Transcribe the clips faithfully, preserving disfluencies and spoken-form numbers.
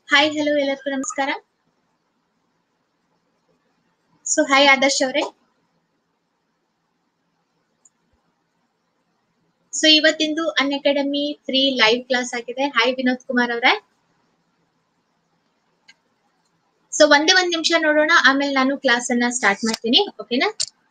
Hi hello ಎಲ್ಲರಿಗೂ ನಮಸ್ಕಾರ. So hi Adarsh ಅವರೇ. ಸೊ ಇವತ್ತಿಂದು Unacademy free live class ಆಗಿದೆ. ಹಾಯ್ ವಿನೋದ್ ಕುಮಾರ್ ಅವರೇ. ಸೊ ಒಂದೇ ಒಂದ್ ನಿಮಿಷ ನೋಡೋಣ, ಆಮೇಲೆ ನಾನು ಕ್ಲಾಸ್ ಅನ್ನ ಸ್ಟಾರ್ಟ್ ಮಾಡ್ತೀನಿ. ಓಕೆನಾ?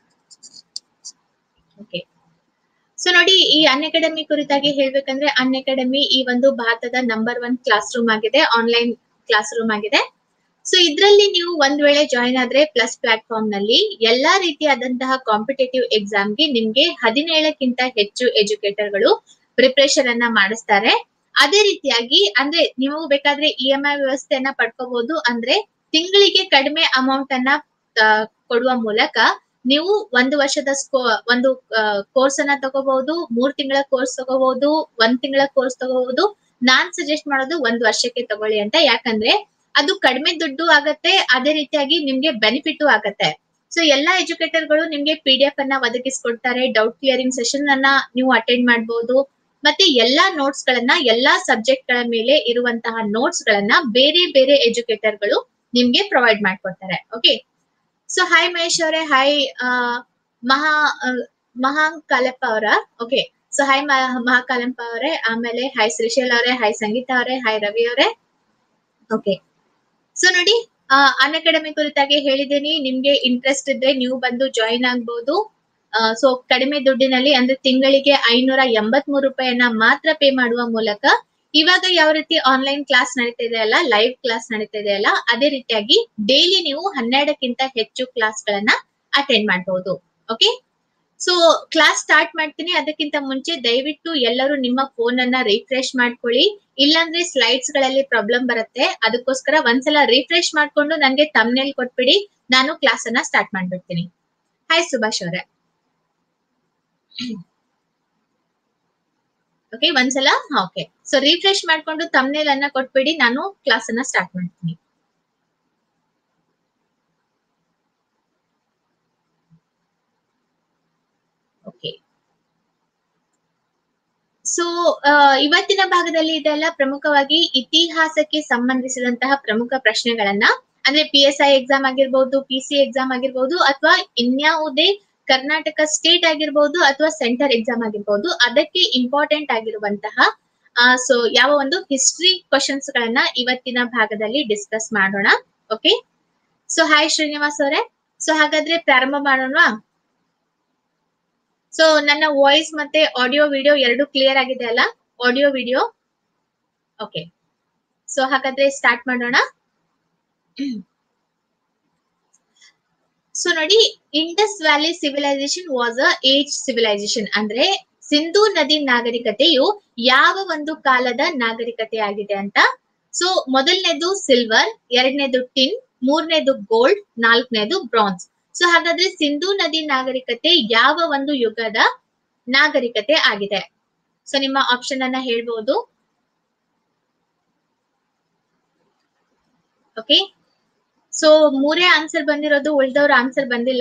ಓಕೆ. ಸೊ ನೋಡಿ, ಈ ಅನ್ ಅಕಾಡೆಮಿ ಕುರಿತಾಗಿ ಹೇಳ್ಬೇಕಂದ್ರೆ ಅನ್ ಅಕಾಡೆಮಿ ಈ ಒಂದು ಭಾರತದ ನಂಬರ್ ಒನ್ ಕ್ಲಾಸ್ ರೂಮ್ ಆಗಿದೆ, ಆನ್ಲೈನ್ ಕ್ಲಾಸ್ ರೂಮ್ ಆಗಿದೆ. ಸೊ ಇದ್ರಲ್ಲಿ ನೀವು ಒಂದ್ ವೇಳೆ ಜಾಯಿನ್ ಆದ್ರೆ ಪ್ಲಸ್ ಪ್ಲಾಟ್ಫಾರ್ಮ್ ನಲ್ಲಿ ಎಲ್ಲಾ ರೀತಿಯಾದಂತಹ ಕಾಂಪಿಟೇಟಿವ್ ಎಕ್ಸಾಮ್ಗೆ ನಿಮ್ಗೆ ಹದಿನೇಳಕ್ಕಿಂತ ಹೆಚ್ಚು ಎಜುಕೇಟರ್ ಗಳು ಪ್ರಿಪರೇಷನ್ ಅನ್ನ ಮಾಡಿಸ್ತಾರೆ. ಅದೇ ರೀತಿಯಾಗಿ ಅಂದ್ರೆ ನೀವು ಬೇಕಾದ್ರೆ ಇ ಎಂ ಐ ವ್ಯವಸ್ಥೆಯನ್ನ ಪಡ್ಕೋಬಹುದು. ಅಂದ್ರೆ ತಿಂಗಳಿಗೆ ಕಡಿಮೆ ಅಮೌಂಟ್ ಅನ್ನ ಆ, ಕೊಡುವ ಮೂಲಕ ನೀವು ಒಂದು ವರ್ಷದ ಸ್ಕೋ ಒಂದು ಕೋರ್ಸ್ ಅನ್ನ ತಗೋಬಹುದು, ಮೂರ್ ತಿಂಗಳ ಕೋರ್ಸ್ ತಗೋಬಹುದು, ಒಂದ್ ತಿಂಗಳ ಕೋರ್ಸ್ ತಗೋಬಹುದು. ನಾನ್ ಸಜೆಸ್ಟ್ ಮಾಡೋದು ಒಂದ್ ವರ್ಷಕ್ಕೆ ತಗೊಳ್ಳಿ ಅಂತ. ಯಾಕಂದ್ರೆ ಅದು ಕಡಿಮೆ ದುಡ್ಡು ಆಗತ್ತೆ, ಅದೇ ರೀತಿಯಾಗಿ ನಿಮ್ಗೆ ಬೆನಿಫಿಟ್ ಆಗತ್ತೆ. ಸೊ ಎಲ್ಲಾ ಎಜುಕೇಟರ್ ಗಳು ನಿಮ್ಗೆ ಪಿ ಡಿ ಎಫ್ ಅನ್ನ ಒದಗಿಸ್ಕೊಡ್ತಾರೆ. ಡೌಟ್ ಕ್ಲಿಯರಿಂಗ್ ಸೆಷನ್ ಅನ್ನ ನೀವು ಅಟೆಂಡ್ ಮಾಡಬಹುದು. ಮತ್ತೆ ಎಲ್ಲಾ ನೋಟ್ಸ್ ಗಳನ್ನ ಎಲ್ಲಾ ಸಬ್ಜೆಕ್ಟ್ ಗಳ ಮೇಲೆ ಇರುವಂತಹ ನೋಟ್ಸ್ ಗಳನ್ನ ಬೇರೆ ಬೇರೆ ಎಜುಕೇಟರ್ ಗಳು ನಿಮ್ಗೆ ಪ್ರೊವೈಡ್ ಮಾಡ್ಕೊಡ್ತಾರೆ. ಓಕೆ. ಸೊ ಹಾಯ್ ಮಹೇಶ್ ಅವರೇ, ಹಾಯ್ ಮಹಾ ಮಹಾಕಾಲಪ್ಪ ಅವರ. ಓಕೆ. ಸೊ ಹಾಯ್ ಮಹಾಕಾಲಪ್ಪ ಅವರೇ, ಆಮೇಲೆ ಹಾಯ್ ಶ್ರೀಶೈಲ್ ಅವರೇ, ಹಾಯ್ ಸಂಗೀತಾ ಅವರೇ, ಹಾಯ್ ರವಿ ಅವರೇ. ಓಕೆ. ಸೊ ನೋಡಿ, ಅನ್ ಅಕಾಡೆಮಿ ಕುರಿತಾಗಿ ಹೇಳಿದ್ದೀನಿ. ನಿಮ್ಗೆ ಇಂಟ್ರೆಸ್ಟ್ ಇದ್ರೆ ನೀವು ಬಂದು ಜಾಯಿನ್ ಆಗ್ಬಹುದು. ಸೊ ಕಡಿಮೆ ದುಡ್ಡಿನಲ್ಲಿ ಅಂದ್ರೆ ತಿಂಗಳಿಗೆ ಐನೂರ ಎಂಬತ್ ಮೂರು ರೂಪಾಯಿಯನ್ನ ಮಾತ್ರ ಪೇ ಮಾಡುವ ಮೂಲಕ ಇವಾಗ ಯಾವ ರೀತಿ ಆನ್ಲೈನ್ ಕ್ಲಾಸ್ ನಡೀತಾ ಇದೆ ಅಲ್ಲ, ಲೈವ್ ಕ್ಲಾಸ್ ನಡೀತಾ ಇದೆ ಅಲ್ಲ, ಅದೇ ರೀತಿಯಾಗಿ ಡೈಲಿ ನೀವು ಹನ್ನೆರಡಕ್ಕಿಂತ ಹೆಚ್ಚು ಕ್ಲಾಸ್ ಗಳನ್ನ ಅಟೆಂಡ್ ಮಾಡಬಹುದು. ಓಕೆ. ಸೊ ಕ್ಲಾಸ್ ಸ್ಟಾರ್ಟ್ ಮಾಡ್ತೀನಿ. ಅದಕ್ಕಿಂತ ಮುಂಚೆ ದಯವಿಟ್ಟು ಎಲ್ಲರೂ ನಿಮ್ಮ ಫೋನ್ ಅನ್ನ ರಿಫ್ರೆಶ್ ಮಾಡ್ಕೊಳ್ಳಿ. ಇಲ್ಲಾಂದ್ರೆ ಸ್ಲೈಡ್ಸ್ ಗಳಲ್ಲಿ ಪ್ರಾಬ್ಲಮ್ ಬರುತ್ತೆ. ಅದಕ್ಕೋಸ್ಕರ ಒಂದ್ಸಲ ರಿಫ್ರೆಶ್ ಮಾಡ್ಕೊಂಡು ನನ್ಗೆ ತಮ್ನೇಲ್ ಕೊಟ್ಬಿಡಿ, ನಾನು ಕ್ಲಾಸ್ ಅನ್ನ ಸ್ಟಾರ್ಟ್ ಮಾಡ್ಬಿಡ್ತೀನಿ. ಹಾಯ್ ಸುಭಾಷ್ ಅವರೇ. ಓಕೆ, ಒಂದ್ಸಲ ಓಕೆ. ಸೊ ರಿಫ್ರೆಶ್ ಮಾಡ್ಕೊಂಡು ತಮ್ನೇಲ್ ಅನ್ನ ಕೊಟ್ಬಿಡಿ, ನಾನು ಕ್ಲಾಸ್ ಅನ್ನ ಸ್ಟಾರ್ಟ್ ಮಾಡ್ತೀನಿ. ಓಕೆ. ಸೊ ಇವತ್ತಿನ ಭಾಗದಲ್ಲಿ ಇದೆಲ್ಲ ಪ್ರಮುಖವಾಗಿ ಇತಿಹಾಸಕ್ಕೆ ಸಂಬಂಧಿಸಿದಂತಹ ಪ್ರಮುಖ ಪ್ರಶ್ನೆಗಳನ್ನ, ಅಂದ್ರೆ ಪಿ ಎಸ್ ಐ ಎಕ್ಸಾಮ್ ಆಗಿರ್ಬೋದು, ಪಿ ಸಿ ಎಕ್ಸಾಮ್ ಆಗಿರ್ಬೋದು, ಅಥವಾ ಇನ್ಯಾವುದೇ ಕರ್ನಾಟಕ ಸ್ಟೇಟ್ ಆಗಿರ್ಬೋದು ಅಥವಾ ಸೆಂಟರ್ ಎಕ್ಸಾಮ್ ಆಗಿರ್ಬೋದು, ಅದಕ್ಕೆ ಇಂಪಾರ್ಟೆಂಟ್ ಆಗಿರುವಂತಹ ಸೊ ಯಾವ ಒಂದು ಹಿಸ್ಟ್ರಿ ಕ್ವಶನ್ಸ್ ಗಳನ್ನ ಇವತ್ತಿನ ಭಾಗದಲ್ಲಿ ಡಿಸ್ಕಸ್ ಮಾಡೋಣ. ಓಕೆ. ಸೊ ಹಾಯ್ ಶ್ರೀನಿವಾಸ್ ಅವರೇ. ಸೊ ಹಾಗಾದ್ರೆ ಪ್ರಾರಂಭ ಮಾಡೋಣವಾ? ಸೊ ನನ್ನ ವಾಯ್ಸ್ ಮತ್ತೆ ಆಡಿಯೋ ವಿಡಿಯೋ ಎರಡು ಕ್ಲಿಯರ್ ಆಗಿದೆ ಅಲ್ಲ? Audio video okay. ಸೊ ಹಾಗಾದ್ರೆ ಸ್ಟಾರ್ಟ್ ಮಾಡೋಣ. ಸೊ ನೋಡಿ, Indus valley civilisation was a age civilisation. ಅಂದ್ರೆ ಸಿಂಧೂ ನದಿ ನಾಗರಿಕತೆಯು ಯಾವ ಒಂದು ಕಾಲದ ನಾಗರಿಕತೆ ಆಗಿದೆ ಅಂತ. ಸೊ ಮೊದಲನೇದು ಸಿಲ್ವರ್, ಎರಡನೇದು ಟಿನ್, ಮೂರನೇದು ಗೋಲ್ಡ್, ನಾಲ್ಕನೇದು ಬ್ರಾನ್ಸ್. ಸೊ ಹಾಗಾದ್ರೆ ಸಿಂಧೂ ನದಿ ನಾಗರಿಕತೆ ಯಾವ ಒಂದು ಯುಗದ ನಾಗರಿಕತೆ ಆಗಿದೆ? ಸೊ ನಿಮ್ಮ ಆಪ್ಷನ್ ಅನ್ನ ಹೇಳ್ಬಹುದು. ಓಕೆ. ಸೊ ಮೂರೇ ಆನ್ಸರ್ ಬಂದಿರೋದು, ಉಳಿದವ್ರ ಆನ್ಸರ್ ಬಂದಿಲ್ಲ.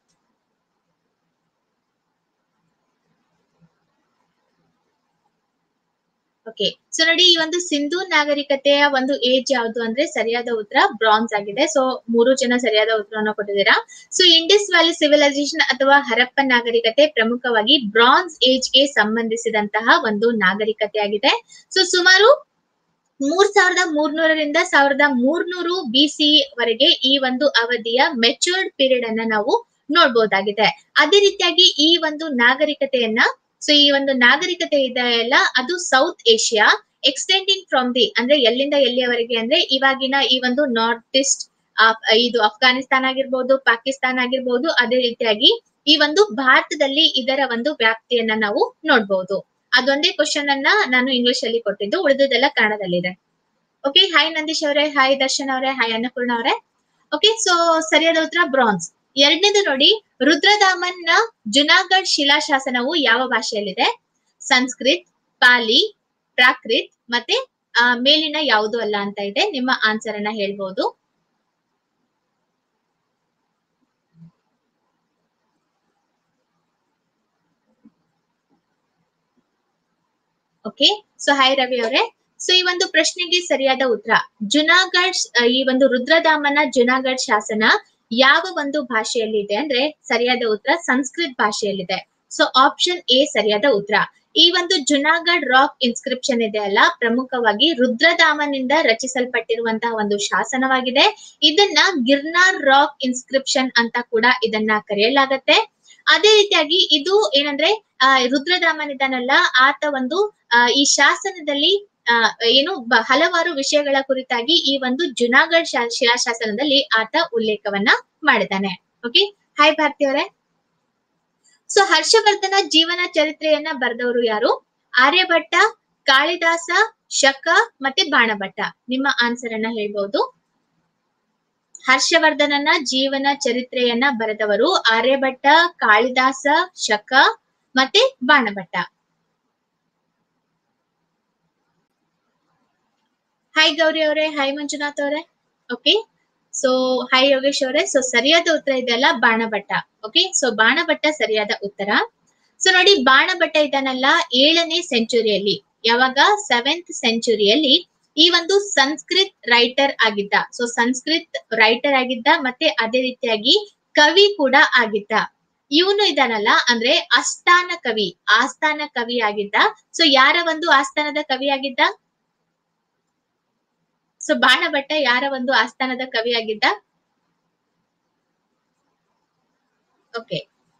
ಓಕೆ. ಸೊ ನೋಡಿ, ಈ ಒಂದು ಸಿಂಧೂ ನಾಗರಿಕತೆಯ ಒಂದು ಏಜ್ ಯಾವುದು ಅಂದ್ರೆ ಸರಿಯಾದ ಉತ್ತರ ಬ್ರಾನ್ಸ್ ಆಗಿದೆ. ಸೊ ಮೂರು ಜನ ಸರಿಯಾದ ಉತ್ತರವನ್ನು ಕೊಟ್ಟಿದ್ದೀರಾ. ಸೊ ಇಂಡಸ್ ವ್ಯಾಲಿ ಸಿವಿಲೈಸೇಷನ್ ಅಥವಾ ಹರಪ್ಪ ನಾಗರಿಕತೆ ಪ್ರಮುಖವಾಗಿ ಬ್ರಾನ್ಸ್ ಏಜ್ ಗೆ ಸಂಬಂಧಿಸಿದಂತಹ ಒಂದು ನಾಗರಿಕತೆ ಆಗಿದೆ. ಸೊ ಸುಮಾರು ಮೂರ್ ಸಾವಿರದ ಮೂರ್ನೂರರಿಂದ ಸಾವಿರದ ಮೂರ್ನೂರು ಬಿ ಸಿ ವರೆಗೆ ಈ ಒಂದು ಅವಧಿಯ ಮೆಚೂರ್ಡ್ ಪೀರಿಯಡ್ ಅನ್ನ ನಾವು ನೋಡ್ಬೋದಾಗಿದೆ. ಅದೇ ರೀತಿಯಾಗಿ ಈ ಒಂದು ನಾಗರಿಕತೆಯನ್ನ, ಸೊ ಈ ಒಂದು ನಾಗರಿಕತೆ ಇದೆ ಅಲ್ಲ, ಅದು South Asia extending from the, ಅಂದ್ರೆ ಎಲ್ಲಿಂದ ಎಲ್ಲಿಯವರೆಗೆ ಅಂದ್ರೆ ಇವಾಗಿನ ಈ ಒಂದು ನಾರ್ತ್ ಈಸ್ಟ್ ಇದು ಅಫ್ಘಾನಿಸ್ತಾನ ಆಗಿರ್ಬೋದು, ಪಾಕಿಸ್ತಾನ ಆಗಿರ್ಬೋದು, ಅದೇ ರೀತಿಯಾಗಿ ಈ ಒಂದು ಭಾರತದಲ್ಲಿ ಇದರ ಒಂದು ವ್ಯಾಪ್ತಿಯನ್ನ ನಾವು ನೋಡ್ಬೋದು. ಅದೊಂದೇ ಕ್ವಶನ್ ಅನ್ನ ನಾನು ಇಂಗ್ಲಿಷ್ ಅಲ್ಲಿ ಕೊಟ್ಟಿದ್ದು, ಉಳಿದದೆಲ್ಲ ಕನ್ನಡದಲ್ಲಿದೆ. ಓಕೆ. ಹಾಯ್ ನಂದೀಶ್ ಅವರೇ, ಹಾಯ್ ದರ್ಶನ್ ಅವರೇ, ಹಾಯ್ ಅನ್ನಪೂರ್ಣ ಅವರೇ. ಓಕೆ. ಸೊ ಸರಿಯಾದ ಉತ್ತರ ಬ್ರಾನ್ಸ್. ಎರಡನೇದು ನೋಡಿ, ರುದ್ರದಾಮನ್ ನ ಜುನಾಗಢ್ ಶಿಲಾಶಾಸನವು ಯಾವ ಭಾಷೆಯಲ್ಲಿದೆ? ಸಂಸ್ಕೃತ್, ಪಾಲಿ, ಪ್ರಾಕೃತ್, ಮತ್ತೆ ಆ, ಮೇಲಿನ ಯಾವುದು ಅಲ್ಲ ಅಂತ ಇದೆ. ನಿಮ್ಮ ಆನ್ಸರ್ ಅನ್ನ ಹೇಳ್ಬಹುದು. ಓಕೆ. ಸೊ ಹಾಯ್ ರವಿ ಅವರೇ. ಸೊ ಈ ಒಂದು ಪ್ರಶ್ನೆಗೆ ಸರಿಯಾದ ಉತ್ತರ ಜುನಾಗಢ್ ಅಹ್, ಈ ಒಂದು ರುದ್ರದಾಮನ ಜುನಾಗಢ್ ಶಾಸನ ಯಾವ ಒಂದು ಭಾಷೆಯಲ್ಲಿ ಇದೆ ಅಂದ್ರೆ ಸರಿಯಾದ ಉತ್ತರ ಸಂಸ್ಕೃತ್ ಭಾಷೆಯಲ್ಲಿದೆ. ಸೊ ಆಪ್ಷನ್ ಎ ಸರಿಯಾದ ಉತ್ತರ. ಈ ಒಂದು ಜುನಾಗಢ್ ರಾಕ್ ಇನ್ಸ್ಕ್ರಿಪ್ಷನ್ ಇದೆ ಅಲ್ಲ, ಪ್ರಮುಖವಾಗಿ ರುದ್ರದಾಮನಿಂದ ರಚಿಸಲ್ಪಟ್ಟಿರುವಂತಹ ಒಂದು ಶಾಸನವಾಗಿದೆ. ಇದನ್ನ ಗಿರ್ನಾರ್ ರಾಕ್ ಇನ್ಸ್ಕ್ರಿಪ್ಷನ್ ಅಂತ ಕೂಡ ಇದನ್ನ ಕರೆಯಲಾಗತ್ತೆ. ಅದೇ ರೀತಿಯಾಗಿ ಇದು ಏನಂದ್ರೆ ಆ ರುದ್ರದಾಮನ್ ಇದಾನಲ್ಲ, ಆತ ಒಂದು ಆ ಈ ಶಾಸನದಲ್ಲಿ ಆ ಏನು ಬ- ಹಲವಾರು ವಿಷಯಗಳ ಕುರಿತಾಗಿ ಈ ಒಂದು ಜುನಾಗಢ್ ಶಾ- ಶಿಲಾಶಾಸನದಲ್ಲಿ ಆತ ಉಲ್ಲೇಖವನ್ನ ಮಾಡಿದ್ದಾನೆ. ಓಕೆ, ಹಾಯ್ ಭಾರತಿ ಅವರೇ. ಸೊ ಹರ್ಷವರ್ಧನ ಜೀವನ ಚರಿತ್ರೆಯನ್ನ ಬರೆದವರು ಯಾರು? ಆರ್ಯಭಟ್ಟ, ಕಾಳಿದಾಸ, ಶಕ ಮತ್ತೆ ಬಾಣಭಟ್ಟ. ನಿಮ್ಮ ಆನ್ಸರ್ ಅನ್ನ ಹೇಳ್ಬಹುದು. ಹರ್ಷವರ್ಧನನ ಜೀವನ ಚರಿತ್ರೆಯನ್ನ ಬರೆದವರು ಆರ್ಯಭಟ್ಟ, ಕಾಳಿದಾಸ, ಶಕ ಮತ್ತೆ ಬಾಣಭಟ್ಟ. ಹಾಯ್ ಗೌರಿ ಅವರೇ, ಹಾಯ್ ಮಂಜುನಾಥ್ ಅವರೇ. ಓಕೆ, ಸೊ ಹಾಯ್ ಯೋಗೇಶ್ ಅವರೇ. ಸೊ ಸರಿಯಾದ ಉತ್ತರ ಇದೆಯಲ್ಲ ಬಾಣಭಟ್ಟ. ಓಕೆ, ಸೊ ಬಾಣಭಟ್ಟ ಸರಿಯಾದ ಉತ್ತರ. ಸೊ ನೋಡಿ, ಬಾಣಭಟ್ಟ ಇದಾನಲ್ಲ ಏಳನೇ ಸೆಂಚುರಿಯಲ್ಲಿ, ಯಾವಾಗ ಸೆವೆಂತ್ ಸೆಂಚುರಿಯಲ್ಲಿ ಈ ಒಂದು ಸಂಸ್ಕೃತ್ ರೈಟರ್ ಆಗಿದ್ದ. ಸೊ ಸಂಸ್ಕೃತ್ ರೈಟರ್ ಆಗಿದ್ದ ಮತ್ತೆ ಅದೇ ರೀತಿಯಾಗಿ ಕವಿ ಕೂಡ ಆಗಿದ್ದ. ಇವನು ಇದಾನಲ್ಲ ಅಂದ್ರೆ ಆಸ್ಥಾನ ಕವಿ, ಆಸ್ಥಾನ ಕವಿ ಆಗಿದ್ದ. ಸೊ ಯಾರ ಒಂದು ಆಸ್ಥಾನದ ಕವಿ ಆಗಿದ್ದ? ಸೊ ಬಾಣಭಟ್ಟ ಯಾರ ಒಂದು ಆಸ್ಥಾನದ ಕವಿ ಆಗಿದ್ದ? ಓಕೆ,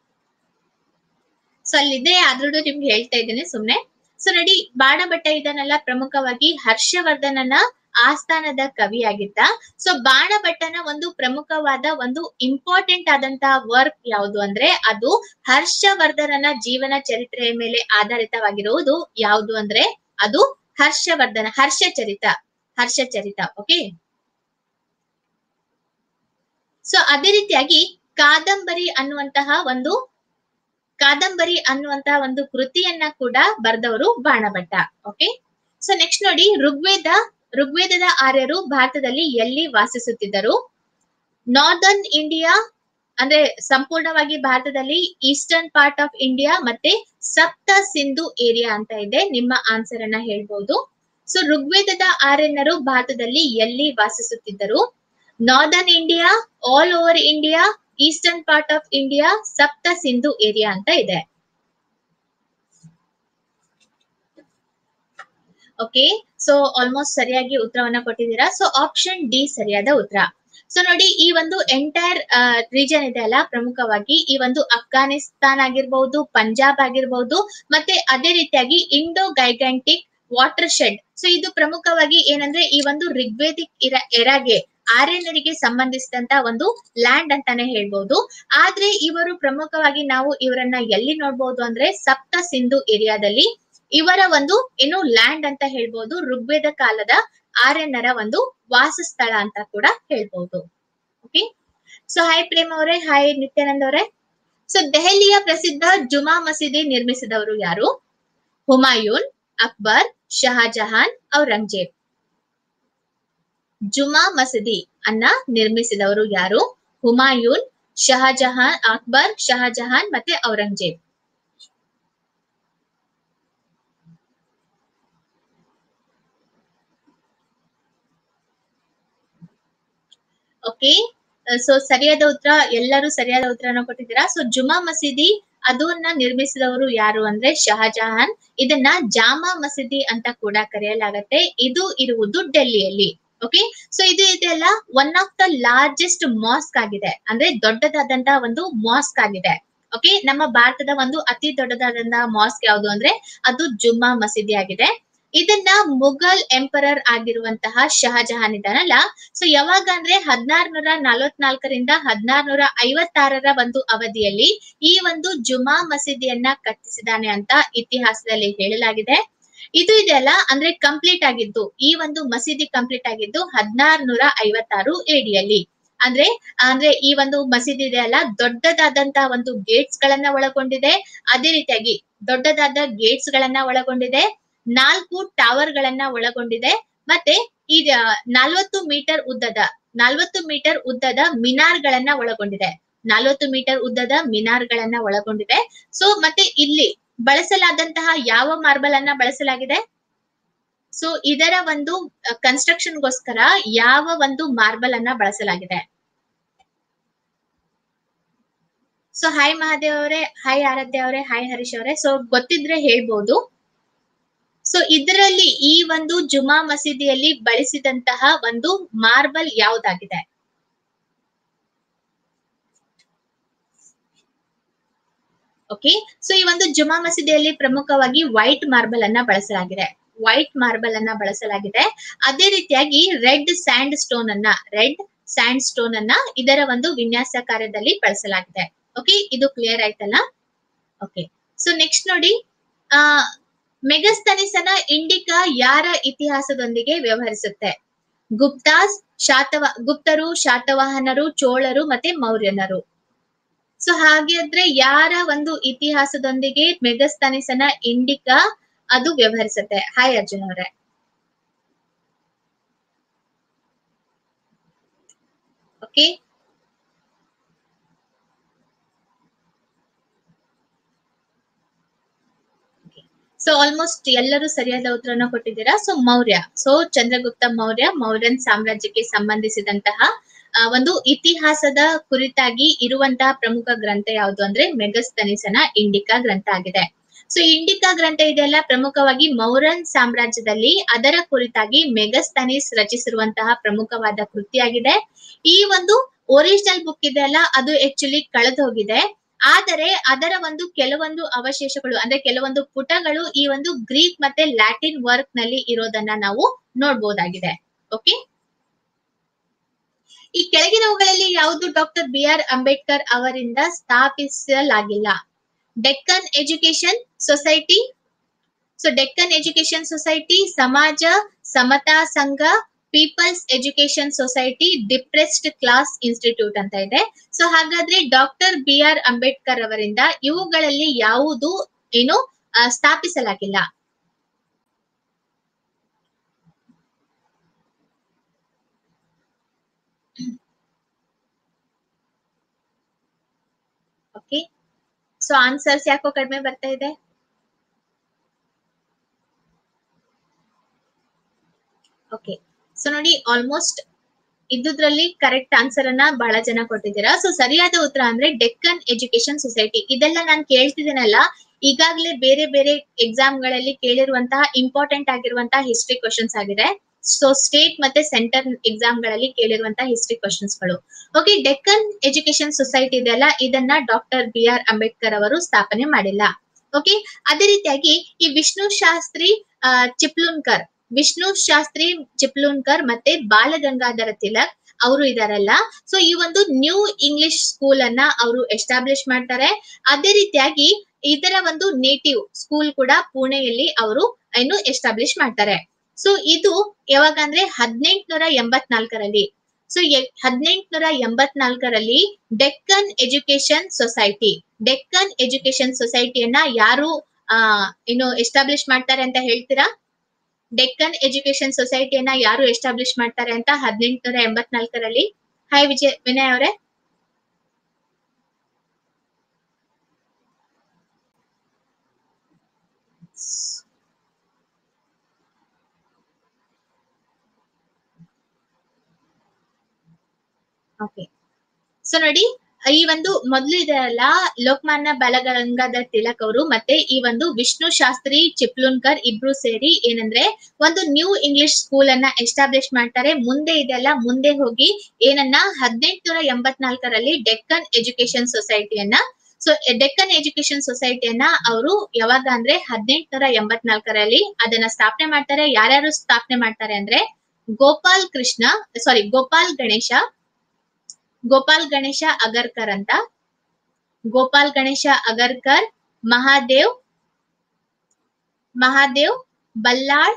ಸೊ ಅಲ್ಲಿದೆ, ಆದ್ರೂ ನಿಮ್ಗೆ ಹೇಳ್ತಾ ಇದ್ದೇನೆ ಸುಮ್ನೆ. ಸೊ ನೋಡಿ, ಬಾಣಭಟ್ಟ ಇದನ್ನೆಲ್ಲ ಪ್ರಮುಖವಾಗಿ ಹರ್ಷವರ್ಧನನ ಆಸ್ಥಾನದ ಕವಿ ಆಗಿದ್ದ. ಸೊ ಬಾಣಭಟ್ಟನ ಒಂದು ಪ್ರಮುಖವಾದ ಒಂದು ಇಂಪಾರ್ಟೆಂಟ್ ಆದಂತಹ ವರ್ಕ್ ಯಾವುದು ಅಂದ್ರೆ ಅದು ಹರ್ಷವರ್ಧನನ ಜೀವನ ಚರಿತ್ರೆಯ ಮೇಲೆ ಆಧಾರಿತವಾಗಿರುವುದು ಯಾವುದು ಅಂದ್ರೆ ಅದು ಹರ್ಷವರ್ಧನ ಹರ್ಷಚರಿತ ಹರ್ಷಚರಿತ ಓಕೆ. ಸೊ ಅದೇ ರೀತಿಯಾಗಿ ಕಾದಂಬರಿ ಅನ್ನುವಂತಹ ಒಂದು ಕಾದಂಬರಿ ಅನ್ನುವಂತಹ ಒಂದು ಕೃತಿಯನ್ನ ಕೂಡ ಬರೆದವರು ಬಾಣಭಟ್ಟ. ಓಕೆ, ಸೊ ನೆಕ್ಸ್ಟ್ ನೋಡಿ, ಋಗ್ವೇದ ಋಗ್ವೇದದ ಆರ್ಯರು ಭಾರತದಲ್ಲಿ ಎಲ್ಲಿ ವಾಸಿಸುತ್ತಿದ್ದರು? ನಾರ್ದರ್ನ್ ಇಂಡಿಯಾ ಅಂದ್ರೆ ಸಂಪೂರ್ಣವಾಗಿ ಭಾರತದಲ್ಲಿ, ಈಸ್ಟರ್ನ್ ಪಾರ್ಟ್ ಆಫ್ ಇಂಡಿಯಾ ಮತ್ತೆ ಸಪ್ತ ಸಿಂಧು ಏರಿಯಾ ಅಂತ ಇದೆ. ನಿಮ್ಮ ಆನ್ಸರ್ ಅನ್ನ ಹೇಳ್ಬಹುದು. ಸೊ ಋಗ್ವೇದದ ಆರ್ಯನರು ಭಾರತದಲ್ಲಿ ಎಲ್ಲಿ ವಾಸಿಸುತ್ತಿದ್ದರು? Northern India, all over India, eastern part of India, Sapta Sindhu area ಅಂತ ಇದೆ. ಓಕೆ, ಸೊ ಆಲ್ಮೋಸ್ಟ್ ಸರಿಯಾಗಿ ಉತ್ತರವನ್ನ ಕೊಟ್ಟಿದ್ದೀರಾ. ಸೊ ಆಪ್ಷನ್ ಡಿ ಸರಿಯಾದ ಉತ್ತರ. ಸೊ ನೋಡಿ, ಈ ಒಂದು ಎಂಟೈರ್ ರೀಜನ್ ಇದೆ ಅಲ್ಲ, ಪ್ರಮುಖವಾಗಿ ಈ ಒಂದು ಅಫ್ಘಾನಿಸ್ತಾನ್ ಆಗಿರ್ಬಹುದು, ಪಂಜಾಬ್ ಆಗಿರ್ಬಹುದು ಮತ್ತೆ ಅದೇ ರೀತಿಯಾಗಿ Indo gangetic watershed. So ಇದು ಪ್ರಮುಖವಾಗಿ ಏನಂದ್ರೆ ಈ ಒಂದು ಋಗ್ವೇದಿಕ್ ಇರ ಎರಾಗೆ ಆರ್ಯನರಿಗೆ ಸಂಬಂಧಿಸಿದಂತ ಒಂದು ಲ್ಯಾಂಡ್ ಅಂತಾನೆ ಹೇಳ್ಬಹುದು. ಆದ್ರೆ ಇವರು ಪ್ರಮುಖವಾಗಿ ನಾವು ಇವರನ್ನ ಎಲ್ಲಿ ನೋಡ್ಬೋದು ಅಂದ್ರೆ ಸಪ್ತ ಸಿಂಧು ಏರಿಯಾದಲ್ಲಿ ಇವರ ಒಂದು ಏನು ಲ್ಯಾಂಡ್ ಅಂತ ಹೇಳ್ಬೋದು. ಋಗ್ವೇದ ಕಾಲದ ಆರ್ಯನರ ಒಂದು ವಾಸಸ್ಥಳ ಅಂತ ಕೂಡ ಹೇಳ್ಬಹುದು. ಓಕೆ, ಸೊ ಹಾಯ್ ಪ್ರೇಮ್ ಅವರೇ, ಹಾಯ್ ನಿತ್ಯಾನಂದ್ ಅವರೇ. ಸೊ ದೆಹಲಿಯ ಪ್ರಸಿದ್ಧ ಜುಮಾ ಮಸೀದಿ ನಿರ್ಮಿಸಿದವರು ಯಾರು? ಹುಮಾಯೂನ್, ಅಕ್ಬರ್, ಶಹಜಹಾನ್, ಔರಂಗಜೇಬ್. ಜುಮಾ ಮಸೀದಿ ಅನ್ನ ನಿರ್ಮಿಸಿದವರು ಯಾರು? ಹುಮಾಯೂನ್, ಶಹಜಹಾನ್, ಅಕ್ಬರ್, ಶಹಜಹಾನ್ ಮತ್ತೆ ಔರಂಗಜೇಬ್. ಓಕೆ, ಸೊ ಸರಿಯಾದ ಉತ್ತರ, ಎಲ್ಲರೂ ಸರಿಯಾದ ಉತ್ತರನ ಕೊಟ್ಟಿದ್ದೀರಾ. ಸೊ ಜುಮಾ ಮಸೀದಿ ಅದನ್ನ ನಿರ್ಮಿಸಿದವರು ಯಾರು ಅಂದ್ರೆ ಶಹಜಹಾನ್. ಇದನ್ನ ಜಾಮಾ ಮಸೀದಿ ಅಂತ ಕೂಡ ಕರೆಯಲಾಗತ್ತೆ. ಇದು ಇರುವುದು ಡೆಲ್ಲಿಯಲ್ಲಿ. ಓಕೆ, ಸೊ ಇದು ಇದೆಲ್ಲ one of the largest mosque ಆಗಿದೆ, ಅಂದ್ರೆ ದೊಡ್ಡದಾದಂತಹ ಒಂದು ಮಾಸ್ಕ್ ಆಗಿದೆ. ಓಕೆ, ನಮ್ಮ ಭಾರತದ ಒಂದು ಅತಿ ದೊಡ್ಡದಾದಂತಹ ಮಾಸ್ಕ್ ಯಾವುದು ಅಂದ್ರೆ ಅದು ಜುಮ್ಮಾ ಮಸೀದಿ ಆಗಿದೆ. ಇದನ್ನ ಮುಘಲ್ ಎಂಪರರ್ ಆಗಿರುವಂತಹ ಶಹಜಹಾನ್ ಇದ್ದಾನಲ್ಲ, ಸೊ ಯಾವಾಗ ಅಂದ್ರೆ ಹದಿನಾರುನೂರ ನಲವತ್ನಾಲ್ಕರಿಂದ ಹದಿನಾರುನೂರ ಐವತ್ತಾರರ ಒಂದು ಅವಧಿಯಲ್ಲಿ ಈ ಒಂದು ಜುಮಾ ಮಸೀದಿಯನ್ನ ಕಟ್ಟಿಸಿದಾನೆ ಅಂತ ಇತಿಹಾಸದಲ್ಲಿ ಹೇಳಲಾಗಿದೆ. ಇದು ಇದೆಲ್ಲ ಅಂದ್ರೆ ಕಂಪ್ಲೀಟ್ ಆಗಿದ್ದು, ಈ ಒಂದು ಮಸೀದಿ ಕಂಪ್ಲೀಟ್ ಆಗಿದ್ದು ಹದಿನಾರುನೂರ ಐವತ್ತಾರು ಎಡಿಯಲ್ಲಿ. ಅಂದ್ರೆ ಅಂದ್ರೆ ಈ ಒಂದು ಮಸೀದಿ ಇದೆ ಅಲ್ಲ, ದೊಡ್ಡದಾದಂತಹ ಒಂದು ಗೇಟ್ಸ್ ಗಳನ್ನ ಒಳಗೊಂಡಿದೆ. ಅದೇ ರೀತಿಯಾಗಿ ದೊಡ್ಡದಾದ ಗೇಟ್ಸ್ ಗಳನ್ನ ಒಳಗೊಂಡಿದೆ, ನಾಲ್ಕು ಟವರ್ ಗಳನ್ನ ಒಳಗೊಂಡಿದೆ, ಮತ್ತೆ ಈ ನಲ್ವತ್ತು ಮೀಟರ್ ಉದ್ದದ ನಲ್ವತ್ತು ಮೀಟರ್ ಉದ್ದದ ಮಿನಾರ್ ಗಳನ್ನ ಒಳಗೊಂಡಿದೆ. ನಲ್ವತ್ತು ಮೀಟರ್ ಉದ್ದದ ಮಿನಾರ್ ಗಳನ್ನ ಒಳಗೊಂಡಿದೆ. ಸೊ ಮತ್ತೆ ಇಲ್ಲಿ ಬಳಸಲಾದಂತಹ ಯಾವ ಮಾರ್ಬಲ್ ಅನ್ನ ಬಳಸಲಾಗಿದೆ? ಸೊ ಇದರ ಒಂದು ಕನ್ಸ್ಟ್ರಕ್ಷನ್ಗೋಸ್ಕರ ಯಾವ ಒಂದು ಮಾರ್ಬಲ್ ಅನ್ನ ಬಳಸಲಾಗಿದೆ? ಸೊ ಹಾಯ್ ಮಹಾದೇವ್ ಅವರೇ, ಹಾಯ್ ಆರಾಧ್ಯ ಅವರೇ, ಹಾಯ್ ಹರೀಶ್ ಅವರೇ. ಸೊ ಗೊತ್ತಿದ್ರೆ ಹೇಳ್ಬೋದು. ಸೊ ಇದರಲ್ಲಿ ಈ ಒಂದು ಜುಮಾ ಮಸೀದಿಯಲ್ಲಿ ಬಳಸಿದಂತಹ ಒಂದು ಮಾರ್ಬಲ್ ಯಾವುದಾಗಿದೆ? ಓಕೆ, ಸೊ ಈ ಒಂದು ಜುಮಾ ಮಸೀದಿಯಲ್ಲಿ ಪ್ರಮುಖವಾಗಿ ವೈಟ್ ಮಾರ್ಬಲ್ ಅನ್ನ ಬಳಸಲಾಗಿದೆ. ವೈಟ್ ಮಾರ್ಬಲ್ ಅನ್ನ ಬಳಸಲಾಗಿದೆ. ಅದೇ ರೀತಿಯಾಗಿ ರೆಡ್ ಸ್ಯಾಂಡ್ ಸ್ಟೋನ್ ಅನ್ನ ರೆಡ್ ಸ್ಯಾಂಡ್ ಸ್ಟೋನ್ ಅನ್ನ ಇದರ ಒಂದು ವಿನ್ಯಾಸ ಕಾರ್ಯದಲ್ಲಿ ಬಳಸಲಾಗಿದೆ. ಓಕೆ, ಇದು ಕ್ಲಿಯರ್ ಆಯ್ತಲ್ಲ? ಓಕೆ, ಸೊ ನೆಕ್ಸ್ಟ್ ನೋಡಿ, ಆ ಮೆಗಸ್ತನಿಸನ ಇಂಡಿಕಾ ಯಾರ ಇತಿಹಾಸದೊಂದಿಗೆ ವ್ಯವಹರಿಸುತ್ತೆ? ಗುಪ್ತಾಸ್, ಶಾತವ ಗುಪ್ತರು, ಶಾತವಾಹನರು, ಚೋಳರು ಮತ್ತೆ ಮೌರ್ಯನರು. ಸೊ ಹಾಗಾದ್ರೆ ಯಾರ ಒಂದು ಇತಿಹಾಸದೊಂದಿಗೆ ಮೆಗಸ್ತನಿಸನ ಇಂಡಿಕಾ ಅದು ವ್ಯವಹರಿಸುತ್ತೆ? ಹಾಯ್ ಅರ್ಜುನ್ ಅವರೇ. ಓಕೆ, ಸೊ ಆಲ್ಮೋಸ್ಟ್ ಎಲ್ಲರೂ ಸರಿಯಾದ ಉತ್ತರನ ಕೊಟ್ಟಿದ್ದೀರಾ. ಸೊ ಮೌರ್ಯ, ಸೊ ಚಂದ್ರಗುಪ್ತ ಮೌರ್ಯ ಮೌರ್ಯನ್ ಸಾಮ್ರಾಜ್ಯಕ್ಕೆ ಸಂಬಂಧಿಸಿದಂತಹ ಒಂದು ಇತಿಹಾಸದ ಕುರಿತಾಗಿ ಇರುವಂತಹ ಪ್ರಮುಖ ಗ್ರಂಥ ಯಾವುದು ಅಂದ್ರೆ ಮೆಗಸ್ತನಿಸನ ಇಂಡಿಕಾ ಗ್ರಂಥ ಆಗಿದೆ. ಸೊ ಇಂಡಿಕಾ ಗ್ರಂಥ ಇದೆಲ್ಲ ಪ್ರಮುಖವಾಗಿ ಮೌರ್ಯನ್ ಸಾಮ್ರಾಜ್ಯದಲ್ಲಿ ಅದರ ಕುರಿತಾಗಿ ಮೆಗಸ್ತನಿಸ್ ರಚಿಸಿರುವಂತಹ ಪ್ರಮುಖವಾದ ಕೃತಿಯಾಗಿದೆ. ಈ ಒಂದು ಒರಿಜಿನಲ್ ಬುಕ್ ಇದೆಯಲ್ಲ ಅದು ಆಕ್ಚುಲಿ ಕಳೆದು ಹೋಗಿದೆ. ಆದರೆ ಅದರ ಒಂದು ಕೆಲವೊಂದು ಅವಶೇಷಗಳು ಅಂದ್ರೆ ಕೆಲವೊಂದು ಪುಟಗಳು ಈ ಒಂದು ಗ್ರೀಕ್ ಮತ್ತೆ ಲ್ಯಾಟಿನ್ ವರ್ಕ್ ನಲ್ಲಿ ಇರೋದನ್ನ ನಾವು ನೋಡ್ಬೋದಾಗಿದೆ. ಓಕೆ, ಈ ಕೆಳಗಿನವುಗಳಲ್ಲಿ ಯಾವುದು ಡಾಕ್ಟರ್ ಬಿ ಆರ್ ಅಂಬೇಡ್ಕರ್ ಅವರಿಂದ ಸ್ಥಾಪಿಸಲಾಗಿಲ್ಲ? Deccan education society, so Deccan education society, Samaj Samata Sangh, people's education society, depressed class institute ಅಂತ ಇದೆ. ಸೊ ಹಾಗಾದ್ರೆ ಡಾಕ್ಟರ್ ಬಿ ಆರ್ ಅಂಬೇಡ್ಕರ್ ಅವರಿಂದ ಇವುಗಳಲ್ಲಿ ಯಾವುದು ಏನು ಸ್ಥಾಪಿಸಲಾಗಿಲ್ಲ? ಓಕೆ, ಸೊ ಆನ್ಸರ್ಸ್ ಯಾಕೋ ಕಡಿಮೆ ಬರ್ತಾ ಇದೆ. ಓಕೆ, ಸೊ ನೋಡಿ ಆಲ್ಮೋಸ್ಟ್ ಇದ್ರಲ್ಲಿ ಕರೆಕ್ಟ್ ಆನ್ಸರ್ ಅನ್ನ ಬಹಳ ಜನ ಕೊಟ್ಟಿದ್ದೀರಾ. ಸೊ ಸರಿಯಾದ ಉತ್ತರ ಅಂದ್ರೆ ಡೆಕ್ಕನ್ ಎಜುಕೇಶನ್ ಸೊಸೈಟಿ. ಇದೆಲ್ಲ ನಾನು ಕೇಳ್ತಿದ್ದೀನಲ್ಲ, ಈಗಾಗಲೇ ಬೇರೆ ಬೇರೆ ಎಕ್ಸಾಮ್ ಗಳಲ್ಲಿ ಕೇಳಿರುವಂತಹ ಇಂಪಾರ್ಟೆಂಟ್ ಆಗಿರುವಂತಹ ಹಿಸ್ಟ್ರಿ ಕ್ವಶನ್ಸ್ ಆಗಿದೆ. ಸೊ ಸ್ಟೇಟ್ ಮತ್ತೆ ಸೆಂಟರ್ ಎಕ್ಸಾಮ್ ಗಳಲ್ಲಿ ಕೇಳಿರುವಂತಹ ಹಿಸ್ಟ್ರಿ ಕ್ವಶನ್ಸ್ ಗಳು. ಓಕೆ, ಡೆಕ್ಕನ್ ಎಜುಕೇಶನ್ ಸೊಸೈಟಿ ಇದೆಯಲ್ಲ ಇದನ್ನ ಡಾಕ್ಟರ್ ಬಿ ಆರ್ ಅಂಬೇಡ್ಕರ್ ಅವರು ಸ್ಥಾಪನೆ ಮಾಡಿಲ್ಲ. ಓಕೆ, ಅದೇ ರೀತಿಯಾಗಿ ಈ ವಿಷ್ಣು ಶಾಸ್ತ್ರಿ ಚಿಪ್ಲೂನ್ಕರ್ ವಿಷ್ಣು ಶಾಸ್ತ್ರಿ ಚಿಪ್ಲೂನ್ಕರ್ ಮತ್ತೆ ಬಾಲಗಂಗಾಧರ ತಿಲಕ್ ಅವರು ಇದಾರಲ್ಲ, ಸೊ ಈ ಒಂದು ನ್ಯೂ ಇಂಗ್ಲಿಷ್ ಸ್ಕೂಲ್ ಅನ್ನ ಅವರು ಎಸ್ಟಾಬ್ಲಿಷ್ ಮಾಡ್ತಾರೆ. ಅದೇ ರೀತಿಯಾಗಿ ಇದರ ಒಂದು ನೇಟಿವ್ ಸ್ಕೂಲ್ ಕೂಡ ಪುಣೆಯಲ್ಲಿ ಅವರು ಏನು ಎಸ್ಟಾಬ್ಲಿಷ್ ಮಾಡ್ತಾರೆ. ಸೊ ಇದು ಯಾವಾಗ ಅಂದ್ರೆ ಹದಿನೆಂಟುನೂರ ಎಂಬತ್ನಾಲ್ಕರಲ್ಲಿ ಸೊ ಹದಿನೆಂಟುನೂರ ಎಂಬತ್ನಾಲ್ಕರಲ್ಲಿ Deccan education society Deccan education ಸೊಸೈಟಿಯನ್ನ ಯಾರು ಆ ಏನು ಎಸ್ಟಾಬ್ಲಿಷ್ ಮಾಡ್ತಾರೆ ಅಂತ ಹೇಳ್ತೀರಾ? ಡೆಕ್ಕನ್ ಎಜುಕೇಶನ್ ಸೊಸೈಟಿಯನ್ನ ಯಾರು ಎಸ್ಟಾಬ್ಲಿಷ್ ಮಾಡ್ತಾರೆ ಅಂತ ಹದಿನೆಂಟುನೂರ ಎಂಬತ್ನಾಲ್ಕರಲ್ಲಿ? ಹಾಯ್ ವಿಜಯ್ ವಿನಯ್ ಅವರೇ. ಓಕೆ, ಸೊ ನೋಡಿ ಈ ಒಂದು ಮೊದಲು ಇದೆಲ್ಲ ಲೋಕಮಾನ್ಯ ಬಾಲಗಂಗಾಧರ್ ತಿಲಕ್ ಅವರು ಮತ್ತೆ ಈ ಒಂದು ವಿಷ್ಣು ಶಾಸ್ತ್ರಿ ಚಿಪ್ಲೂನ್ಕರ್ ಇಬ್ರು ಸೇರಿ ಏನಂದ್ರೆ ಒಂದು ನ್ಯೂ ಇಂಗ್ಲಿಷ್ ಸ್ಕೂಲ್ ಅನ್ನ ಎಸ್ಟಾಬ್ಲಿಷ್ ಮಾಡ್ತಾರೆ. ಮುಂದೆ ಇದೆಲ್ಲ ಮುಂದೆ ಹೋಗಿ ಏನನ್ನ ಹದಿನೆಂಟುನೂರ ಎಂಬತ್ನಾಲ್ಕರಲ್ಲಿ ಡೆಕ್ಕನ್ ಎಜುಕೇಶನ್ ಸೊಸೈಟಿಯನ್ನ ಸೊ ಡೆಕ್ಕನ್ ಎಜುಕೇಶನ್ ಸೊಸೈಟಿಯನ್ನ ಅವರು ಯಾವಾಗ ಅಂದ್ರೆ ಹದಿನೆಂಟುನೂರ ಎಂಬತ್ನಾಲ್ಕರಲ್ಲಿ ಅದನ್ನ ಸ್ಥಾಪನೆ ಮಾಡ್ತಾರೆ. ಯಾರ್ಯಾರು ಸ್ಥಾಪನೆ ಮಾಡ್ತಾರೆ ಅಂದ್ರೆ ಗೋಪಾಲ್ ಕೃಷ್ಣ ಸಾರಿ ಗೋಪಾಲ್ ಗಣೇಶ ಗೋಪಾಲ್ ಗಣೇಶ ಅಗರ್ಕರ್ ಅಂತ ಗೋಪಾಲ್ ಗಣೇಶ ಅಗರ್ಕರ್, ಮಹಾದೇವ್ ಮಹಾದೇವ್ ಬಲ್ಲಾಳ್,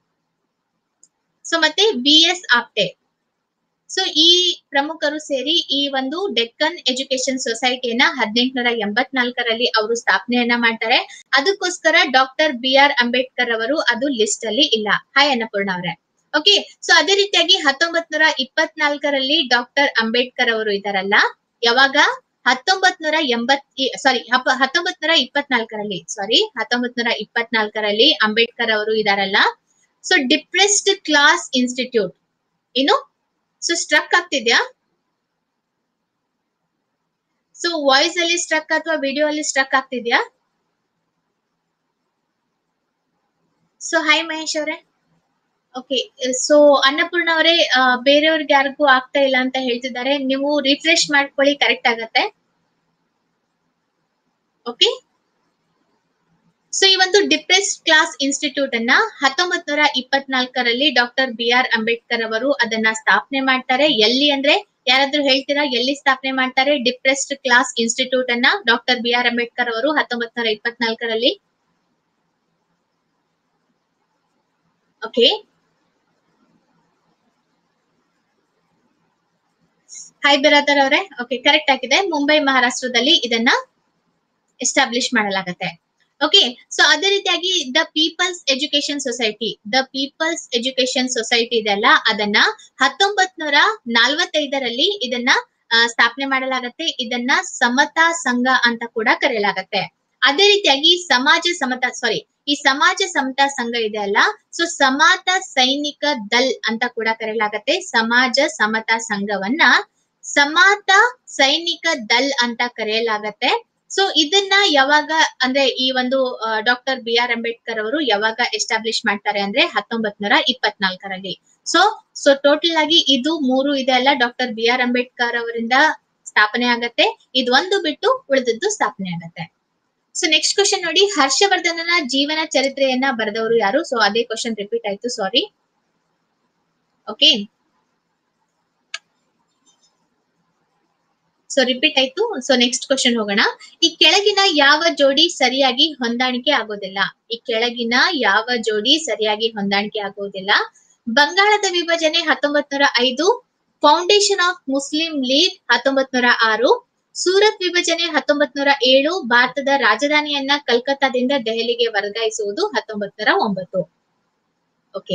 ಸೊ ಮತ್ತೆ ಬಿ ಎಸ್ ಆಪ್ಟೆ. ಸೊ ಈ ಪ್ರಮುಖರು ಸೇರಿ ಈ ಒಂದು ಡೆಕ್ಕನ್ ಎಜುಕೇಶನ್ ಸೊಸೈಟಿಯನ್ನ ಹದಿನೆಂಟುನೂರ ಎಂಬತ್ನಾಲ್ಕರಲ್ಲಿ ಅವರು ಸ್ಥಾಪನೆಯನ್ನ ಮಾಡ್ತಾರೆ. ಅದಕ್ಕೋಸ್ಕರ ಡಾಕ್ಟರ್ ಬಿ ಆರ್ ಅಂಬೇಡ್ಕರ್ ಅವರು ಅದು ಲಿಸ್ಟ್ ಅಲ್ಲಿ ಇಲ್ಲ. ಹಾಯ್ ಅನ್ನಪೂರ್ಣ ಅವರೇ. ಓಕೆ, ಸೊ ಅದೇ ರೀತಿಯಾಗಿ ಹತ್ತೊಂಬತ್ ನೂರ ಇಪ್ಪತ್ನಾಲ್ಕರಲ್ಲಿ ಡಾಕ್ಟರ್ ಅಂಬೇಡ್ಕರ್ ಅವರು ಇದಾರಲ್ಲ, ಯಾವಾಗ ಹತ್ತೊಂಬತ್ ನೂರ ಎಂಬತ್ ಸಾರಿ ಹತ್ತೊಂಬತ್ ನೂರ ಇಪ್ಪತ್ನಾಲ್ಕರಲ್ಲಿ ಸಾರಿ ಹತ್ತೊಂಬತ್ ನೂರ ಇಪ್ಪತ್ನಾಲ್ಕರಲ್ಲಿ ಅಂಬೇಡ್ಕರ್ ಅವರು ಇದಾರಲ್ಲ, ಸೊ ಡಿಪ್ರೆಸ್ಡ್ ಕ್ಲಾಸ್ ಇನ್ಸ್ಟಿಟ್ಯೂಟ್ ಏನು ಸೊ ಸ್ಟ್ರಕ್ ಆಗ್ತಿದ್ಯಾ ಸೊ ವಾಯ್ಸ್ ಅಲ್ಲಿ ಸ್ಟ್ರಕ್ ಅಥವಾ ವಿಡಿಯೋ ಅಲ್ಲಿ ಸ್ಟ್ರಕ್ ಆಗ್ತಿದ್ಯಾ ಸೊ ಹಾಯ್ ಮಹೇಶ್ ಅವರೇ ಓಕೆ ಸೊ ಅನ್ನಪೂರ್ಣ ಅವರೇ ಬೇರೆಯವ್ರಿಗೆ ಯಾರಿಗೂ ಆಗ್ತಾ ಇಲ್ಲ ಅಂತ ಹೇಳ್ತಿದ್ದಾರೆ ನೀವು ರಿಫ್ರೆಶ್ ಮಾಡ್ಕೊಳ್ಳಿ ಕರೆಕ್ಟ್ ಆಗತ್ತೆ ಓಕೆ ಸೊ ಈ ಒಂದು ಡಿಪ್ರೆಸ್ಡ್ ಕ್ಲಾಸ್ ಇನ್ಸ್ಟಿಟ್ಯೂಟ್ ಅನ್ನ ಹತ್ತೊಂಬತ್ ನೂರ ಇಪ್ಪತ್ನಾಲ್ಕರಲ್ಲಿ ಡಾಕ್ಟರ್ ಬಿ ಆರ್ ಅಂಬೇಡ್ಕರ್ ಅವರು ಅದನ್ನ ಸ್ಥಾಪನೆ ಮಾಡ್ತಾರೆ ಎಲ್ಲಿ ಅಂದ್ರೆ ಯಾರಾದ್ರೂ ಹೇಳ್ತೀರಾ ಎಲ್ಲಿ ಸ್ಥಾಪನೆ ಮಾಡ್ತಾರೆ ಡಿಪ್ರೆಸ್ಡ್ ಕ್ಲಾಸ್ ಇನ್ಸ್ಟಿಟ್ಯೂಟ್ ಅನ್ನ ಡಾಕ್ಟರ್ ಬಿ ಆರ್ ಅಂಬೇಡ್ಕರ್ ಅವರು ಹತ್ತೊಂಬತ್ ನೂರ ಇಪ್ಪತ್ನಾಲ್ಕರಲ್ಲಿ ಓಕೆ ಹಾಯ್ ಬಿರಾದರ್ ಅವರೇ ಓಕೆ ಕರೆಕ್ಟ್ ಆಗಿದೆ ಮುಂಬೈ ಮಹಾರಾಷ್ಟ್ರದಲ್ಲಿ ಇದನ್ನ ಎಸ್ಟಾಬ್ಲಿಷ್ ಮಾಡಲಾಗತ್ತೆ ಓಕೆ ಸೊ ಅದೇ ರೀತಿಯಾಗಿ the people's education society the people's education society ಇದೆಲ್ಲ ಅದನ್ನ ಹತ್ತೊಂಬತ್ ನೂರ ನಲ್ವತ್ತೈದರಲ್ಲಿ ಇದನ್ನ ಸ್ಥಾಪನೆ ಮಾಡಲಾಗತ್ತೆ ಇದನ್ನ ಸಮತಾ ಸಂಘ ಅಂತ ಕೂಡ ಕರೆಯಲಾಗತ್ತೆ ಅದೇ ರೀತಿಯಾಗಿ ಸಮಾಜ ಸಮತಾ ಸಾರಿ ಈ ಸಮಾಜ ಸಮತಾ ಸಂಘ ಇದೆ ಅಲ್ಲ ಸೊ ಸಮಾತ ಸೈನಿಕ ದಲ್ ಅಂತ ಕೂಡ ಕರೆಯಲಾಗತ್ತೆ ಸಮಾಜ ಸಮತಾ ಸಂಘವನ್ನ ಸಮಾತ ಸೈನಿಕ ದಲ್ ಅಂತ ಕರೆಯಲಾಗತ್ತೆ ಸೊ ಇದನ್ನ ಯಾವಾಗ ಅಂದ್ರೆ ಈ ಒಂದು ಡಾಕ್ಟರ್ ಬಿ ಆರ್ ಅಂಬೇಡ್ಕರ್ ಅವರು ಯಾವಾಗ ಎಸ್ಟಾಬ್ಲಿಷ್ ಮಾಡ್ತಾರೆ ಅಂದ್ರೆ ಹತ್ತೊಂಬತ್ ನೂರ ಇಪ್ಪತ್ನಾಲ್ಕರಲ್ಲಿ ಸೊ ಸೊ ಟೋಟಲ್ ಆಗಿ ಇದು ಮೂರು ಇದೆ ಅಲ್ಲ ಡಾಕ್ಟರ್ ಬಿ ಆರ್ ಅಂಬೇಡ್ಕರ್ ಅವರಿಂದ ಸ್ಥಾಪನೆ ಆಗತ್ತೆ ಇದು ಒಂದು ಬಿಟ್ಟು ಉಳಿದದ್ದು ಸ್ಥಾಪನೆ ಆಗತ್ತೆ ಸೊ ನೆಕ್ಸ್ಟ್ ಕ್ವಶನ್ ನೋಡಿ ಹರ್ಷವರ್ಧನನ ಜೀವನ ಚರಿತ್ರೆಯನ್ನ ಬರೆದವರು ಯಾರು ಸೊ ಅದೇ ಕ್ವಶನ್ ರಿಪೀಟ್ ಆಯ್ತು ಸಾರಿ ಓಕೆ ಸೊ ರಿಪೀಟ್ ಆಯ್ತು ಸೊ ನೆಕ್ಸ್ಟ್ ಕ್ವಶನ್ ಹೋಗೋಣ ಈ ಕೆಳಗಿನ ಯಾವ ಜೋಡಿ ಸರಿಯಾಗಿ ಹೊಂದಾಣಿಕೆ ಆಗೋದಿಲ್ಲ ಈ ಕೆಳಗಿನ ಯಾವ ಜೋಡಿ ಸರಿಯಾಗಿ ಹೊಂದಾಣಿಕೆ ಆಗೋದಿಲ್ಲ ಬಂಗಾಳದ ವಿಭಜನೆ ಹತ್ತೊಂಬತ್ ನೂರ ಐದು ಫೌಂಡೇಶನ್ ಆಫ್ ಮುಸ್ಲಿಂ ಲೀಗ್ ಹತ್ತೊಂಬತ್ ನೂರ ಆರು ಸೂರತ್ ವಿಭಜನೆ ಹತ್ತೊಂಬತ್ ನೂರ ಏಳು ಭಾರತದ ರಾಜಧಾನಿಯನ್ನ ಕಲ್ಕತ್ತಾದಿಂದ ದೆಹಲಿಗೆ ವರ್ಗಾಯಿಸುವುದು ಹತ್ತೊಂಬತ್ ನೂರ ಒಂಬತ್ತು ಓಕೆ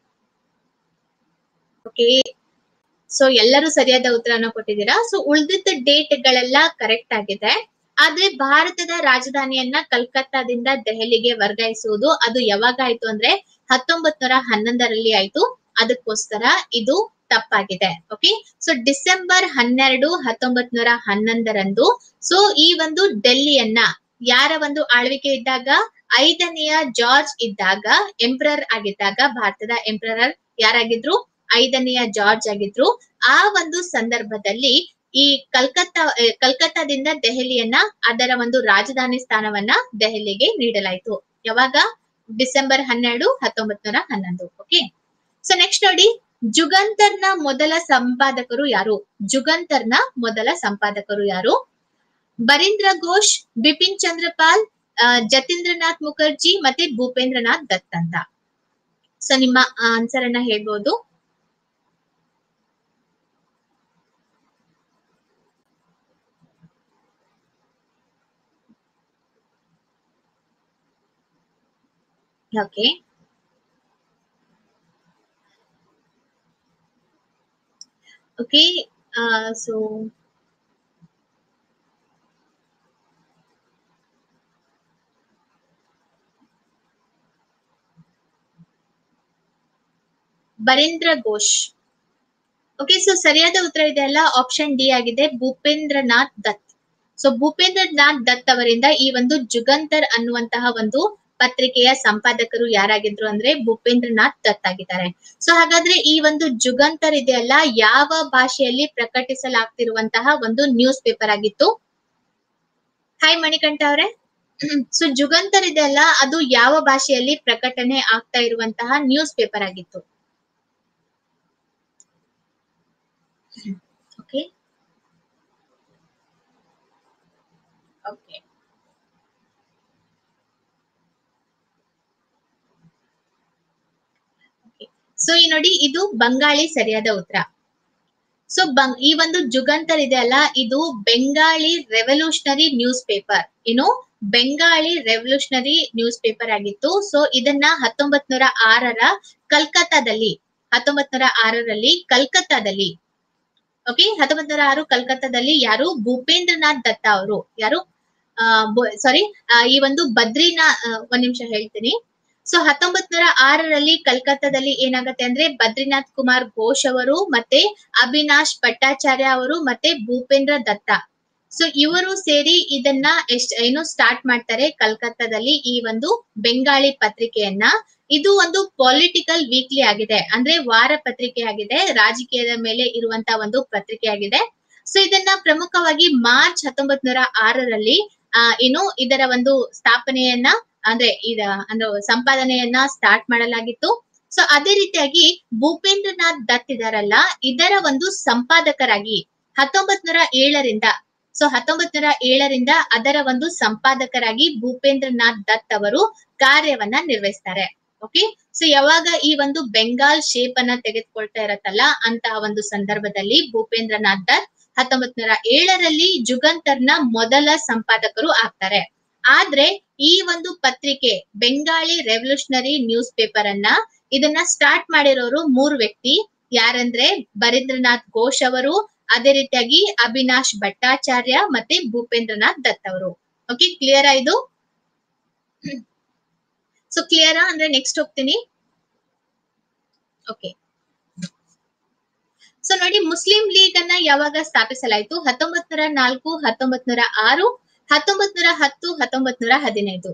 ಓಕೆ ಸೊ ಎಲ್ಲರೂ ಸರಿಯಾದ ಉತ್ತರನ ಕೊಟ್ಟಿದ್ದೀರಾ ಸೊ ಉಳಿದಿದ್ದ ಡೇಟ್ ಗಳೆಲ್ಲ ಕರೆಕ್ಟ್ ಆಗಿದೆ ಆದ್ರೆ ಭಾರತದ ರಾಜಧಾನಿಯನ್ನ ಕಲ್ಕತ್ತಾದಿಂದ ದೆಹಲಿಗೆ ವರ್ಗಾಯಿಸುವುದು ಅದು ಯಾವಾಗ ಆಯ್ತು ಅಂದ್ರೆ ಹತ್ತೊಂಬತ್ ನೂರ ಹನ್ನೊಂದರಲ್ಲಿ ಆಯ್ತು ಅದಕ್ಕೋಸ್ಕರ ಇದು ತಪ್ಪಾಗಿದೆ ಓಕೆ ಸೊ ಡಿಸೆಂಬರ್ ಹನ್ನೆರಡು ಹತ್ತೊಂಬತ್ ನೂರ ಹನ್ನೊಂದರಂದು ಸೊ ಈ ಒಂದು ಡೆಲ್ಲಿಯನ್ನ ಯಾರ ಒಂದು ಆಳ್ವಿಕೆ ಇದ್ದಾಗ ಐದನೆಯ ಜಾರ್ಜ್ ಇದ್ದಾಗ ಎಂಪ್ರರ್ ಆಗಿದ್ದಾಗ ಭಾರತದ ಎಂಪ್ರರ್ ಯಾರಾಗಿದ್ರು ಐದನೆಯ ಜಾರ್ಜ್ ಆಗಿದ್ರು ಆ ಒಂದು ಸಂದರ್ಭದಲ್ಲಿ ಈ ಕಲ್ಕತ್ತಾ ಕಲ್ಕತ್ತಾದಿಂದ ದೆಹಲಿಯನ್ನ ಅದರ ಒಂದು ರಾಜಧಾನಿ ಸ್ಥಾನವನ್ನ ದೆಹಲಿಗೆ ನೀಡಲಾಯಿತು ಯಾವಾಗ ಡಿಸೆಂಬರ್ ಹನ್ನೆರಡು ಹತ್ತೊಂಬತ್ ನೂರ ಹನ್ನೊಂದು ಓಕೆ ಸೊ ನೆಕ್ಸ್ಟ್ ನೋಡಿ ಜುಗಂತರ್ನ ಮೊದಲ ಸಂಪಾದಕರು ಯಾರು ಜುಗಂತರ್ನ ಮೊದಲ ಸಂಪಾದಕರು ಯಾರು ಬರೀಂದ್ರ ಘೋಷ್ ಬಿಪಿನ್ ಚಂದ್ರಪಾಲ್ ಜತೀಂದ್ರನಾಥ್ ಮುಖರ್ಜಿ ಮತ್ತೆ ಭೂಪೇಂದ್ರನಾಥ್ ದತ್ ಅಂತ ಸೊ ನಿಮ್ಮ ಆನ್ಸರ್ ಅನ್ನ ಹೇಳ್ಬೋದು okay okay so Barindra Ghosh okay so ಸರಿಯಾದ ಉತ್ತರ ಇದೆ ಅಲ್ಲ ಆಪ್ಷನ್ ಡಿ ಆಗಿದೆ ಭೂಪೇಂದ್ರನಾಥ್ ದತ್ ಸೊ ಭೂಪೇಂದ್ರನಾಥ್ ದತ್ ಅವರಿಂದ ಈ ಒಂದು ಜುಗಂತರ್ ಅನ್ನುವಂತಹ ಒಂದು ಪತ್ರಿಕೆಯ ಸಂಪಾದಕರು ಯಾರಾಗಿದ್ರು ಅಂದ್ರೆ ಭೂಪೇಂದ್ರನಾಥ್ ದತ್ ಆಗಿದ್ದಾರೆ ಸೊ ಹಾಗಾದ್ರೆ ಈ ಒಂದು ಜುಗಂತರ್ ಇದೆಯಲ್ಲ ಯಾವ ಭಾಷೆಯಲ್ಲಿ ಪ್ರಕಟಿಸಲಾಗ್ತಿರುವಂತಹ ಒಂದು ನ್ಯೂಸ್ ಪೇಪರ್ ಆಗಿತ್ತು ಹಾಯ್ ಮಣಿಕಂಠ ಅವರೇ ಸೊ ಜುಗಂತರ್ ಇದೆಯಲ್ಲ ಅದು ಯಾವ ಭಾಷೆಯಲ್ಲಿ ಪ್ರಕಟಣೆ ಆಗ್ತಾ ಇರುವಂತಹ ನ್ಯೂಸ್ ಪೇಪರ್ ಆಗಿತ್ತು ಓಕೆ ಓಕೆ ಸೊ ಈ ನೋಡಿ ಇದು ಬಂಗಾಳಿ ಸರಿಯಾದ ಉತ್ತರ ಸೊ ಬಂಗ್ ಈ ಒಂದು ಜುಗಂತರ್ ಇದೆ ಅಲ್ಲ ಇದು ಬೆಂಗಾಳಿ ರೆವಲ್ಯೂಷನರಿ ನ್ಯೂಸ್ ಪೇಪರ್ ಏನು ಬೆಂಗಾಳಿ ರೆವಲ್ಯೂಷನರಿ ನ್ಯೂಸ್ ಪೇಪರ್ ಆಗಿತ್ತು ಸೊ ಇದನ್ನ ಹತ್ತೊಂಬತ್ ನೂರ ಆರರ ಕಲ್ಕತ್ತಾದಲ್ಲಿ ಹತ್ತೊಂಬತ್ ನೂರ ಆರರಲ್ಲಿ ಕಲ್ಕತ್ತಾದಲ್ಲಿ ಓಕೆ ಹತ್ತೊಂಬತ್ ನೂರ ಆರು ಕಲ್ಕತ್ತಾದಲ್ಲಿ ಯಾರು ಭೂಪೇಂದ್ರನಾಥ್ ದತ್ತ ಅವರು ಯಾರು ಸಾರಿ ಈ ಒಂದು ಬದ್ರಿನಾ ಒಂದ್ ನಿಮಿಷ ಹೇಳ್ತೀನಿ ಸೊ ಹತ್ತೊಂಬತ್ ನೂರ ಆರರಲ್ಲಿ ಕಲ್ಕತ್ತಾದಲ್ಲಿ ಏನಾಗತ್ತೆ ಅಂದ್ರೆ ಬದ್ರಿನಾಥ್ ಕುಮಾರ್ ಘೋಷ್ ಅವರು ಮತ್ತೆ ಅವಿನಾಶ್ ಭಟ್ಟಾಚಾರ್ಯ ಅವರು ಮತ್ತೆ ಭೂಪೇಂದ್ರ ದತ್ತ ಸೊ ಇವರು ಸೇರಿ ಇದನ್ನ ಎಷ್ಟ್ ಏನು ಸ್ಟಾರ್ಟ್ ಮಾಡ್ತಾರೆ ಕಲ್ಕತ್ತಾದಲ್ಲಿ ಈ ಒಂದು ಬೆಂಗಾಳಿ ಪತ್ರಿಕೆಯನ್ನ. ಇದು ಒಂದು ಪೊಲಿಟಿಕಲ್ ವೀಕ್ಲಿ ಆಗಿದೆ, ಅಂದ್ರೆ ವಾರ ಪತ್ರಿಕೆ ಆಗಿದೆ, ರಾಜಕೀಯದ ಮೇಲೆ ಇರುವಂತ ಒಂದು ಪತ್ರಿಕೆ ಆಗಿದೆ. ಸೊ ಇದನ್ನ ಪ್ರಮುಖವಾಗಿ ಮಾರ್ಚ್ ಹತ್ತೊಂಬತ್ ನೂರ ಆರರಲ್ಲಿ ಆ ಏನು ಇದರ ಒಂದು ಸ್ಥಾಪನೆಯನ್ನ ಅಂದ್ರೆ ಇದ ಅಂದ್ರೆ ಸಂಪಾದನೆಯನ್ನ ಸ್ಟಾರ್ಟ್ ಮಾಡಲಾಗಿತ್ತು. ಸೊ ಅದೇ ರೀತಿಯಾಗಿ ಭೂಪೇಂದ್ರನಾಥ್ ದತ್ ಇದಾರಲ್ಲ, ಇದರ ಒಂದು ಸಂಪಾದಕರಾಗಿ ಹತ್ತೊಂಬತ್ ನೂರ ಏಳರಿಂದ ಸೊ ಹತ್ತೊಂಬತ್ ನೂರ ಏಳರಿಂದ ಅದರ ಒಂದು ಸಂಪಾದಕರಾಗಿ ಭೂಪೇಂದ್ರನಾಥ್ ದತ್ ಅವರು ಕಾರ್ಯವನ್ನ ನಿರ್ವಹಿಸ್ತಾರೆ. ಓಕೆ, ಸೊ ಯಾವಾಗ ಈ ಒಂದು ಬೆಂಗಾಲ್ ಶೇಪ್ ಅನ್ನ ತೆಗೆದುಕೊಳ್ತಾ ಇರತ್ತಲ್ಲ ಅಂತ ಒಂದು ಸಂದರ್ಭದಲ್ಲಿ ಭೂಪೇಂದ್ರನಾಥ್ ದತ್ ಹತ್ತೊಂಬತ್ ನೂರ ಏಳರಲ್ಲಿ ಜುಗಂತರ್ನ ಮೊದಲ ಸಂಪಾದಕರು ಆಗ್ತಾರೆ. ಆದ್ರೆ ಈ ಒಂದು ಪತ್ರಿಕೆ ಬೆಂಗಾಳಿ ರೆವಲ್ಯೂಷನರಿ ನ್ಯೂಸ್ ಪೇಪರ್ ಅನ್ನ ಇದನ್ನ ಸ್ಟಾರ್ಟ್ ಮಾಡಿರೋರು ಮೂರು ವ್ಯಕ್ತಿ, ಯಾರಂದ್ರೆ ಬರೀಂದ್ರನಾಥ್ ಘೋಷ್ ಅವರು, ಅದೇ ರೀತಿಯಾಗಿ ಅವಿನಾಶ್ ಭಟ್ಟಾಚಾರ್ಯ ಮತ್ತೆ ಭೂಪೇಂದ್ರನಾಥ್ ದತ್ ಅವರು. ಓಕೆ, ಕ್ಲಿಯರ್ ಆಯ್ತು? ಸೊ ಕ್ಲಿಯರಾ ಅಂದ್ರೆ ನೆಕ್ಸ್ಟ್ ಹೋಗ್ತೀನಿ. ಓಕೆ, ಸೊ ನೋಡಿ ಮುಸ್ಲಿಂ ಲೀಗ್ ಅನ್ನ ಯಾವಾಗ ಸ್ಥಾಪಿಸಲಾಯಿತು? ಹತ್ತೊಂಬತ್ ನೂರ ನಾಲ್ಕು, ಹತ್ತೊಂಬತ್ ನೂರ ಆರು, ಹತ್ತೊಂಬತ್ ನೂರ ಹತ್ತು, ಹತ್ತೊಂಬತ್ ನೂರ ಹದಿನೈದು.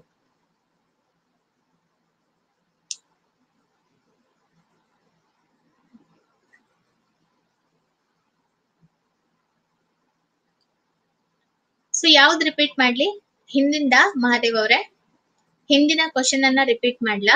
ಸೊ ಯಾವ್ದು ರಿಪೀಟ್ ಮಾಡ್ಲಿ ಹಿಂದಿಂದ? ಮಹಾದೇವ್ ಅವ್ರೆ, ಹಿಂದಿನ ಕ್ವಶನ್ ಅನ್ನ ರಿಪೀಟ್ ಮಾಡ್ಲಾ?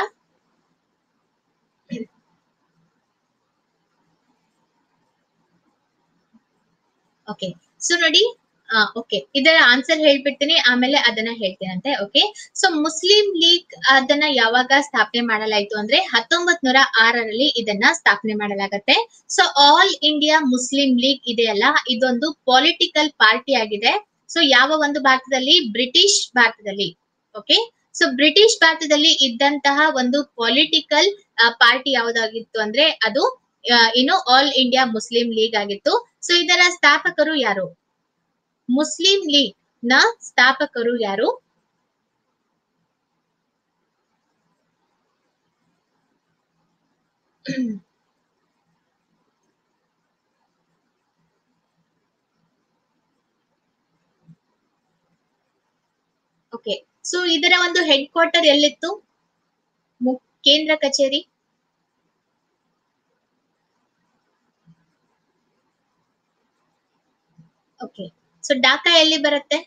ಓಕೆ, ಸೊ ನೋಡಿ ಓಕೆ ಇದರ ಆನ್ಸರ್ ಹೇಳ್ಬಿಡ್ತೀನಿ, ಆಮೇಲೆ ಅದನ್ನ ಹೇಳ್ತೇನಂತೆ. ಓಕೆ, ಸೊ ಮುಸ್ಲಿಂ ಲೀಗ್ ಅದನ್ನ ಯಾವಾಗ ಸ್ಥಾಪನೆ ಮಾಡಲಾಯ್ತು ಅಂದ್ರೆ ಹತ್ತೊಂಬತ್ ನೂರ ಆರರಲ್ಲಿ ಇದನ್ನ ಸ್ಥಾಪನೆ ಮಾಡಲಾಗತ್ತೆ. So all India Muslim league ಇದೆಯಲ್ಲ, ಇದೊಂದು ಪೊಲಿಟಿಕಲ್ ಪಾರ್ಟಿ ಆಗಿದೆ. ಸೊ ಯಾವ ಒಂದು ಭಾರತದಲ್ಲಿ? ಬ್ರಿಟಿಷ್ ಭಾರತದಲ್ಲಿ. ಓಕೆ, ಸೊ ಬ್ರಿಟಿಷ್ ಭಾರತದಲ್ಲಿ ಇದ್ದಂತಹ ಒಂದು ಪೊಲಿಟಿಕಲ್ ಪಾರ್ಟಿ ಯಾವ್ದಾಗಿತ್ತು ಅಂದ್ರೆ ಅದು ಏನು ಆಲ್ ಇಂಡಿಯಾ ಮುಸ್ಲಿಂ ಲೀಗ್ ಆಗಿತ್ತು. ಸೊ ಇದರ ಸ್ಥಾಪಕರು ಯಾರು? ಮುಸ್ಲಿಂ ಲೀಗ್ ನ ಸ್ಥಾಪಕರು ಯಾರು? ಓಕೆ, ಸೊ ಇದರ ಒಂದು ಹೆಡ್ ಕ್ವಾರ್ಟರ್ ಎಲ್ಲಿತ್ತು? ಕೇಂದ್ರ ಕಚೇರಿ? ಓಕೆ, ಸೊ ಢಾಕಾ ಎಲ್ಲಿ ಬರುತ್ತೆ?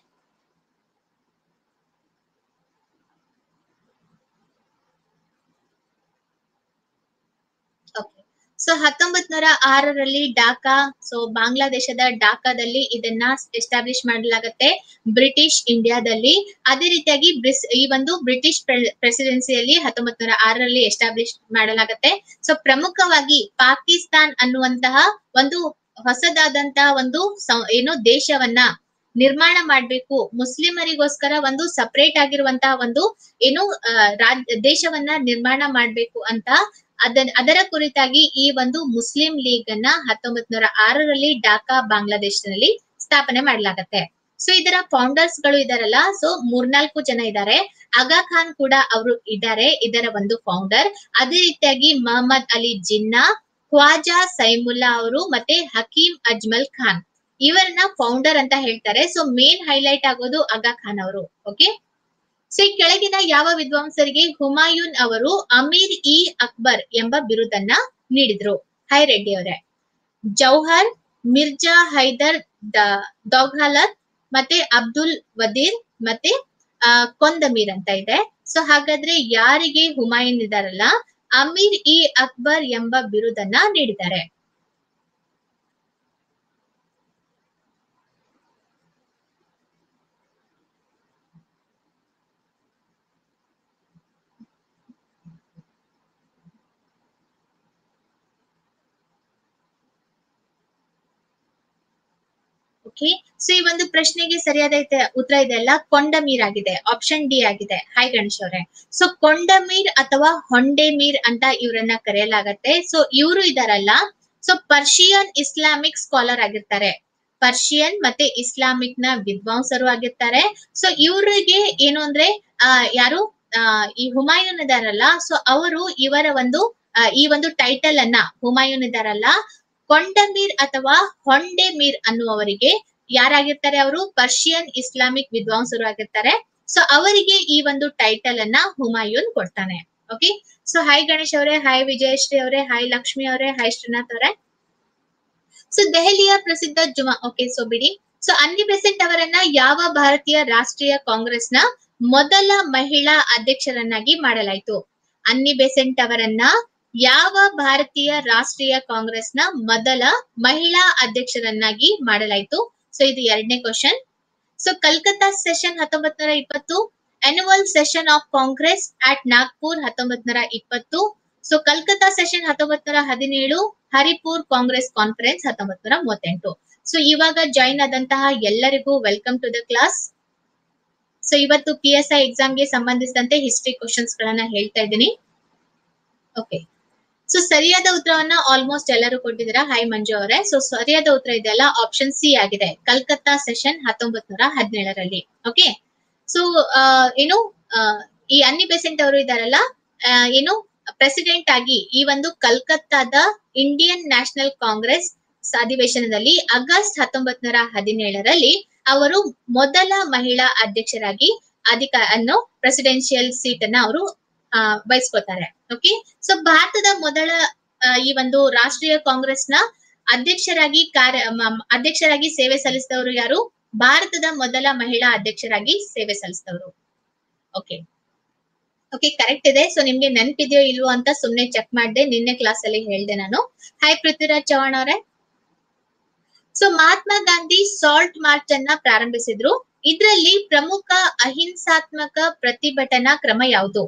ಓಕೆ, ಸೊ ಹತ್ತೊಂಬತ್ ನೂರ ಆರರಲ್ಲಿ ಢಾಕಾ, ಸೊ ಬಾಂಗ್ಲಾದೇಶದ ಢಾಕಾದಲ್ಲಿ ಇದನ್ನ ಎಸ್ಟಾಬ್ಲಿಷ್ ಮಾಡಲಾಗತ್ತೆ ಬ್ರಿಟಿಷ್ ಇಂಡಿಯಾದಲ್ಲಿ. ಅದೇ ರೀತಿಯಾಗಿ ಬ್ರಿಸ್ ಈ ಒಂದು ಬ್ರಿಟಿಷ್ ಪ್ರೆಸಿಡೆನ್ಸಿಯಲ್ಲಿ ಹತ್ತೊಂಬತ್ ನೂರ ಆರರಲ್ಲಿ ಎಸ್ಟಾಬ್ಲಿಷ್ ಮಾಡಲಾಗತ್ತೆ. ಸೊ ಪ್ರಮುಖವಾಗಿ ಪಾಕಿಸ್ತಾನ್ ಅನ್ನುವಂತಹ ಒಂದು ಹೊಸದಾದಂತಹ ಒಂದು ಏನು ದೇಶವನ್ನ ನಿರ್ಮಾಣ ಮಾಡ್ಬೇಕು, ಮುಸ್ಲಿಮರಿಗೋಸ್ಕರ ಒಂದು ಸಪರೇಟ್ ಆಗಿರುವಂತಹ ಒಂದು ಏನು ರಾಜ್ಯ ದೇಶವನ್ನ ನಿರ್ಮಾಣ ಮಾಡ್ಬೇಕು ಅಂತ ಅದನ್ ಅದರ ಕುರಿತಾಗಿ ಈ ಒಂದು ಮುಸ್ಲಿಂ ಲೀಗ್ ಅನ್ನ ಹತ್ತೊಂಬತ್ ನೂರ ಆರರಲ್ಲಿ ಢಾಕಾ ಬಾಂಗ್ಲಾದೇಶದಲ್ಲಿ ಸ್ಥಾಪನೆ ಮಾಡಲಾಗತ್ತೆ. ಸೊ ಇದರ ಫೌಂಡರ್ಸ್ ಗಳು ಇದಾರಲ್ಲ, ಸೊ ಮೂರ್ನಾಲ್ಕು ಜನ ಇದ್ದಾರೆ. ಆಗಾ ಖಾನ್ ಕೂಡ ಅವರು ಇದ್ದಾರೆ, ಇದರ ಒಂದು ಫೌಂಡರ್. ಅದೇ ರೀತಿಯಾಗಿ ಮಹಮ್ಮದ್ ಅಲಿ ಜಿನ್ನಾ, ಖ್ವಾಜಾ ಸೈಮುಲ್ಲಾ ಅವರು ಮತ್ತೆ ಹಕೀಂ ಅಜ್ಮಲ್ ಖಾನ್ ಇವರನ್ನ ಫೌಂಡರ್ ಅಂತ ಹೇಳ್ತಾರೆ. ಸೊ ಮೇನ್ ಹೈಲೈಟ್ ಆಗೋದು ಆಗಾ ಖಾನ್ ಅವರು. ಓಕೆ, ಸೊ ಈ ಕೆಳಗಿನ ಯಾವ ವಿದ್ವಾಂಸರಿಗೆ ಹುಮಾಯೂನ್ ಅವರು ಅಮೀರ್ ಇ ಅಕ್ಬರ್ ಎಂಬ ಬಿರುದನ್ನ ನೀಡಿದ್ರು? ಹೈ ರೆಡ್ಡಿ ಅವರೇ. ಜೌಹರ್, ಮಿರ್ಜಾ ಹೈದರ್ ದೌಘಾಲತ್, ಮತ್ತೆ ಅಬ್ದುಲ್ ವದೀರ್, ಮತ್ತೆ ಆ ಕೊಂದಮೀರ್ ಅಂತ ಇದೆ. ಸೊ ಹಾಗಾದ್ರೆ ಯಾರಿಗೆ ಹುಮಾಯೂನ್ ಇದಾರಲ್ಲ ಅಮೀರ್ ಇ ಅಕ್ಬರ್ ಎಂಬ ಬಿರುದನ್ನ ನೀಡಿದ್ದಾರೆ? ಓಕೆ, ಸೊ ಈ ಒಂದು ಪ್ರಶ್ನೆಗೆ ಸರಿಯಾದ ಉತ್ತರ ಇದೆಯಲ್ಲ ಕೊಂಡಮೀರ್ ಆಗಿದೆ, ಆಪ್ಷನ್ ಡಿ ಆಗಿದೆ. ಹಾಯ್ ಗಣೇಶ್ ಅವರೇ. ಸೊ ಕೊಂಡಮೀರ್ ಅಥವಾ ಹೊಂಡೆಮೀರ್ ಅಂತ ಇವರನ್ನ ಕರೆಯಲಾಗತ್ತೆ. ಸೊ ಇವರು ಇದಾರಲ್ಲ, ಸೊ ಪರ್ಷಿಯನ್ ಇಸ್ಲಾಮಿಕ್ ಸ್ಕಾಲರ್ ಆಗಿರ್ತಾರೆ, ಪರ್ಷಿಯನ್ ಮತ್ತೆ ಇಸ್ಲಾಮಿಕ್ ನ ವಿದ್ವಾಂಸರು ಆಗಿರ್ತಾರೆ. ಸೊ ಇವರಿಗೆ ಏನು ಅಂದ್ರೆ ಆ ಯಾರು ಆ, ಈ ಹುಮಾಯೂನ್ ಇದಾರಲ್ಲ, ಸೊ ಅವರು ಇವರ ಒಂದು ಆ, ಈ ಒಂದು ಟೈಟಲ್ ಅನ್ನ ಹುಮಾಯೂನ್ ಇದಾರಲ್ಲ, ಕೊಂಡಮೀರ್ ಅಥವಾ ಹೊಂಡೆಮೀರ್ ಅನ್ನುವವರಿಗೆ ಯಾರಾಗಿರ್ತಾರೆ, ಅವರು ಪರ್ಷಿಯನ್ ಇಸ್ಲಾಮಿಕ್ ವಿದ್ವಾಂಸರು ಆಗಿರ್ತಾರೆ. ಸೊ ಅವರಿಗೆ ಈ ಒಂದು ಟೈಟಲ್ ಅನ್ನ ಹುಮಾಯೂನ್ ಕೊಡ್ತಾನೆ. ಓಕೆ, ಸೊ ಹಾಯ್ ಗಣೇಶ್ ಅವರೇ, ಹಾಯ್ ವಿಜಯಶ್ರೀ ಅವರೇ, ಹಾಯ್ ಲಕ್ಷ್ಮಿ ಅವರೇ, ಹಾಯ್ ಶ್ರೀನಾಥ್ ಅವರೇ. ಸೊ ದೆಹಲಿಯ ಪ್ರಸಿದ್ಧ ಜುಮಾ, ಓಕೆ, ಸೊ ಬಿಡಿ. ಸೊ ಅನ್ನಿ ಬೆಸೆಂಟ್ ಅವರನ್ನ ಯಾವ ಭಾರತೀಯ ರಾಷ್ಟ್ರೀಯ ಕಾಂಗ್ರೆಸ್ನ ಮೊದಲ ಮಹಿಳಾ ಅಧ್ಯಕ್ಷರನ್ನಾಗಿ ಮಾಡಲಾಯಿತು? ಅನ್ನಿ ಬೆಸೆಂಟ್ ಅವರನ್ನ ಯಾವ ಭಾರತೀಯ ರಾಷ್ಟ್ರೀಯ ಕಾಂಗ್ರೆಸ್ನ ಮೊದಲ ಮಹಿಳಾ ಅಧ್ಯಕ್ಷರನ್ನಾಗಿ ಮಾಡಲಾಯಿತು? ಸೊ ಇದು ಎರಡನೇ ಕ್ವಶನ್. ಸೊ ಕಲ್ಕತ್ತಾ ಸೆಷನ್ ಹತ್ತೊಂಬತ್ ನೂರ ಇಪ್ಪತ್ತು, annual session of Congress at Nagpur ಹತ್ತೊಂಬತ್ ನೂರ ಇಪ್ಪತ್ತು. ಸೊ ಕಲ್ಕತ್ತಾ ಸೆಷನ್ ಹತ್ತೊಂಬತ್ ನೂರ ಹದಿನೇಳು, ಹರಿಪುರ್ ಕಾಂಗ್ರೆಸ್ ಕಾನ್ಫರೆನ್ಸ್ ಹತ್ತೊಂಬತ್ ನೂರ ಮೂವತ್ತೆಂಟು. ಸೊ ಇವಾಗ ಜಾಯಿನ್ ಆದಂತಹ ಎಲ್ಲರಿಗೂ welcome to the class. So ಇವತ್ತು ಪಿ ಎಸ್ ಐ ಎಕ್ಸಾಮ್ಗೆ ಸಂಬಂಧಿಸಿದಂತೆ ಹಿಸ್ಟ್ರಿ ಕ್ವಶನ್ಸ್ ಗಳನ್ನ ಹೇಳ್ತಾ ಇದ್ದೀನಿ. ಓಕೆ, ಸೊ ಸರಿಯಾದ ಉತ್ತರವನ್ನ ಆಲ್ಮೋಸ್ಟ್ ಎಲ್ಲರೂ ಕೊಟ್ಟಿದ್ದೀರಾ. ಹಾಯ್ ಮಂಜು ಅವರೇ. ಸೊ ಸರಿಯಾದ ಉತ್ತರ ಇದೆಯಲ್ಲ, ಆಪ್ಷನ್ ಸಿ ಆಗಿದೆ, ಕಲ್ಕತ್ತಾ ಸೆಷನ್ ಹತ್ತೊಂಬತ್ ನೂರ ಹದಿನೇಳರಲ್ಲಿ. ಓಕೆ, ಸೊ ಏನು ಆ, ಈ ಅನ್ನಿ ಬೆಸೆಂಟ್ ಅವರು ಇದಾರಲ್ಲ, ಆ, ಏನು ಪ್ರೆಸಿಡೆಂಟ್ ಆಗಿ ಈ ಒಂದು ಕಲ್ಕತ್ತಾದ ಇಂಡಿಯನ್ ನ್ಯಾಷನಲ್ ಕಾಂಗ್ರೆಸ್ ಅಧಿವೇಶನದಲ್ಲಿ ಆಗಸ್ಟ್ ಹತ್ತೊಂಬತ್ ನೂರ ಹದಿನೇಳರಲ್ಲಿ ಅವರು ಮೊದಲ ಮಹಿಳಾ ಅಧ್ಯಕ್ಷರಾಗಿ ಅಧಿಕಾರ ಅನ್ನು ಪ್ರೆಸಿಡೆನ್ಶಿಯಲ್ ಸೀಟ್ ಅನ್ನ ಅವರು ಆ ವಹಿಸ್ಕೋತಾರೆ. ಓಕೆ, ಸೊ ಭಾರತದ ಮೊದಲ ಆ, ಈ ಒಂದು ರಾಷ್ಟ್ರೀಯ ಕಾಂಗ್ರೆಸ್ನ ಅಧ್ಯಕ್ಷರಾಗಿ ಕಾರ್ಯ ಮ- ಅಧ್ಯಕ್ಷರಾಗಿ ಸೇವೆ ಸಲ್ಲಿಸಿದವರು ಯಾರು? ಭಾರತದ ಮೊದಲ ಮಹಿಳಾ ಅಧ್ಯಕ್ಷರಾಗಿ ಸೇವೆ ಸಲ್ಲಿಸಿದವರು. ಓಕೆ ಓಕೆ ಕರೆಕ್ಟ್ ಇದೆ. ಸೊ ನಿಮ್ಗೆ ನೆನಪಿದೆಯೋ ಇಲ್ವೋ ಅಂತ ಸುಮ್ನೆ ಚೆಕ್ ಮಾಡಿದೆ, ನಿನ್ನೆ ಕ್ಲಾಸ್ ಅಲ್ಲಿ ಹೇಳ್ದೆ ನಾನು. ಹಾಯ್ ಪೃಥ್ವಿರಾಜ್ ಚೌಹಾಣ್ ಅವರೇ. So Mahatma Gandhi salt march ಅನ್ನ ಪ್ರಾರಂಭಿಸಿದ್ರು. ಇದರಲ್ಲಿ ಪ್ರಮುಖ ಅಹಿಂಸಾತ್ಮಕ ಪ್ರತಿಭಟನಾ ಕ್ರಮ ಯಾವುದು?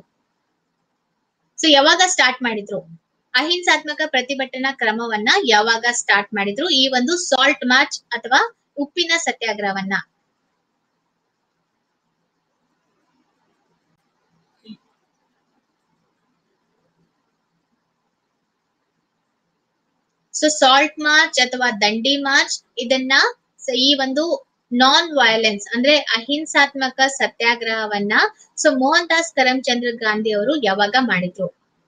ಸೊ ಯಾವಾಗ ಸ್ಟಾರ್ಟ್ ಮಾಡಿದ್ರು? ಅಹಿಂಸಾತ್ಮಕ ಪ್ರತಿಭಟನಾ ಕ್ರಮವನ್ನ ಯಾವಾಗ ಸ್ಟಾರ್ಟ್ ಮಾಡಿದ್ರು ಈ ಒಂದು ಸಾಲ್ಟ್ ಮಾರ್ಚ್ ಅಥವಾ ಉಪ್ಪಿನ ಸತ್ಯಾಗ್ರಹವನ್ನ? ಸೊ ಸಾಲ್ಟ್ ಮಾರ್ಚ್ ಅಥವಾ ದಂಡಿ ಮಾರ್ಚ್ ಇದನ್ನ ಸ- ಈ ಒಂದು ನಾನ್ ವಯಲೆನ್ಸ್ ಅಂದ್ರೆ ಅಹಿಂಸಾತ್ಮಕ ಸತ್ಯಾಗ್ರಹವನ್ನ ಸೊ ಮೋಹನ್ ದಾಸ್ ಕರಮ್ಚಂದ್ರ ಗಾಂಧಿ ಅವರು ಯಾವಾಗ ಮಾಡಿದ್ರು?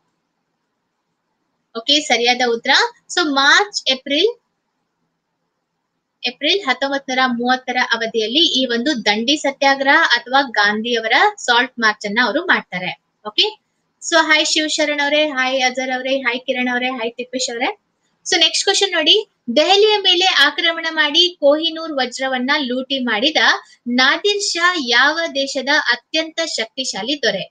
ಓಕೆ, ಸರಿಯಾದ ಉತ್ತರ. ಸೊ ಮಾರ್ಚ್ ಏಪ್ರಿಲ್ ಏಪ್ರಿಲ್ ಹತ್ತೊಂಬತ್ ನೂರ ಮೂವತ್ತರ ಅವಧಿಯಲ್ಲಿ ಈ ಒಂದು ದಂಡಿ ಸತ್ಯಾಗ್ರಹ ಅಥವಾ ಗಾಂಧಿಯವರ ಸಾಲ್ಟ್ ಮಾರ್ಚ್ ಅನ್ನ ಅವರು ಮಾಡ್ತಾರೆ. ಓಕೆ, ಸೊ ಹಾಯ್ ಶಿವಶರಣ್ ಅವರೇ, ಹಾಯ್ ಅಜರ್ ಅವರೇ, ಹಾಯ್ ಕಿರಣ್ ಅವರೇ, ಹಾಯ್ ತಿಪ್ಪೇಶ್ ಅವರೇ. ಸೊ ನೆಕ್ಸ್ಟ್ ಕ್ವಶನ್ ನೋಡಿ, ದೆಹಲಿಯ ಮೇಲೆ ಆಕ್ರಮಣ ಮಾಡಿ ಕೊಹಿನೂರ್ ವಜ್ರವನ್ನ ಲೂಟಿ ಮಾಡಿದ ನಾದಿರ್ ಶಾ ಯಾವ ದೇಶದ ಅತ್ಯಂತ ಶಕ್ತಿಶಾಲಿ ದೊರೆ?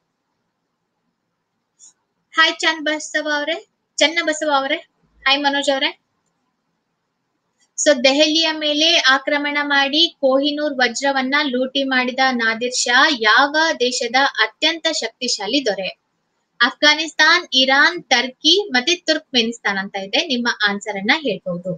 ಹಾಯ್ ಚಂದ್ ಬಸವ ಅವರೇ, ಚನ್ನ ಬಸವ ಅವರೇ, ಹಾಯ್ ಮನೋಜ್ ಅವರೇ. ಸೊ ದೆಹಲಿಯ ಮೇಲೆ ಆಕ್ರಮಣ ಮಾಡಿ ಕೊಹಿನೂರ್ ವಜ್ರವನ್ನ ಲೂಟಿ ಮಾಡಿದ ನಾದಿರ್ ಶಾ ಯಾವ ದೇಶದ ಅತ್ಯಂತ ಶಕ್ತಿಶಾಲಿ ದೊರೆ? ಅಫ್ಘಾನಿಸ್ತಾನ್, ಇರಾನ್, ಟರ್ಕಿ ಮತ್ತೆ ತುರ್ಕ್ಮೆನಿಸ್ತಾನ್ ಅಂತ ಇದೆ. ನಿಮ್ಮ ಆನ್ಸರ್ ಅನ್ನ ಹೇಳ್ಬಹುದು.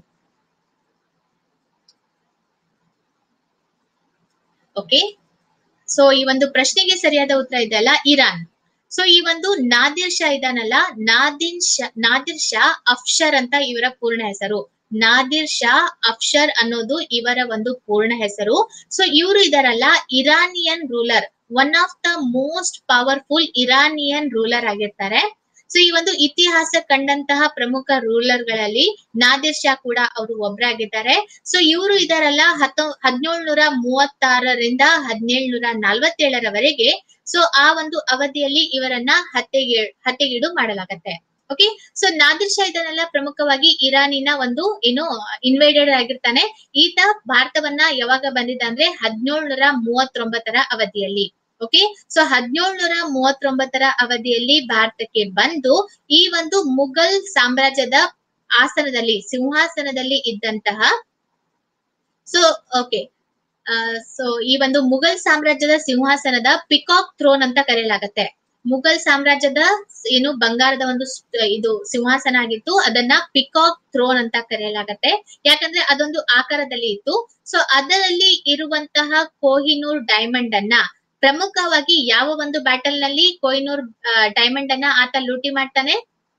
ಓಕೆ, ಸೊ ಈ ಒಂದು ಪ್ರಶ್ನೆಗೆ ಸರಿಯಾದ ಉತ್ತರ ಇದೆಯಲ್ಲ, ಇರಾನ್. ಸೊ ಈ ಒಂದು ನಾದಿರ್ ಶಾ ಇದಾನಲ್ಲ, ನಾದಿನ್ ಶಾ ನಾದಿರ್ ಶಾ ಅಫ್ಶರ್ ಅಂತ ಇವರ ಪೂರ್ಣ ಹೆಸರು. ನಾದಿರ್ ಶಾ ಅಫ್ಶರ್ ಅನ್ನೋದು ಇವರ ಒಂದು ಪೂರ್ಣ ಹೆಸರು. ಸೊ ಇವರು ಇದಾರಲ್ಲ, Iranian ruler, one of the most powerful Iranian ruler ಆಗಿರ್ತಾರೆ. ಸೊ ಈ ಒಂದು ಇತಿಹಾಸ ಕಂಡಂತಹ ಪ್ರಮುಖ ರೂಲರ್ ಗಳಲ್ಲಿ ನಾದಿರ್ ಶಾ ಕೂಡ ಅವರು ಒಬ್ಬರಾಗಿದ್ದಾರೆ. ಸೊ ಇವರು ಇದಾರಲ್ಲ, ಹತ್ತೊ ಹದಿನೇಳುನೂರ ಮೂವತ್ತಾರರಿಂದ ಹದಿನೇಳುನೂರ ನಲವತ್ತೇಳರವರೆಗೆ ಸೊ ಆ ಒಂದು ಅವಧಿಯಲ್ಲಿ ಇವರನ್ನ ಹತ್ಯೆಗೆ ಹತ್ಯೆಗೀಡು ಮಾಡಲಾಗತ್ತೆ. ಓಕೆ, ಸೊ ನಾದಿರ್ ಶಾ ಇದನ್ನೆಲ್ಲ ಪ್ರಮುಖವಾಗಿ ಇರಾನಿನ ಒಂದು ಏನು ಇನ್ವೈಡೆಡ್ ಆಗಿರ್ತಾನೆ. ಈತ ಭಾರತವನ್ನ ಯಾವಾಗ ಬಂದಿದ್ದ ಅಂದ್ರೆ ಹದಿನೇಳುನೂರ ಮೂವತ್ತೊಂಬತ್ತರ ಅವಧಿಯಲ್ಲಿ. ಓಕೆ, ಸೊ ಹದಿನೇಳುನೂರ ಮೂವತ್ತೊಂಬತ್ತರ ಅವಧಿಯಲ್ಲಿ ಭಾರತಕ್ಕೆ ಬಂದು ಈ ಒಂದು ಮುಘಲ್ ಸಾಮ್ರಾಜ್ಯದ ಆಸನದಲ್ಲಿ ಸಿಂಹಾಸನದಲ್ಲಿ ಇದ್ದಂತಹ ಸೊ ಓಕೆ ಸೊ ಈ ಒಂದು ಮುಘಲ್ ಸಾಮ್ರಾಜ್ಯದ ಸಿಂಹಾಸನದ ಪಿಕಾಕ್ ಥ್ರೋನ್ ಅಂತ ಕರೆಯಲಾಗತ್ತೆ. ಮುಘಲ್ ಸಾಮ್ರಾಜ್ಯದ ಏನು ಬಂಗಾರದ ಒಂದು ಸ್- ಇದು ಸಿಂಹಾಸನ ಆಗಿತ್ತು, ಅದನ್ನ ಪಿಕಾಕ್ ಥ್ರೋನ್ ಅಂತ ಕರೆಯಲಾಗತ್ತೆ. ಯಾಕಂದ್ರೆ ಅದೊಂದು ಆಕಾರದಲ್ಲಿ ಇತ್ತು. ಸೊ ಅದರಲ್ಲಿ ಇರುವಂತಹ ಕೊಹಿನೂರ್ ಡೈಮಂಡ್ ಅನ್ನ ಪ್ರಮುಖವಾಗಿ ಯಾವ ಒಂದು ಬ್ಯಾಟಲ್ ನಲ್ಲಿ ಕೊಹಿನೂರ್ ಡೈಮಂಡ್ ಅನ್ನ ಆತ ಲೂಟಿ ಮಾಡ್ತಾನೆ?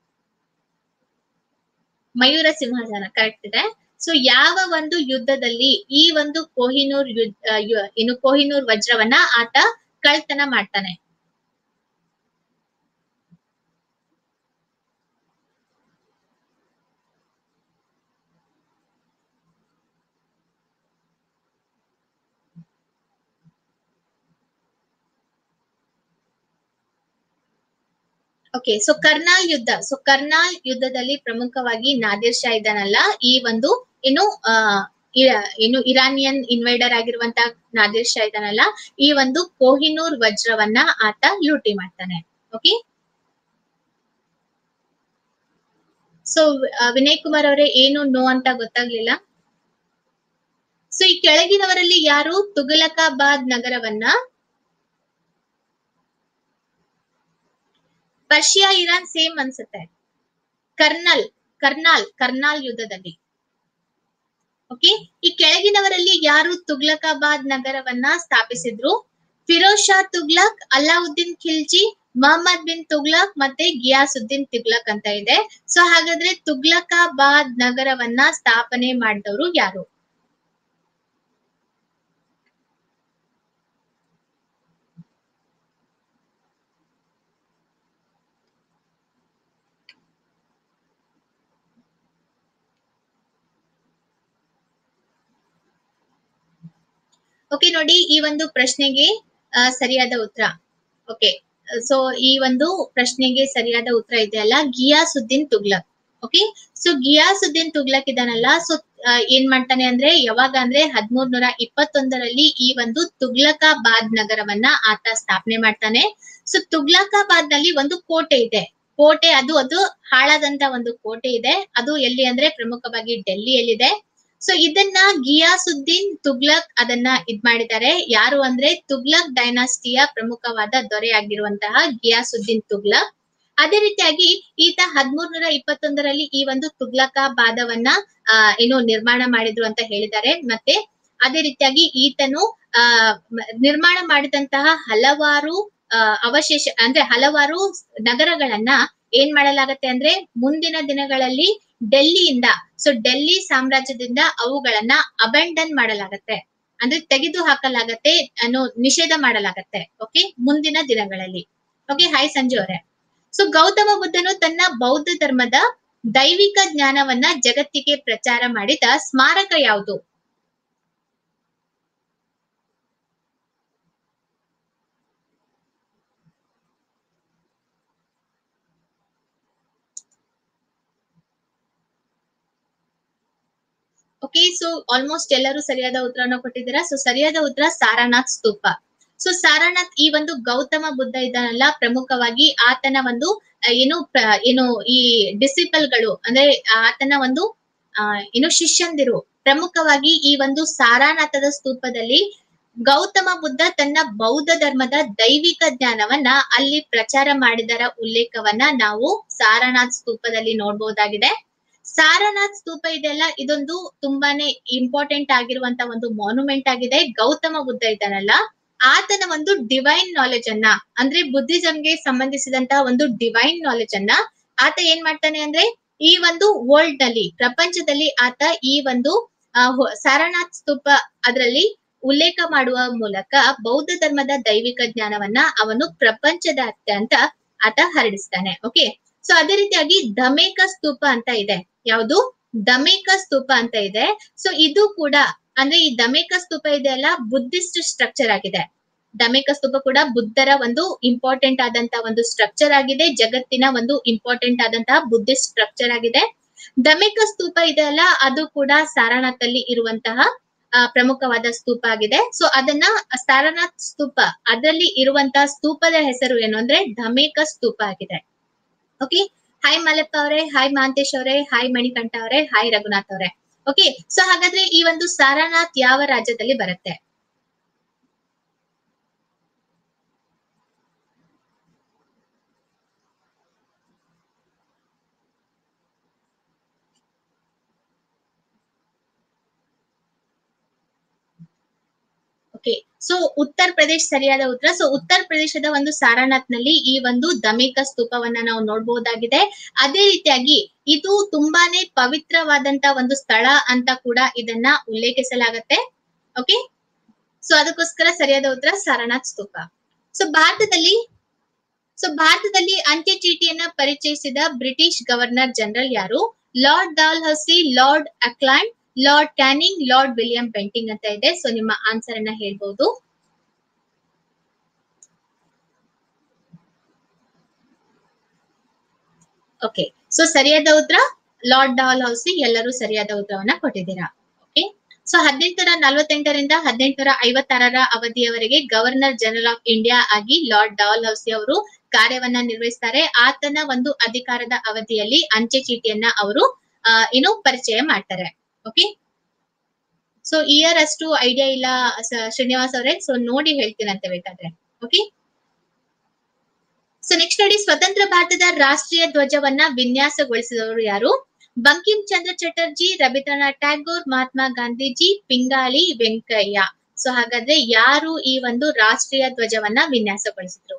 ಮಯೂರ ಸಿಂಹಾಸನ, ಕರೆಕ್ಟ್ ಇದೆ. ಸೊ ಯಾವ ಒಂದು ಯುದ್ಧದಲ್ಲಿ ಈ ಒಂದು ಕೊಹಿನೂರ್ ಯುದ್ಧ ಏನು ಕೊಹಿನೂರ್ ವಜ್ರವನ್ನ ಆತ ಕಳ್ತನ ಮಾಡ್ತಾನೆ? ಓಕೆ, ಸೊ ಕರ್ನಾಲ್ ಯುದ್ಧ. ಸೊ ಕರ್ನಾಲ್ ಯುದ್ಧದಲ್ಲಿ ಪ್ರಮುಖವಾಗಿ ನಾದಿರ್ ಶಾ ಇದ್ದಾನಲ್ಲ, ಈ ಒಂದು ಏನು ಆ ಏನು ಇರಾನಿಯನ್ ಇನ್ವೈಡರ್ ಆಗಿರುವಂತ ನಾದಿರ್ ಶಾ ಇದ್ದಾನಲ್ಲ, ಈ ಒಂದು ಕೊಹಿನೂರ್ ವಜ್ರವನ್ನ ಆತ ಲೂಟಿ ಮಾಡ್ತಾನೆ. ಓಕೆ, ಸೊ ವಿನಯ್ ಕುಮಾರ್ ಅವರೇ, ಏನು ನೋ ಅಂತ ಗೊತ್ತಾಗ್ಲಿಲ್ಲ. ಸೊ ಈ ಕೆಳಗಿನವರಲ್ಲಿ ಯಾರು ತುಘಲಕಾಬಾದ್ ನಗರವನ್ನ, ಪರ್ಷಿಯಾ ಇರಾನ್ ಸೇಮ್ ಅನ್ಸುತ್ತೆ, ಕರ್ನಲ್ ಕರ್ನಾಲ್ ಕರ್ನಾಲ್ ಯುದ್ಧದಲ್ಲಿ. ಓಕೆ, ಈ ಕೆಳಗಿನವರಲ್ಲಿ ಯಾರು ತುಘಲಕಾಬಾದ್ ನಗರವನ್ನ ಸ್ಥಾಪಿಸಿದ್ರು? ಫಿರೋಜ್ ಶಾ ತುಗ್ಲಕ್, ಅಲ್ಲಾವುದ್ದೀನ್ ಖಿಲ್ಜಿ, ಮೊಹಮ್ಮದ್ ಬಿನ್ ತುಗ್ಲಕ್ ಮತ್ತೆ ಗಿಯಾಸುದ್ದೀನ್ ತುಗ್ಲಕ್ ಅಂತ ಇದೆ. ಸೊ ಹಾಗಾದ್ರೆ ತುಘಲಕಾಬಾದ್ ನಗರವನ್ನ ಸ್ಥಾಪನೆ ಮಾಡಿದವರು ಯಾರು? ಓಕೆ, ನೋಡಿ ಈ ಒಂದು ಪ್ರಶ್ನೆಗೆ ಸರಿಯಾದ ಉತ್ತರ. ಓಕೆ, ಸೊ ಈ ಒಂದು ಪ್ರಶ್ನೆಗೆ ಸರಿಯಾದ ಉತ್ತರ ಇದೆಯಲ್ಲ, ಗಿಯಾಸುದ್ದೀನ್ ತುಗ್ಲಕ್. ಓಕೆ, ಸೊ ಗಿಯಾಸುದ್ದೀನ್ ತುಗ್ಲಕ್ ಇದಾನಲ್ಲ, ಸೊ ಏನ್ ಮಾಡ್ತಾನೆ ಅಂದ್ರೆ, ಯಾವಾಗ ಅಂದ್ರೆ ಹದಿಮೂರ್ ನೂರ ಇಪ್ಪತ್ತೊಂದರಲ್ಲಿ ಈ ಒಂದು ತುಘಲಕಾಬಾದ್ ನಗರವನ್ನ ಆತ ಸ್ಥಾಪನೆ ಮಾಡ್ತಾನೆ. ಸೊ ತುಘಲಕಾಬಾದ್ ನಲ್ಲಿ ಒಂದು ಕೋಟೆ ಇದೆ. ಕೋಟೆ ಅದು ಅದು ಹಾಳಾದಂತ ಒಂದು ಕೋಟೆ ಇದೆ. ಅದು ಎಲ್ಲಿ ಅಂದ್ರೆ ಪ್ರಮುಖವಾಗಿ ಡೆಲ್ಲಿಯಲ್ಲಿದೆ. ಸೊ ಇದನ್ನ ಗಿಯಾಸುದ್ದೀನ್ ತುಗ್ಲಕ್ ಅದನ್ನ ಇದ್ ಮಾಡಿದ್ದಾರೆ. ಯಾರು ಅಂದ್ರೆ ತುಗ್ಲಕ್ ಡೈನಾಸ್ಟಿಯ ಪ್ರಮುಖವಾದ ದೊರೆಯಾಗಿರುವಂತಹ ಗಿಯಾಸುದ್ದೀನ್ ತುಗ್ಲಕ್. ಅದೇ ರೀತಿಯಾಗಿ ಈತ ಹದಿಮೂರ್ ನೂರ ಇಪ್ಪತ್ತೊಂದರಲ್ಲಿ ಈ ಒಂದು ತುಘಲಕಾಬಾದವನ್ನ ಆ ಏನು ನಿರ್ಮಾಣ ಮಾಡಿದ್ರು ಅಂತ ಹೇಳಿದ್ದಾರೆ. ಮತ್ತೆ ಅದೇ ರೀತಿಯಾಗಿ ಈತನು ಆ ನಿರ್ಮಾಣ ಮಾಡಿದಂತಹ ಹಲವಾರು ಆ ಅವಶೇಷ ಅಂದ್ರೆ ಹಲವಾರು ನಗರಗಳನ್ನ ಏನ್ ಮಾಡಲಾಗತ್ತೆ ಅಂದ್ರೆ ಮುಂದಿನ ದಿನಗಳಲ್ಲಿ ಡೆಲ್ಲಿಯಿಂದ, ಸೊ ಡೆಲ್ಲಿ ಸಾಮ್ರಾಜ್ಯದಿಂದ ಅವುಗಳನ್ನ ಅಬೆಂಡನ್ ಮಾಡಲಾಗತ್ತೆ, ಅಂದ್ರೆ ತೆಗೆದು ಹಾಕಲಾಗತ್ತೆ, ಅನ್ನೋ ನಿಷೇಧ ಮಾಡಲಾಗತ್ತೆ. ಓಕೆ, ಮುಂದಿನ ದಿನಗಳಲ್ಲಿ. ಓಕೆ, ಹಾಯ್ ಸಂಜು ಅವರೇ. ಸೊ ಗೌತಮ ಬುದ್ಧನು ತನ್ನ ಬೌದ್ಧ ಧರ್ಮದ ದೈವಿಕ ಜ್ಞಾನವನ್ನ ಜಗತ್ತಿಗೆ ಪ್ರಚಾರ ಮಾಡಿದ ಸ್ಮಾರಕ ಯಾವುದು? ಓಕೆ, ಸೊ ಆಲ್ಮೋಸ್ಟ್ ಎಲ್ಲರೂ ಸರಿಯಾದ ಉತ್ತರನ ಕೊಟ್ಟಿದ್ದೀರಾ. ಸೊ ಸರಿಯಾದ ಉತ್ತರ ಸಾರನಾಥ್ ಸ್ತೂಪ. ಸೊ ಸಾರನಾಥ್, ಈ ಒಂದು ಗೌತಮ ಬುದ್ಧ ಇದ್ದಾನಲ್ಲ, ಪ್ರಮುಖವಾಗಿ ಆತನ ಒಂದು ಏನು ಏನು ಈ ಡಿಸಿಪಲ್ ಗಳು ಅಂದ್ರೆ ಆತನ ಒಂದು ಆ ಏನು ಶಿಷ್ಯಂದಿರು ಪ್ರಮುಖವಾಗಿ ಈ ಒಂದು ಸಾರನಾಥದ ಸ್ತೂಪದಲ್ಲಿ ಗೌತಮ ಬುದ್ಧ ತನ್ನ ಬೌದ್ಧ ಧರ್ಮದ ದೈವಿಕ ಜ್ಞಾನವನ್ನ ಅಲ್ಲಿ ಪ್ರಚಾರ ಮಾಡಿದರ ಉಲ್ಲೇಖವನ್ನ ನಾವು ಸಾರನಾಥ್ ಸ್ತೂಪದಲ್ಲಿ ನೋಡ್ಬಹುದಾಗಿದೆ. ಸಾರನಾಥ್ ಸ್ತೂಪ ಇದೆಲ್ಲ ಇದೊಂದು ತುಂಬಾನೇ ಇಂಪಾರ್ಟೆಂಟ್ ಆಗಿರುವಂತ ಒಂದು ಮಾನ್ಯುಮೆಂಟ್ ಆಗಿದೆ. ಗೌತಮ ಬುದ್ಧ ಇದ್ದಾನಲ್ಲ, ಆತನ ಒಂದು ಡಿವೈನ್ ನಾಲೆಜ್ ಅನ್ನ ಅಂದ್ರೆ ಬುದ್ಧಿಸಂಗೆ ಸಂಬಂಧಿಸಿದಂತಹ ಒಂದು ಡಿವೈನ್ ನಾಲೆಜ್ ಅನ್ನ ಆತ ಏನ್ ಮಾಡ್ತಾನೆ ಅಂದ್ರೆ ಈ ಒಂದು ವರ್ಲ್ಡ್ ನಲ್ಲಿ, ಪ್ರಪಂಚದಲ್ಲಿ ಆತ ಈ ಒಂದು ಸಾರನಾಥ್ ಸ್ತೂಪ ಅದರಲ್ಲಿ ಉಲ್ಲೇಖ ಮಾಡುವ ಮೂಲಕ ಬೌದ್ಧ ಧರ್ಮದ ದೈವಿಕ ಜ್ಞಾನವನ್ನ ಅವನು ಪ್ರಪಂಚದಾದ್ಯಂತ ಆತ ಹರಡಿಸ್ತಾನೆ. ಓಕೆ, ಸೊ ಅದೇ ರೀತಿಯಾಗಿ ಧಮೇಕ ಸ್ತೂಪ ಅಂತ ಇದೆ. ಯಾವುದು? ಧಮೇಕ ಸ್ತೂಪ ಅಂತ ಇದೆ. ಸೊ ಇದು ಕೂಡ ಅಂದ್ರೆ ಈ ಧಮೇಕ ಸ್ತೂಪ ಇದೆಯಲ್ಲ ಬುದ್ಧಿಸ್ಟ್ ಸ್ಟ್ರಕ್ಚರ್ ಆಗಿದೆ. ಧಮೇಕ ಸ್ತೂಪ ಕೂಡ ಬುದ್ಧರ ಒಂದು ಇಂಪಾರ್ಟೆಂಟ್ ಆದಂತಹ ಒಂದು ಸ್ಟ್ರಕ್ಚರ್ ಆಗಿದೆ, ಜಗತ್ತಿನ ಒಂದು ಇಂಪಾರ್ಟೆಂಟ್ ಆದಂತಹ ಬುದ್ಧಿಸ್ಟ್ ಸ್ಟ್ರಕ್ಚರ್ ಆಗಿದೆ. ಧಮೇಕ ಸ್ತೂಪ ಇದೆಯಲ್ಲ ಅದು ಕೂಡ ಸಾರನಾಥ್ ಅಲ್ಲಿ ಇರುವಂತಹ ಪ್ರಮುಖವಾದ ಸ್ತೂಪ ಆಗಿದೆ. ಸೊ ಅದನ್ನ ಸಾರನಾಥ್ ಸ್ತೂಪ ಅದರಲ್ಲಿ ಇರುವಂತಹ ಸ್ತೂಪದ ಹೆಸರು ಏನು ಅಂದ್ರೆ ಧಮೇಕ ಸ್ತೂಪ ಆಗಿದೆ. ಓಕೆ, ಹಾಯ್ ಮಲಪ್ಪ ಅವರೇ, ಹಾಯ್ ಮಹಾಂತೇಶ್ ಅವರೇ, ಹಾಯ್ ಮಣಿಕಂಠ ಅವರೇ, ಹಾಯ್ ರಘುನಾಥ್ ಅವರೇ. ಓಕೆ, ಸೊ ಹಾಗಾದ್ರೆ ಈ ಒಂದು ಸಾರನಾಥ್ ಯಾವ ರಾಜ್ಯದಲ್ಲಿ ಬರುತ್ತೆ? ಓಕೆ, ಸೊ ಉತ್ತರ ಪ್ರದೇಶ್ ಸರಿಯಾದ ಉತ್ತರ. ಸೊ ಉತ್ತರ ಪ್ರದೇಶದ ಒಂದು ಸಾರನಾಥ್ ನಲ್ಲಿ ಈ ಒಂದು ಧಮೇಕ ಸ್ತೂಪವನ್ನ ನಾವು ನೋಡಬಹುದಾಗಿದೆ. ಅದೇ ರೀತಿಯಾಗಿ ಇದು ತುಂಬಾನೇ ಪವಿತ್ರವಾದಂತ ಒಂದು ಸ್ಥಳ ಅಂತ ಕೂಡ ಇದನ್ನ ಉಲ್ಲೇಖಿಸಲಾಗತ್ತೆ. ಓಕೆ, ಸೊ ಅದಕ್ಕೋಸ್ಕರ ಸರಿಯಾದ ಉತ್ತರ ಸಾರನಾಥ್ ಸ್ತೂಪ. ಸೊ ಭಾರತದಲ್ಲಿ ಸೊ ಭಾರತದಲ್ಲಿ ಅಂಚೆ ಚೀಟಿಯನ್ನ ಪರಿಚಯಿಸಿದ ಬ್ರಿಟಿಷ್ ಗವರ್ನರ್ ಜನರಲ್ ಯಾರು? Lord Dalhousie, Lord Auckland, Lord Canning, Lord William Bentinck ಅಂತ ಇದೆ. ಸೊ ನಿಮ್ಮ ಆನ್ಸರ್ ಅನ್ನ ಹೇಳ್ಬಹುದು. ಓಕೆ, ಸೊ ಸರಿಯಾದ ಉತ್ತರ ಲಾರ್ಡ್ ಡಾಲ್ ಹೌಸಿ. ಎಲ್ಲರೂ ಸರಿಯಾದ ಉತ್ತರವನ್ನ ಕೊಟ್ಟಿದ್ದೀರಾ. ಓಕೆ, ಸೊ ಹದಿನೆಂಟುನೂರ ನಲವತ್ತೆಂಟರಿಂದ ಹದಿನೆಂಟುನೂರ ಐವತ್ತಾರರ ಅವಧಿಯವರೆಗೆ ಗವರ್ನರ್ ಜನರಲ್ ಆಫ್ ಇಂಡಿಯಾ ಆಗಿ ಲಾರ್ಡ್ ಡಾಲ್ ಹೌಸಿ ಅವರು ಕಾರ್ಯವನ್ನ ನಿರ್ವಹಿಸ್ತಾರೆ. ಆತನ ಒಂದು ಅಧಿಕಾರದ ಅವಧಿಯಲ್ಲಿ ಅಂಚೆ ಚೀಟಿಯನ್ನ ಅವರು ಏನು ಪರಿಚಯ ಮಾಡ್ತಾರೆ. ಓಕೆ, ಸೊ ಇಯರ್ ಅಷ್ಟು ಐಡಿಯಾ ಇಲ್ಲ ಶ್ರೀನಿವಾಸ್ ಅವರೇ, ಸೊ ನೋಡಿ ಹೇಳ್ತೀನಂತೆ ಬೇಕಾದ್ರೆ. ಓಕೆ, ಸೊ ನೆಕ್ಸ್ಟ್ ನೋಡಿ, ಸ್ವತಂತ್ರ ಭಾರತದ ರಾಷ್ಟ್ರೀಯ ಧ್ವಜವನ್ನ ವಿನ್ಯಾಸಗೊಳಿಸಿದವರು ಯಾರು? ಬಂಕಿಂ ಚಂದ್ರ ಚಟರ್ಜಿ, ರವೀಂದ್ರನಾಥ್ ಟ್ಯಾಗೋರ್, ಮಹಾತ್ಮ ಗಾಂಧೀಜಿ, ಪಿಂಗಾಲಿ ವೆಂಕಯ್ಯ. ಸೊ ಹಾಗಾದ್ರೆ ಯಾರು ಈ ಒಂದು ರಾಷ್ಟ್ರೀಯ ಧ್ವಜವನ್ನ ವಿನ್ಯಾಸಗೊಳಿಸಿದ್ರು?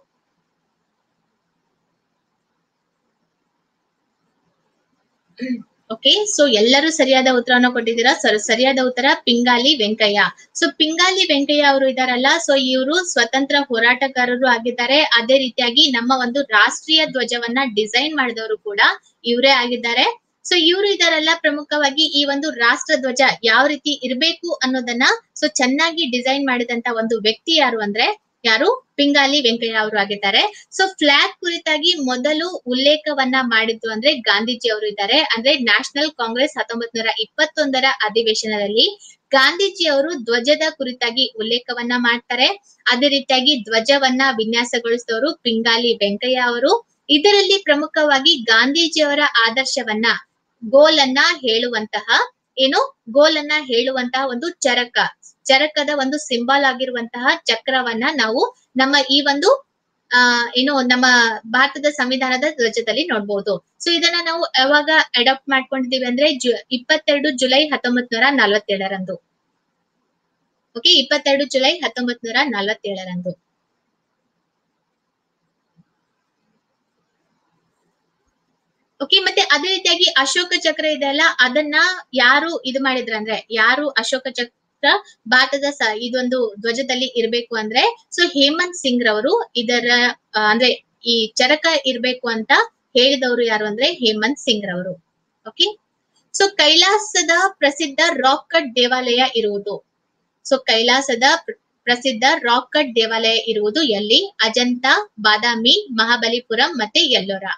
ಓಕೆ, ಸೊ ಎಲ್ಲರೂ ಸರಿಯಾದ ಉತ್ತರವನ್ನು ಕೊಟ್ಟಿದ್ದೀರಾ. ಸರಿಯಾದ ಉತ್ತರ ಪಿಂಗಾಲಿ ವೆಂಕಯ್ಯ. ಸೊ ಪಿಂಗಾಲಿ ವೆಂಕಯ್ಯ ಅವರು ಇದಾರಲ್ಲ, ಸೊ ಇವರು ಸ್ವತಂತ್ರ ಹೋರಾಟಗಾರರು ಆಗಿದ್ದಾರೆ. ಅದೇ ರೀತಿಯಾಗಿ ನಮ್ಮ ಒಂದು ರಾಷ್ಟ್ರೀಯ ಧ್ವಜವನ್ನ ಡಿಸೈನ್ ಮಾಡಿದವರು ಕೂಡ ಇವರೇ ಆಗಿದ್ದಾರೆ. ಸೊ ಇವರು ಇದಾರಲ್ಲ, ಪ್ರಮುಖವಾಗಿ ಈ ಒಂದು ರಾಷ್ಟ್ರ ಧ್ವಜ ಯಾವ ರೀತಿ ಇರ್ಬೇಕು ಅನ್ನೋದನ್ನ ಸೊ ಚೆನ್ನಾಗಿ ಡಿಸೈನ್ ಮಾಡಿದಂತ ಒಂದು ವ್ಯಕ್ತಿ ಯಾರು ಅಂದ್ರೆ ಯಾರು? ಪಿಂಗಾಲಿ ವೆಂಕಯ್ಯ ಅವರು ಆಗಿದ್ದಾರೆ. ಸೊ ಫ್ಲಾಗ್ ಕುರಿತಾಗಿ ಮೊದಲು ಉಲ್ಲೇಖವನ್ನ ಮಾಡಿದ್ದು ಅಂದ್ರೆ ಗಾಂಧೀಜಿ ಅವರು ಇದ್ದಾರೆ. ಅಂದ್ರೆ ನ್ಯಾಷನಲ್ ಕಾಂಗ್ರೆಸ್ ಹತ್ತೊಂಬತ್ ನೂರ ಇಪ್ಪತ್ತೊಂದರ ಅಧಿವೇಶನದಲ್ಲಿ ಗಾಂಧೀಜಿ ಅವರು ಧ್ವಜದ ಕುರಿತಾಗಿ ಉಲ್ಲೇಖವನ್ನ ಮಾಡ್ತಾರೆ. ಅದೇ ರೀತಿಯಾಗಿ ಧ್ವಜವನ್ನ ವಿನ್ಯಾಸಗೊಳಿಸಿದವರು ಪಿಂಗಾಲಿ ವೆಂಕಯ್ಯ ಅವರು. ಇದರಲ್ಲಿ ಪ್ರಮುಖವಾಗಿ ಗಾಂಧೀಜಿಯವರ ಆದರ್ಶವನ್ನ ಗೋಲನ್ನ ಹೇಳುವಂತಹ ಏನು ಗೋಲನ್ನ ಹೇಳುವಂತಹ ಒಂದು ಚರಕ ಚರಕದ ಒಂದು ಸಿಂಬಲ್ ಆಗಿರುವಂತಹ ಚಕ್ರವನ್ನ ನಾವು ನಮ್ಮ ಈ ಒಂದು ಆ ಏನು ನಮ್ಮ ಭಾರತದ ಸಂವಿಧಾನದ ಧ್ವಜದಲ್ಲಿ ನೋಡ್ಬೋದು. ಸೊ ಇದನ್ನ ನಾವು ಯಾವಾಗ ಅಡಾಪ್ಟ್ ಮಾಡ್ಕೊಂಡಿದೀವಿ ಅಂದ್ರೆ ಜು ಇಪ್ಪತ್ತೆರಡು ಜುಲೈ ಹತ್ತೊಂಬತ್ ನೂರ ನಲವತ್ತೇಳರಂದು. ಓಕೆ, ಇಪ್ಪತ್ತೆರಡು ಜುಲೈ ಹತ್ತೊಂಬತ್ ನೂರ ನಲವತ್ತೇಳರಂದು. ಓಕೆ, ಮತ್ತೆ ಅದೇ ರೀತಿಯಾಗಿ ಅಶೋಕ ಚಕ್ರ ಇದೆಲ್ಲ, ಅದನ್ನ ಯಾರು ಇದು ಮಾಡಿದ್ರ ಅಂದ್ರೆ ಯಾರು ಅಶೋಕ ಚಕ್ರ ಭಾರತದ ಸ ಇದೊಂದು ಧ್ವಜದಲ್ಲಿ ಇರ್ಬೇಕು ಅಂದ್ರೆ ಸೊ ಹೇಮಂತ್ ಸಿಂಗ್ ರವರು ಇದರ ಅಂದ್ರೆ ಈ ಚರಕ ಇರ್ಬೇಕು ಅಂತ ಹೇಳಿದವರು ಯಾರು ಅಂದ್ರೆ ಹೇಮಂತ್ ಸಿಂಗ್ ರವರು. ಓಕೆ, ಸೊ ಕೈಲಾಸದ ಪ್ರಸಿದ್ಧ ರಾಕ್ ಕಟ್ ದೇವಾಲಯ ಇರುವುದು. ಸೊ ಕೈಲಾಸದ ಪ್ರಸಿದ್ಧ ರಾಕ್ ಕಟ್ ದೇವಾಲಯ ಇರುವುದು ಎಲ್ಲಿ? ಅಜಂತಾ, ಬಾದಾಮಿ, ಮಹಾಬಲಿಪುರಂ ಮತ್ತೆ ಎಲ್ಲೋರ.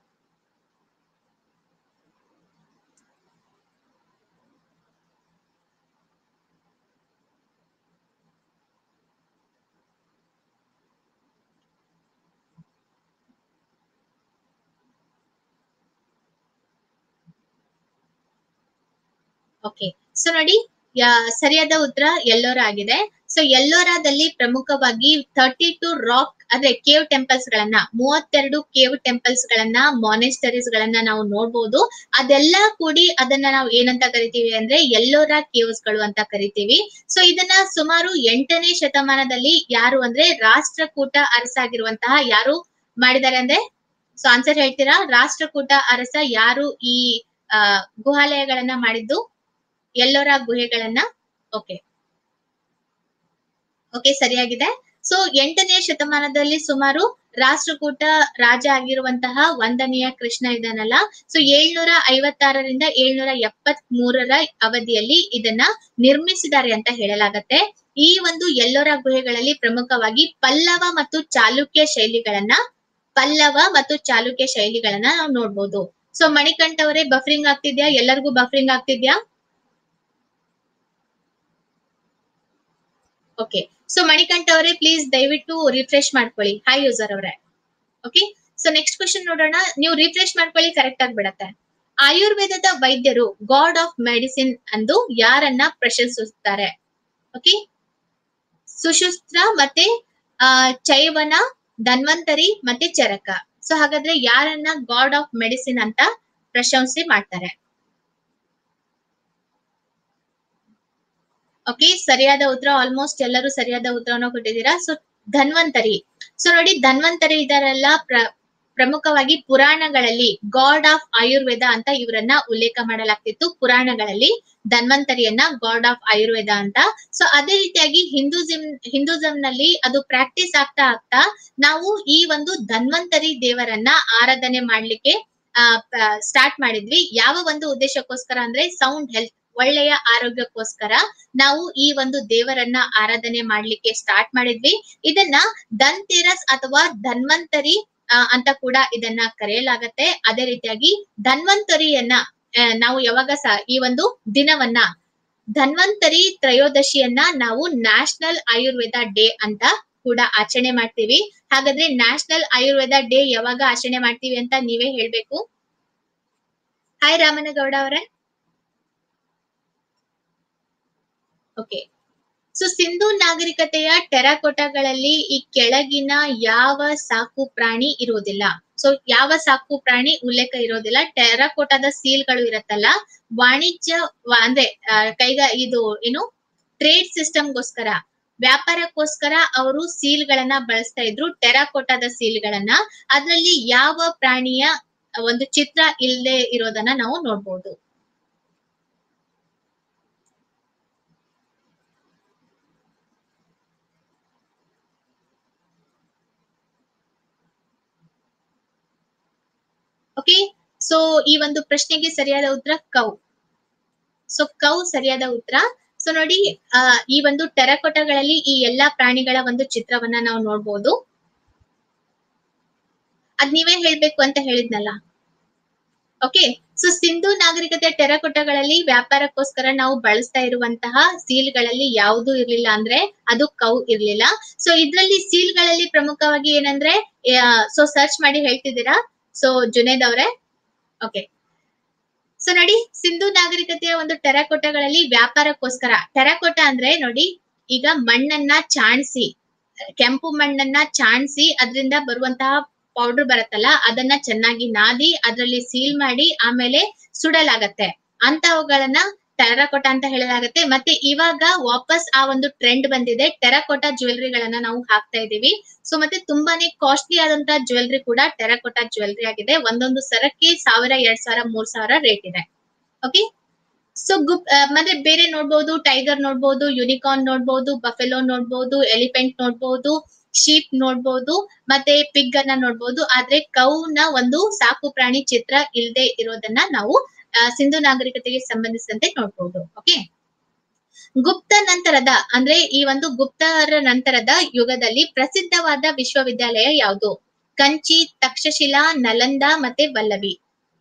ಓಕೆ, ಸೊ ನೋಡಿ ಸರಿಯಾದ ಉತ್ತರ ಎಲ್ಲೋರ ಆಗಿದೆ. ಸೊ ಎಲ್ಲೋರಾದಲ್ಲಿ ಪ್ರಮುಖವಾಗಿ ತರ್ಟಿ ಟು ರಾಕ್ ಅಂದ್ರೆ ಕೇವ್ ಟೆಂಪಲ್ಸ್ ಗಳನ್ನ ಮೂವತ್ತೆರಡು ಕೇವ್ ಟೆಂಪಲ್ಸ್ ಗಳನ್ನ ಮಾನೆಸ್ಟರೀಸ್ ಗಳನ್ನ ನಾವು ನೋಡ್ಬೋದು. ಅದೆಲ್ಲ ಕೂಡಿ ಅದನ್ನ ನಾವು ಏನಂತ ಕರಿತೀವಿ ಅಂದ್ರೆ ಎಲ್ಲೋರ ಕೇವ್ಸ್ ಗಳು ಅಂತ ಕರಿತೀವಿ. ಸೊ ಇದನ್ನ ಸುಮಾರು ಎಂಟನೇ ಶತಮಾನದಲ್ಲಿ ಯಾರು ಅಂದ್ರೆ ರಾಷ್ಟ್ರಕೂಟ ಅರಸಾಗಿರುವಂತಹ ಯಾರು ಮಾಡಿದ್ದಾರೆ ಅಂದ್ರೆ ಸೊ ಆನ್ಸರ್ ಹೇಳ್ತೀರಾ? ರಾಷ್ಟ್ರಕೂಟ ಅರಸ ಯಾರು ಈ ಆ ಗುಹಾಲಯಗಳನ್ನ ಮಾಡಿದ್ದು? ಎಲ್ಲೋರ ಗುಹೆಗಳನ್ನ. ಓಕೆ ಓಕೆ ಸರಿಯಾಗಿದೆ. ಸೊ ಎಂಟನೇ ಶತಮಾನದಲ್ಲಿ ಸುಮಾರು ರಾಷ್ಟ್ರಕೂಟ ರಾಜ ಆಗಿರುವಂತಹ ಒಂದನೆಯ ಕೃಷ್ಣ ಇದಾನಲ್ಲ, ಸೊ ಏಳ್ನೂರ ಐವತ್ತಾರರಿಂದ ಏಳ್ನೂರ ಎಪ್ಪತ್ ಮೂರರ ಅವಧಿಯಲ್ಲಿ ಇದನ್ನ ನಿರ್ಮಿಸಿದ್ದಾರೆ ಅಂತ ಹೇಳಲಾಗತ್ತೆ. ಈ ಒಂದು ಎಲ್ಲೋರ ಗುಹೆಗಳಲ್ಲಿ ಪ್ರಮುಖವಾಗಿ ಪಲ್ಲವ ಮತ್ತು ಚಾಲುಕ್ಯ ಶೈಲಿಗಳನ್ನ ಪಲ್ಲವ ಮತ್ತು ಚಾಲುಕ್ಯ ಶೈಲಿಗಳನ್ನ ನಾವು ನೋಡ್ಬೋದು. ಸೊ ಮಣಿಕಂಠ ಅವರೇ ಬಫರಿಂಗ್ ಆಗ್ತಿದ್ಯಾ? ಎಲ್ಲರಿಗೂ ಬಫರಿಂಗ್ ಆಗ್ತಿದ್ಯಾ? ಓಕೆ, ಸೊ ಮಣಿಕಂಠ ಅವರೇ ಪ್ಲೀಸ್ ದಯವಿಟ್ಟು ರಿಫ್ರೆಶ್ ಮಾಡ್ಕೊಳ್ಳಿ. ಹಾಯ್ ಯೂಸರ್ ಅವರೇ. ಓಕೆ, ಸೊ ನೆಕ್ಸ್ಟ್ ಕ್ವಶನ್ ನೋಡೋಣ. ನೀವು ರಿಫ್ರೆಶ್ ಮಾಡ್ಕೊಳ್ಳಿ, ಕರೆಕ್ಟ್ ಆಗಿ ಬಿಡತ್ತೆ. ಆಯುರ್ವೇದದ ವೈದ್ಯರು ಗಾಡ್ ಆಫ್ ಮೆಡಿಸಿನ್ ಎಂದು ಯಾರನ್ನ ಪ್ರಶಂಸಿಸುತ್ತಾರೆ? ಓಕೆ, ಸುಶುಸ್ತ್ರ ಮತ್ತೆ ಆ ಚೈವನ, ಧನ್ವಂತರಿ ಮತ್ತೆ ಚರಕ. ಸೊ ಹಾಗಾದ್ರೆ ಯಾರನ್ನ ಗಾಡ್ ಆಫ್ ಮೆಡಿಸಿನ್ ಅಂತ ಪ್ರಶಂಸೆ ಮಾಡ್ತಾರೆ? ಓಕೆ, ಸರಿಯಾದ ಉತ್ತರ ಆಲ್ಮೋಸ್ಟ್ ಎಲ್ಲರೂ ಸರಿಯಾದ ಉತ್ತರವನ್ನು ಕೊಟ್ಟಿದ್ದೀರಾ. ಸೊ ಧನ್ವಂತರಿ. ಸೊ ನೋಡಿ ಧನ್ವಂತರಿ ಇದರೆಲ್ಲ ಪ್ರ ಪ್ರಮುಖವಾಗಿ ಪುರಾಣಗಳಲ್ಲಿ ಗಾಡ್ ಆಫ್ ಆಯುರ್ವೇದ ಅಂತ ಇವರನ್ನ ಉಲ್ಲೇಖ ಮಾಡಲಾಗ್ತಿತ್ತು. ಪುರಾಣಗಳಲ್ಲಿ ಧನ್ವಂತರಿಯನ್ನ ಗಾಡ್ ಆಫ್ ಆಯುರ್ವೇದ ಅಂತ. ಸೊ ಅದೇ ರೀತಿಯಾಗಿ ಹಿಂದೂಸಿಂ ಹಿಂದೂಸಂ ನಲ್ಲಿ ಅದು ಪ್ರಾಕ್ಟೀಸ್ ಆಗ್ತಾ ಆಗ್ತಾ ನಾವು ಈ ಒಂದು ಧನ್ವಂತರಿ ದೇವರನ್ನ ಆರಾಧನೆ ಮಾಡ್ಲಿಕ್ಕೆ ಆ ಸ್ಟಾರ್ಟ್ ಮಾಡಿದ್ವಿ. ಯಾವ ಒಂದು ಉದ್ದೇಶಕ್ಕೋಸ್ಕರ ಅಂದ್ರೆ ಸೌಂಡ್ ಹೆಲ್ತ್, ಒಳ್ಳೆಯ ಆರೋಗ್ಯಕ್ಕೋಸ್ಕರ ನಾವು ಈ ಒಂದು ದೇವರನ್ನ ಆರಾಧನೆ ಮಾಡ್ಲಿಕ್ಕೆ ಸ್ಟಾರ್ಟ್ ಮಾಡಿದ್ವಿ. ಇದನ್ನ ಧನ್ತೆರಸ್ ಅಥವಾ ಧನ್ವಂತರಿ ಆ, ಅಂತ ಕೂಡ ಇದನ್ನ ಕರೆಯಲಾಗತ್ತೆ. ಅದೇ ರೀತಿಯಾಗಿ ಧನ್ವಂತರಿಯನ್ನ ಆ, ನಾವು ಯಾವಾಗ ಸಹ ಈ ಒಂದು ದಿನವನ್ನ ಧನ್ವಂತರಿ ತ್ರಯೋದಶಿಯನ್ನ ನಾವು ನ್ಯಾಷನಲ್ ಆಯುರ್ವೇದ ಡೇ ಅಂತ ಕೂಡ ಆಚರಣೆ ಮಾಡ್ತೀವಿ. ಹಾಗಾದ್ರೆ ನ್ಯಾಷನಲ್ ಆಯುರ್ವೇದ ಡೇ ಯಾವಾಗ ಆಚರಣೆ ಮಾಡ್ತೀವಿ ಅಂತ ನೀವೇ ಹೇಳ್ಬೇಕು. ಹಾಯ್ ರಾಮನಗೌಡ ಅವರೇ. ಓಕೆ, ಸೊ ಸಿಂಧೂ ನಾಗರಿಕತೆಯ ಟೆರಾಕೋಟಾಗಳಲ್ಲಿ ಈ ಕೆಳಗಿನ ಯಾವ ಸಾಕು ಪ್ರಾಣಿ ಇರುವುದಿಲ್ಲ? ಸೊ ಯಾವ ಸಾಕು ಪ್ರಾಣಿ ಉಲ್ಲೇಖ ಇರೋದಿಲ್ಲ. ಟೆರಾಕೋಟಾದ ಸೀಲ್ಗಳು ಇರತ್ತಲ್ಲ, ವಾಣಿಜ್ಯ ವ- ಅಂದ್ರೆ ಆ, ಕೈಗ ಇದು ಏನು ಟ್ರೇಡ್ ಸಿಸ್ಟಮ್ಗೋಸ್ಕರ, ವ್ಯಾಪಾರಕ್ಕೋಸ್ಕರ ಅವರು ಸೀಲ್ಗಳನ್ನ ಬಳಸ್ತಾ ಇದ್ರು, ಟೆರಾಕೋಟಾದ ಸೀಲ್ಗಳನ್ನ. ಅದ್ರಲ್ಲಿ ಯಾವ ಪ್ರಾಣಿಯ ಒಂದು ಚಿತ್ರ ಇಲ್ಲದೆ ಇರೋದನ್ನ ನಾವು ನೋಡ್ಬೋದು. ಓಕೆ, ಸೊ ಈ ಒಂದು ಪ್ರಶ್ನೆಗೆ ಸರಿಯಾದ ಉತ್ತರ ಕೌ. ಸೊ ಕೌ ಸರಿಯಾದ ಉತ್ತರ. ಸೊ ನೋಡಿ, ಆ, ಈ ಒಂದು ಟೆರಕೋಟಗಳಲ್ಲಿ ಈ ಎಲ್ಲಾ ಪ್ರಾಣಿಗಳ ಒಂದು ಚಿತ್ರವನ್ನ ನಾವು ನೋಡ್ಬೋದು. ಅದ್ ನೀವೇ ಹೇಳ್ಬೇಕು ಅಂತ ಹೇಳಿದ್ನಲ್ಲ. ಓಕೆ, ಸೊ ಸಿಂಧೂ ನಾಗರಿಕತೆ ಟೆರಕೋಟಗಳಲ್ಲಿ ವ್ಯಾಪಾರಕ್ಕೋಸ್ಕರ ನಾವು ಬಳಸ್ತಾ ಇರುವಂತಹ ಸೀಲ್ಗಳಲ್ಲಿ ಯಾವುದು ಇರ್ಲಿಲ್ಲ ಅಂದ್ರೆ ಅದು ಕೌ ಇರ್ಲಿಲ್ಲ. ಸೊ ಇದ್ರಲ್ಲಿ ಸೀಲ್ಗಳಲ್ಲಿ ಪ್ರಮುಖವಾಗಿ ಏನಂದ್ರೆ, ಸೊ ಸರ್ಚ್ ಮಾಡಿ ಹೇಳ್ತಿದ್ದೀರಾ ಸೊ ಜುನೇದ್ ಅವರೇ. ಓಕೆ, ಸೊ ನೋಡಿ, ಸಿಂಧೂ ನಾಗರಿಕತೆಯ ಒಂದು ಟೆರಾಕೋಟಾಗಳಲ್ಲಿ ವ್ಯಾಪಾರಕ್ಕೋಸ್ಕರ, ಟೆರಾಕೋಟಾ ಅಂದ್ರೆ ನೋಡಿ, ಈಗ ಮಣ್ಣನ್ನ ಚಾಣಿಸಿ, ಕೆಂಪು ಮಣ್ಣನ್ನ ಚಾಣಿಸಿ ಅದರಿಂದ ಬರುವಂತಹ ಪೌಡರ್ ಬರುತ್ತಲ್ಲ, ಅದನ್ನ ಚೆನ್ನಾಗಿ ನಾದಿ ಅದರಲ್ಲಿ ಸೀಲ್ ಮಾಡಿ ಆಮೇಲೆ ಸುಡಲಾಗತ್ತೆ. ಅಂತವುಗಳನ್ನ ಟೆರಾಕೋಟಾ ಅಂತ ಹೇಳಲಾಗತ್ತೆ. ಮತ್ತೆ ಇವಾಗ ವಾಪಸ್ ಆ ಒಂದು ಟ್ರೆಂಡ್ ಬಂದಿದೆ, ಟೆರಾಕೋಟಾ ಜ್ಯುವೆಲ್ರಿಗಳನ್ನ ನಾವು ಹಾಕ್ತಾ ಇದೀವಿ. ಸೊ ಮತ್ತೆ ತುಂಬಾನೇ ಕಾಸ್ಟ್ಲಿ ಆದಂತಹ ಜ್ಯುವೆಲ್ರಿ ಕೂಡ ಟೆರಾಕೋಟಾ ಜ್ಯುವೆಲ್ರಿ ಆಗಿದೆ. ಒಂದೊಂದು ಸರಕ್ಕೆ ಸಾವಿರ, ಎರಡ್ ಸಾವಿರ, ಮೂರ್ ಸಾವಿರ ರೇಟ್ ಇದೆ. ಓಕೆ, ಸೊ ಗುಪ್ ಆ, ಮತ್ತೆ ಬೇರೆ ನೋಡ್ಬೋದು, ಟೈಗರ್ ನೋಡ್ಬೋದು, ಯೂನಿಕಾರ್ನ್ ನೋಡ್ಬೋದು, ಬಫೆಲೋ ನೋಡ್ಬೋದು, ಎಲಿಫೆಂಟ್ ನೋಡ್ಬೋದು, ಶೀಪ್ ನೋಡ್ಬೋದು, ಮತ್ತೆ ಪಿಗ್ ಅನ್ನ ನೋಡ್ಬೋದು. ಆದ್ರೆ ಕೌನ ಒಂದು ಸಾಕು ಪ್ರಾಣಿ ಚಿತ್ರ ಇಲ್ಲದೆ ಇರೋದನ್ನ ನಾವು ಆ, ಸಿಂಧು ನಾಗರಿಕತೆಗೆ ಸಂಬಂಧಿಸಿದಂತೆ ನೋಡ್ಬೋದು. ಓಕೆ, ಗುಪ್ತ ನಂತರದ ಅಂದ್ರೆ ಈ ಒಂದು ಗುಪ್ತರ ನಂತರದ ಯುಗದಲ್ಲಿ ಪ್ರಸಿದ್ಧವಾದ ವಿಶ್ವವಿದ್ಯಾಲಯ ಯಾವುದು? ಕಂಚಿ, ತಕ್ಷಶಿಲಾ, ನಲಂದ ಮತ್ತೆ ವಲ್ಲಭಿ.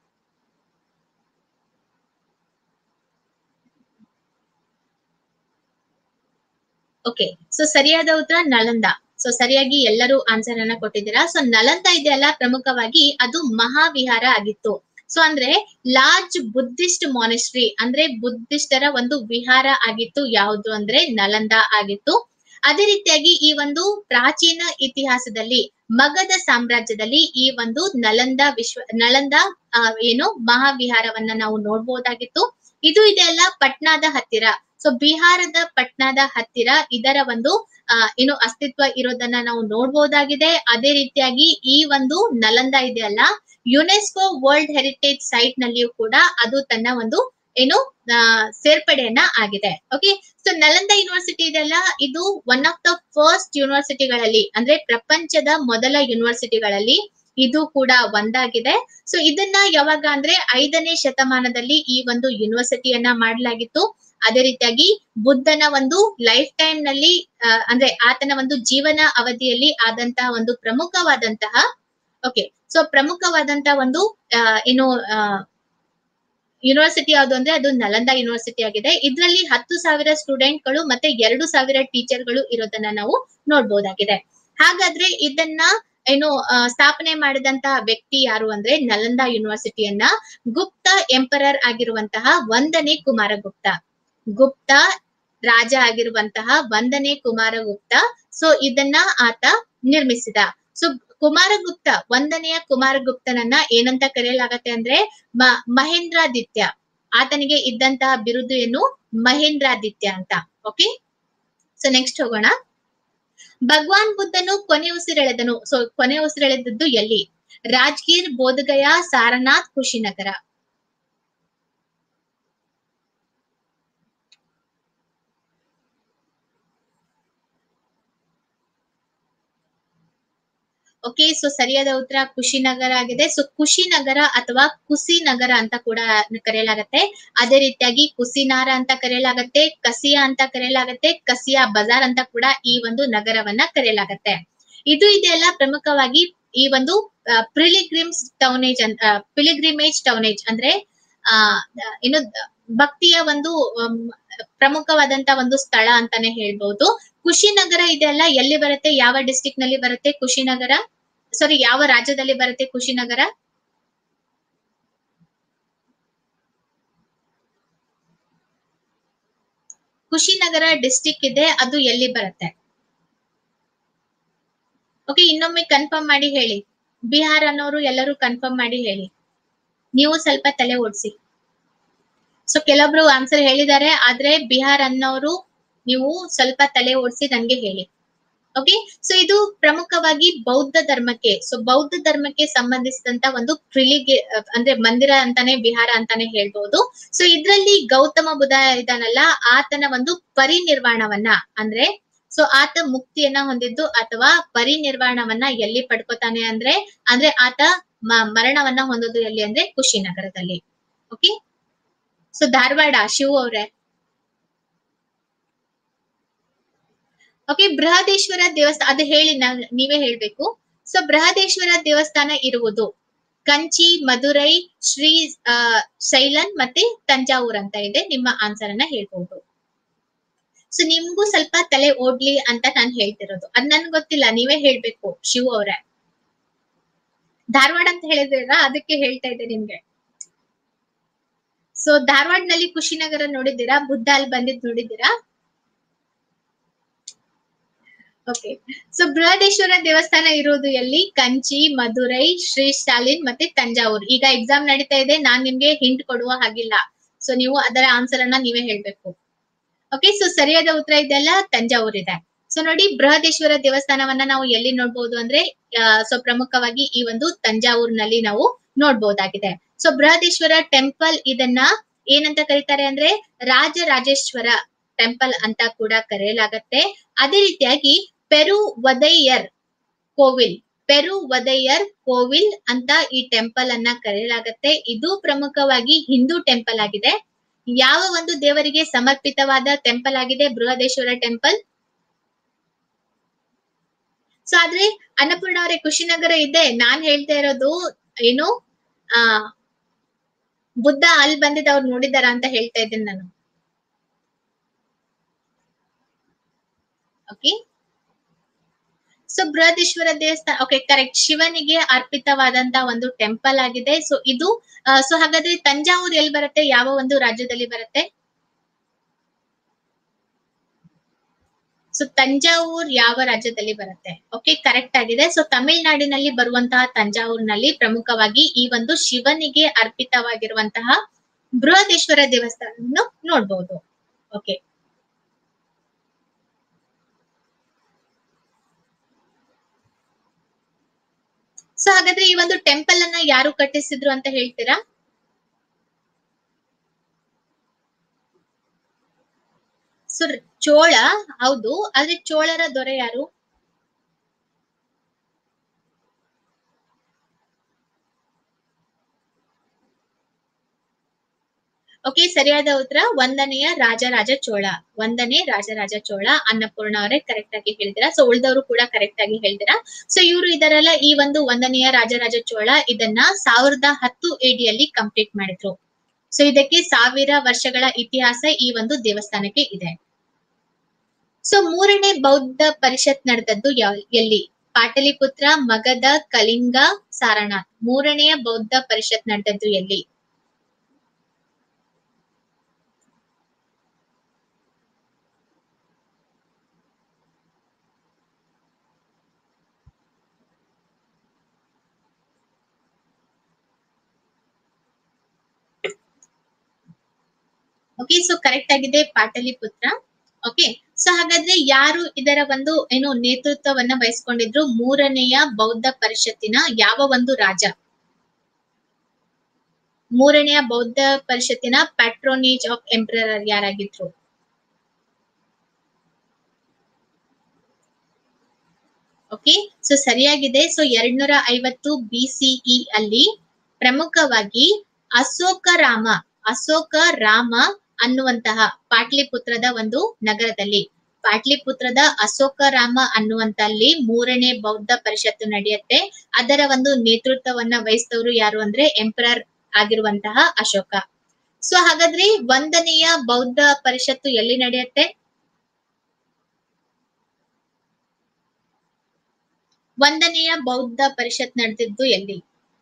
ಓಕೆ, ಸೊ ಸರಿಯಾದ ಉತ್ತರ ನಲಂದ. ಸೊ ಸರಿಯಾಗಿ ಎಲ್ಲರೂ ಆನ್ಸರ್ ಅನ್ನ ಕೊಟ್ಟಿದ್ದೀರಾ. ಸೊ ನಲಂದ ಇದೆಯಲ್ಲ, ಪ್ರಮುಖವಾಗಿ ಅದು ಮಹಾವಿಹಾರ ಆಗಿತ್ತು. ಸೊ ಅಂದ್ರೆ ಲಾರ್ಜ್ ಬುದ್ಧಿಸ್ಟ್ ಮಾನೆಸ್ಟ್ರಿ, ಅಂದ್ರೆ ಬುದ್ಧಿಸ್ಟರ ಒಂದು ವಿಹಾರ ಆಗಿತ್ತು. ಯಾವುದು ಅಂದ್ರೆ ನಲಂದ ಆಗಿತ್ತು. ಅದೇ ರೀತಿಯಾಗಿ ಈ ಒಂದು ಪ್ರಾಚೀನ ಇತಿಹಾಸದಲ್ಲಿ ಮಗಧ ಸಾಮ್ರಾಜ್ಯದಲ್ಲಿ ಈ ಒಂದು ನಲಂದ ವಿಶ್ವ ನಲಂದ ಆ, ಏನು ಮಹಾವಿಹಾರವನ್ನ ನಾವು ನೋಡ್ಬೋದಾಗಿತ್ತು. ಇದು ಇದೆಲ್ಲ ಪಟ್ನಾದ ಹತ್ತಿರ, ಸೊ ಬಿಹಾರದ ಪಟ್ನಾದ ಹತ್ತಿರ ಇದರ ಒಂದು ಆ, ಏನು ಅಸ್ತಿತ್ವ ಇರೋದನ್ನ ನಾವು ನೋಡ್ಬೋದಾಗಿದೆ. ಅದೇ ರೀತಿಯಾಗಿ ಈ ಒಂದು ನಲಂದ ಇದೆಯಲ್ಲ, ಯುನೆಸ್ಕೋ ವರ್ಲ್ಡ್ ಹೆರಿಟೇಜ್ ಸೈಟ್ ನಲ್ಲಿಯೂ ಕೂಡ ಅದು ತನ್ನ ಒಂದು ಏನು ಆ, ಸೇರ್ಪಡೆಯನ್ನ ಆಗಿದೆ. ಓಕೆ, ಸೊ ನಲಂದ ಯೂನಿವರ್ಸಿಟಿ ಇದೆಯಲ್ಲ, ಇದು ಒನ್ ಆಫ್ ದ ಫಸ್ಟ್ ಯೂನಿವರ್ಸಿಟಿಗಳಲ್ಲಿ, ಅಂದ್ರೆ ಪ್ರಪಂಚದ ಮೊದಲ ಯೂನಿವರ್ಸಿಟಿಗಳಲ್ಲಿ ಇದು ಕೂಡ ಒಂದಾಗಿದೆ. ಸೊ ಇದನ್ನ ಯಾವಾಗ ಅಂದ್ರೆ ಐದನೇ ಶತಮಾನದಲ್ಲಿ ಈ ಒಂದು ಯೂನಿವರ್ಸಿಟಿಯನ್ನ ಮಾಡಲಾಗಿತ್ತು. ಅದೇ ರೀತಿಯಾಗಿ ಬುದ್ಧನ ಒಂದು ಲೈಫ್ ಟೈಮ್ ನಲ್ಲಿ ಆ, ಅಂದ್ರೆ ಆತನ ಒಂದು ಜೀವನ ಅವಧಿಯಲ್ಲಿ ಆದಂತಹ ಒಂದು ಪ್ರಮುಖವಾದಂತಹ ಓಕೆ ಸೊ ಪ್ರಮುಖವಾದಂತಹ ಒಂದು ಆ, ಏನು ಆ, ಯೂನಿವರ್ಸಿಟಿ ಯಾವುದು ಅಂದ್ರೆ ಅದು ನಲಂದ ಯೂನಿವರ್ಸಿಟಿ ಆಗಿದೆ. ಇದರಲ್ಲಿ ಹತ್ತು ಸಾವಿರ ಸ್ಟೂಡೆಂಟ್ಗಳು ಮತ್ತೆ ಎರಡು ಸಾವಿರ ಟೀಚರ್ಗಳು ಇರೋದನ್ನ ನಾವು ನೋಡ್ಬೋದಾಗಿದೆ. ಹಾಗಾದ್ರೆ ಇದನ್ನ ಏನು ಆ, ಸ್ಥಾಪನೆ ಮಾಡಿದಂತಹ ವ್ಯಕ್ತಿ ಯಾರು ಅಂದ್ರೆ ನಲಂದ ಯೂನಿವರ್ಸಿಟಿಯನ್ನ ಗುಪ್ತ ಎಂಪರರ್ ಆಗಿರುವಂತಹ ಒಂದನೇ ಕುಮಾರಗುಪ್ತ, ಗುಪ್ತ ರಾಜ ಆಗಿರುವಂತಹ ಒಂದನೇ ಕುಮಾರಗುಪ್ತ. ಸೊ ಇದನ್ನ ಆತ ನಿರ್ಮಿಸಿದ. ಸೊ ಕುಮಾರಗುಪ್ತ, ಒಂದನೆಯ ಕುಮಾರಗುಪ್ತನನ್ನ ಏನಂತ ಕರೆಯಲಾಗತ್ತೆ ಅಂದ್ರೆ ಮ- ಮಹೇಂದ್ರಾದಿತ್ಯ. ಆತನಿಗೆ ಇದ್ದಂತಹ ಬಿರುದು ಏನು? ಮಹೇಂದ್ರಾದಿತ್ಯ ಅಂತ. ಓಕೆ, ಸೊ ನೆಕ್ಸ್ಟ್ ಹೋಗೋಣ. ಭಗವಾನ್ ಬುದ್ಧನು ಕೊನೆ ಉಸಿರೆಳೆದನು. ಸೊ ಕೊನೆ ಉಸಿರೆಳೆದದ್ದು ಎಲ್ಲಿ? ರಾಜ್ಗೀರ್, ಬೋಧಗಯಾ, ಸಾರನಾಥ್, ಕುಶಿನಗರ. ಓಕೆ, ಸೊ ಸರಿಯಾದ ಉತ್ತರ ಕುಶಿನಗರ ಆಗಿದೆ. ಸೊ ಕುಶಿನಗರ ಅಥವಾ ಕುಸಿನಗರ ಅಂತ ಕೂಡ ಕರೆಯಲಾಗತ್ತೆ. ಅದೇ ರೀತಿಯಾಗಿ ಕುಸಿನಾರ ಅಂತ ಕರೆಯಲಾಗತ್ತೆ, ಕಸಿಯಾ ಅಂತ ಕರೆಯಲಾಗತ್ತೆ, ಕಸಿಯಾ ಬಜಾರ್ ಅಂತ ಕೂಡ ಈ ಒಂದು ನಗರವನ್ನ ಕರೆಯಲಾಗತ್ತೆ. ಇದು ಇದೆಲ್ಲ ಪ್ರಮುಖವಾಗಿ ಈ ಒಂದು ಪಿಲಿಗ್ರಿಮ್ಸ್ ಟೌನೇಜ್ ಅಂತ ಪಿಲಿಗ್ರಿಮೇಜ್ ಟೌನೇಜ್ ಅಂದ್ರೆ ಆ ಏನು ಭಕ್ತಿಯ ಒಂದು ಪ್ರಮುಖವಾದಂತ ಒಂದು ಸ್ಥಳ ಅಂತಾನೆ ಹೇಳ್ಬಹುದು. ಕುಶಿನಗರ ಇದೆಲ್ಲ ಎಲ್ಲಿ ಬರುತ್ತೆ, ಯಾವ ಡಿಸ್ಟಿಕ್ ನಲ್ಲಿ ಬರುತ್ತೆ ಕುಶಿನಗರ, ಸಾರಿ ಯಾವ ರಾಜ್ಯದಲ್ಲಿ ಬರುತ್ತೆ ಕುಶಿನಗರ? ಕುಶಿನಗರ ಡಿಸ್ಟಿಕ್ ಇದೆ, ಅದು ಎಲ್ಲಿ ಬರುತ್ತೆ? ಓಕೆ, ಇನ್ನೊಮ್ಮೆ ಕನ್ಫರ್ಮ್ ಮಾಡಿ ಹೇಳಿ. ಬಿಹಾರ್ ಅನ್ನೋರು ಎಲ್ಲರೂ ಕನ್ಫರ್ಮ್ ಮಾಡಿ ಹೇಳಿ. ನೀವು ಸ್ವಲ್ಪ ತಲೆ ಓಡಿಸಿ. ಸೊ ಕೆಲವೊಬ್ರು ಆನ್ಸರ್ ಹೇಳಿದ್ದಾರೆ, ಆದ್ರೆ ಬಿಹಾರ್ ಅನ್ನೋರು ನೀವು ಸ್ವಲ್ಪ ತಲೆ ಓಡಿಸಿ ನನ್ಗೆ ಹೇಳಿ. ಓಕೆ, ಸೊ ಇದು ಪ್ರಮುಖವಾಗಿ ಬೌದ್ಧ ಧರ್ಮಕ್ಕೆ, ಸೊ ಬೌದ್ಧ ಧರ್ಮಕ್ಕೆ ಸಂಬಂಧಿಸಿದಂತ ಒಂದು ಪ್ರಿಲಿಗೆ ಅಂದ್ರೆ ಮಂದಿರ ಅಂತಾನೆ ಬಿಹಾರ ಅಂತಾನೆ ಹೇಳ್ಬಹುದು. ಸೊ ಇದ್ರಲ್ಲಿ ಗೌತಮ ಬುದ್ಧ ಇದಾನಲ್ಲ, ಆತನ ಒಂದು ಪರಿನಿರ್ವಾಣವನ್ನ ಅಂದ್ರೆ ಸೊ ಆತ ಮುಕ್ತಿಯನ್ನ ಹೊಂದಿದ್ದು ಅಥವಾ ಪರಿನಿರ್ವಾಣವನ್ನ ಎಲ್ಲಿ ಪಡ್ಕೋತಾನೆ ಅಂದ್ರೆ ಅಂದ್ರೆ ಆತ ಮರಣವನ್ನ ಹೊಂದೋದು ಎಲ್ಲಿ ಅಂದ್ರೆ ಕುಶಿನಗರದಲ್ಲಿ. ಓಕೆ, ಸೊ ಧಾರವಾಡ ಶಿವ ಅವ್ರೆ. ಓಕೆ, ಬೃಹದೇಶ್ವರ ದೇವಸ್ಥಾನ ಅದು ಹೇಳಿ, ನೀವೇ ಹೇಳ್ಬೇಕು. ಸೊ ಬೃಹದೇಶ್ವರ ದೇವಸ್ಥಾನ ಇರುವುದು ಕಂಚಿ, ಮಧುರೈ, ಶ್ರೀ ಶೈಲನ್ ಮತ್ತೆ ತಂಜಾವೂರ್ ಅಂತ ಇದೆ. ನಿಮ್ಮ ಆನ್ಸರ್ ಅನ್ನ ಹೇಳ್ಬಹುದು. ಸೊ ನಿಮ್ಗೂ ಸ್ವಲ್ಪ ತಲೆ ಓಡ್ಲಿ ಅಂತ ನಾನು ಹೇಳ್ತಿರೋದು, ಅದ್ ನನ್ಗೆ ಗೊತ್ತಿಲ್ಲ, ನೀವೇ ಹೇಳ್ಬೇಕು ಶಿವ ಅವ್ರೆ. ಧಾರವಾಡ ಅಂತ ಹೇಳಿದ್ರಲ್ಲ, ಅದಕ್ಕೆ ಹೇಳ್ತಾ ಇದ್ದೆ ನಿಮ್ಗೆ. ಸೊ ಧಾರವಾಡನಲ್ಲಿ ಕುಶಿನಗರ ನೋಡಿದ್ದೀರಾ? ಬುದ್ಧ ಅಲ್ಲಿ ಬಂದಿದ್ ನೋಡಿದ್ದೀರಾ? ಓಕೆ, ಸೊ ಬೃಹದೇಶ್ವರ ದೇವಸ್ಥಾನ ಇರೋದು ಎಲ್ಲಿ? ಕಂಚಿ, ಮಧುರೈ, ಶ್ರೀ ಶಾಲಿನ್ ಮತ್ತೆ ತಂಜಾವೂರ್. ಈಗ ಎಕ್ಸಾಮ್ ನಡೀತಾ ಇದೆ, ನಾನ್ ನಿಮ್ಗೆ ಹಿಂಟ್ ಕೊಡುವ ಹಾಗಿಲ್ಲ. ಸೊ ನೀವು ಅದರ ಆನ್ಸರ್ ಅನ್ನ ನೀವೇ ಹೇಳ್ಬೇಕು. ಓಕೆ, ಸೊ ಸರಿಯಾದ ಉತ್ತರ ಇದೆಲ್ಲ ತಂಜಾವೂರ್ ಇದೆ. ಸೊ ನೋಡಿ, ಬೃಹದೇಶ್ವರ ದೇವಸ್ಥಾನವನ್ನ ನಾವು ಎಲ್ಲಿ ನೋಡ್ಬೋದು ಅಂದ್ರೆ ಸೊ ಪ್ರಮುಖವಾಗಿ ಈ ಒಂದು ತಂಜಾವೂರ್ನಲ್ಲಿ ನಾವು ನೋಡ್ಬೋದಾಗಿದೆ. ಸೊ ಬೃಹದೇಶ್ವರ ಟೆಂಪಲ್ ಇದನ್ನ ಏನಂತ ಕರೀತಾರೆ ಅಂದ್ರೆ ರಾಜರಾಜೇಶ್ವರ ಟೆಂಪಲ್ ಅಂತ ಕೂಡ ಕರೆಯಲಾಗತ್ತೆ. ಅದೇ ರೀತಿಯಾಗಿ ಪೆರು ವದೈಯರ್ ಕೋವಿಲ್, ಪೆರು ವದೈಯರ್ ಕೋವಿಲ್ ಅಂತ ಈ ಟೆಂಪಲ್ ಅನ್ನ ಕರೆಯಲಾಗತ್ತೆ. ಇದು ಪ್ರಮುಖವಾಗಿ ಹಿಂದೂ ಟೆಂಪಲ್ ಆಗಿದೆ. ಯಾವ ಒಂದು ದೇವರಿಗೆ ಸಮರ್ಪಿತವಾದ ಟೆಂಪಲ್ ಆಗಿದೆ ಬೃಹದೇಶ್ವರ ಟೆಂಪಲ್? ಸೊ ಆದ್ರೆ ಅನ್ನಪೂರ್ಣ ಅವರೇ, ಕುಶಿನಗರ ಇದೆ, ನಾನ್ ಹೇಳ್ತಾ ಇರೋದು ಏನು ಆ ಬುದ್ಧ ಅಲ್ಲಿ ಬಂದಿದ್ದ ಅವ್ರು ನೋಡಿದಾರ ಅಂತ ಹೇಳ್ತಾ ಇದ್ದೀನಿ ನಾನು. ಓಕೆ, ಸೊ ಬೃಹದೇಶ್ವರ ದೇವಸ್ಥಾನ ಓಕೆ ಕರೆಕ್ಟ್, ಶಿವನಿಗೆ ಅರ್ಪಿತವಾದಂತ ಒಂದು ಟೆಂಪಲ್ ಆಗಿದೆ. ಸೊ ಇದು ಸೊ ಹಾಗಾದ್ರೆ ತಂಜಾವೂರ್ ಎಲ್ಲಿ ಬರುತ್ತೆ, ಯಾವ ಒಂದು ರಾಜ್ಯದಲ್ಲಿ ಬರುತ್ತೆ? ಸೊ ತಂಜಾವೂರ್ ಯಾವ ರಾಜ್ಯದಲ್ಲಿ ಬರುತ್ತೆ? ಓಕೆ, ಕರೆಕ್ಟ್ ಆಗಿದೆ. ಸೊ ತಮಿಳುನಾಡಿನಲ್ಲಿ ಬರುವಂತಹ ತಂಜಾವೂರ್ನಲ್ಲಿ ಪ್ರಮುಖವಾಗಿ ಈ ಒಂದು ಶಿವನಿಗೆ ಅರ್ಪಿತವಾಗಿರುವಂತಹ ಬೃಹದೇಶ್ವರ ದೇವಸ್ಥಾನವನ್ನು ನೋಡ್ಬೋದು. ಓಕೆ, ಸೊ ಹಾಗಾದ್ರೆ ಈ ಒಂದು ಟೆಂಪಲ್ ಅನ್ನ ಯಾರು ಕಟ್ಟಿಸಿದ್ರು ಅಂತ ಹೇಳ್ತೀರಾ? ಸೊ ಚೋಳ, ಹೌದು, ಆದ್ರೆ ಚೋಳರ ದೊರೆ ಯಾರು? ಓಕೆ, ಸರಿಯಾದ ಉತ್ತರ ಒಂದನೆಯ ರಾಜರಾಜ ಚೋಳ, ಒಂದನೇ ರಾಜರಾಜ ಚೋಳ. ಅನ್ನಪೂರ್ಣ ಅವರೇ ಕರೆಕ್ಟ್ ಆಗಿ ಹೇಳ್ತೀರಾ. ಸೊ ಉಳಿದವರು ಕೂಡ ಕರೆಕ್ಟ್ ಆಗಿ ಹೇಳ್ತೀರಾ. ಸೊ ಇವರು ಇದರಲ್ಲ ಈ ಒಂದು ಒಂದನೆಯ ರಾಜರಾಜ ಚೋಳ ಇದನ್ನ ಸಾವಿರದ ಹತ್ತು ಎಡಿಯಲ್ಲಿ ಕಂಪ್ಲೀಟ್ ಮಾಡಿದ್ರು. ಸೊ ಇದಕ್ಕೆ ಸಾವಿರ ವರ್ಷಗಳ ಇತಿಹಾಸ ಈ ಒಂದು ದೇವಸ್ಥಾನಕ್ಕೆ ಇದೆ. ಸೊ ಮೂರನೇ ಬೌದ್ಧ ಪರಿಷತ್ ನಡೆದದ್ದು ಎಲ್ಲಿ? ಪಾಟಲಿಪುತ್ರ, ಮಗಧ, ಕಳಿಂಗ, ಸಾರನಾಥ್. ಮೂರನೆಯ ಬೌದ್ಧ ಪರಿಷತ್ ನಡೆದದ್ದು ಎಲ್ಲಿ? ಓಕೆ, ಸೊ ಕರೆಕ್ಟ್ ಆಗಿದೆ ಪಾಟಲಿಪುತ್ರ. ಓಕೆ, ಸೊ ಹಾಗಾದ್ರೆ ಯಾರು ಇದರ ಒಂದು ಏನು ನೇತೃತ್ವವನ್ನ ವಹಿಸ್ಕೊಂಡಿದ್ರು ಮೂರನೆಯ ಬೌದ್ಧ ಪರಿಷತ್ತಿನ ಯಾವ ಒಂದು ರಾಜ? ಮೂರನೆಯ ಬೌದ್ಧ ಪರಿಷತ್ತಿನ ಪ್ಯಾಟ್ರೋನೇಜ್ ಆಫ್ ಎಂಪರರ್ ಯಾರಾಗಿದ್ರು? ಓಕೆ, ಸೊ ಸರಿಯಾಗಿದೆ. ಸೊ ಎರಡ್ನೂರ ಐವತ್ತು ಬಿಸಿಇ ಅಲ್ಲಿ ಪ್ರಮುಖವಾಗಿ ಅಶೋಕ ರಾಮ ಅಶೋಕ ರಾಮ ಅನ್ನುವಂತಹ ಪಾಟ್ಲಿಪುತ್ರದ ಒಂದು ನಗರದಲ್ಲಿ ಪಾಟ್ಲಿಪುತ್ರದ ಅಶೋಕರಾಮ ಅನ್ನುವಂತಲ್ಲಿ ಮೂರನೇ ಬೌದ್ಧ ಪರಿಷತ್ತು ನಡೆಯುತ್ತೆ. ಅದರ ಒಂದು ನೇತೃತ್ವವನ್ನ ವಹಿಸಿದವರು ಯಾರು ಅಂದ್ರೆ ಎಂಪರರ್ ಆಗಿರುವಂತಹ ಅಶೋಕ. ಸೊ ಹಾಗಾದ್ರೆ ಒಂದನೆಯ ಬೌದ್ಧ ಪರಿಷತ್ತು ಎಲ್ಲಿ ನಡೆಯುತ್ತೆ? ಒಂದನೆಯ ಬೌದ್ಧ ಪರಿಷತ್ ನಡೆದಿದ್ದು ಎಲ್ಲಿ?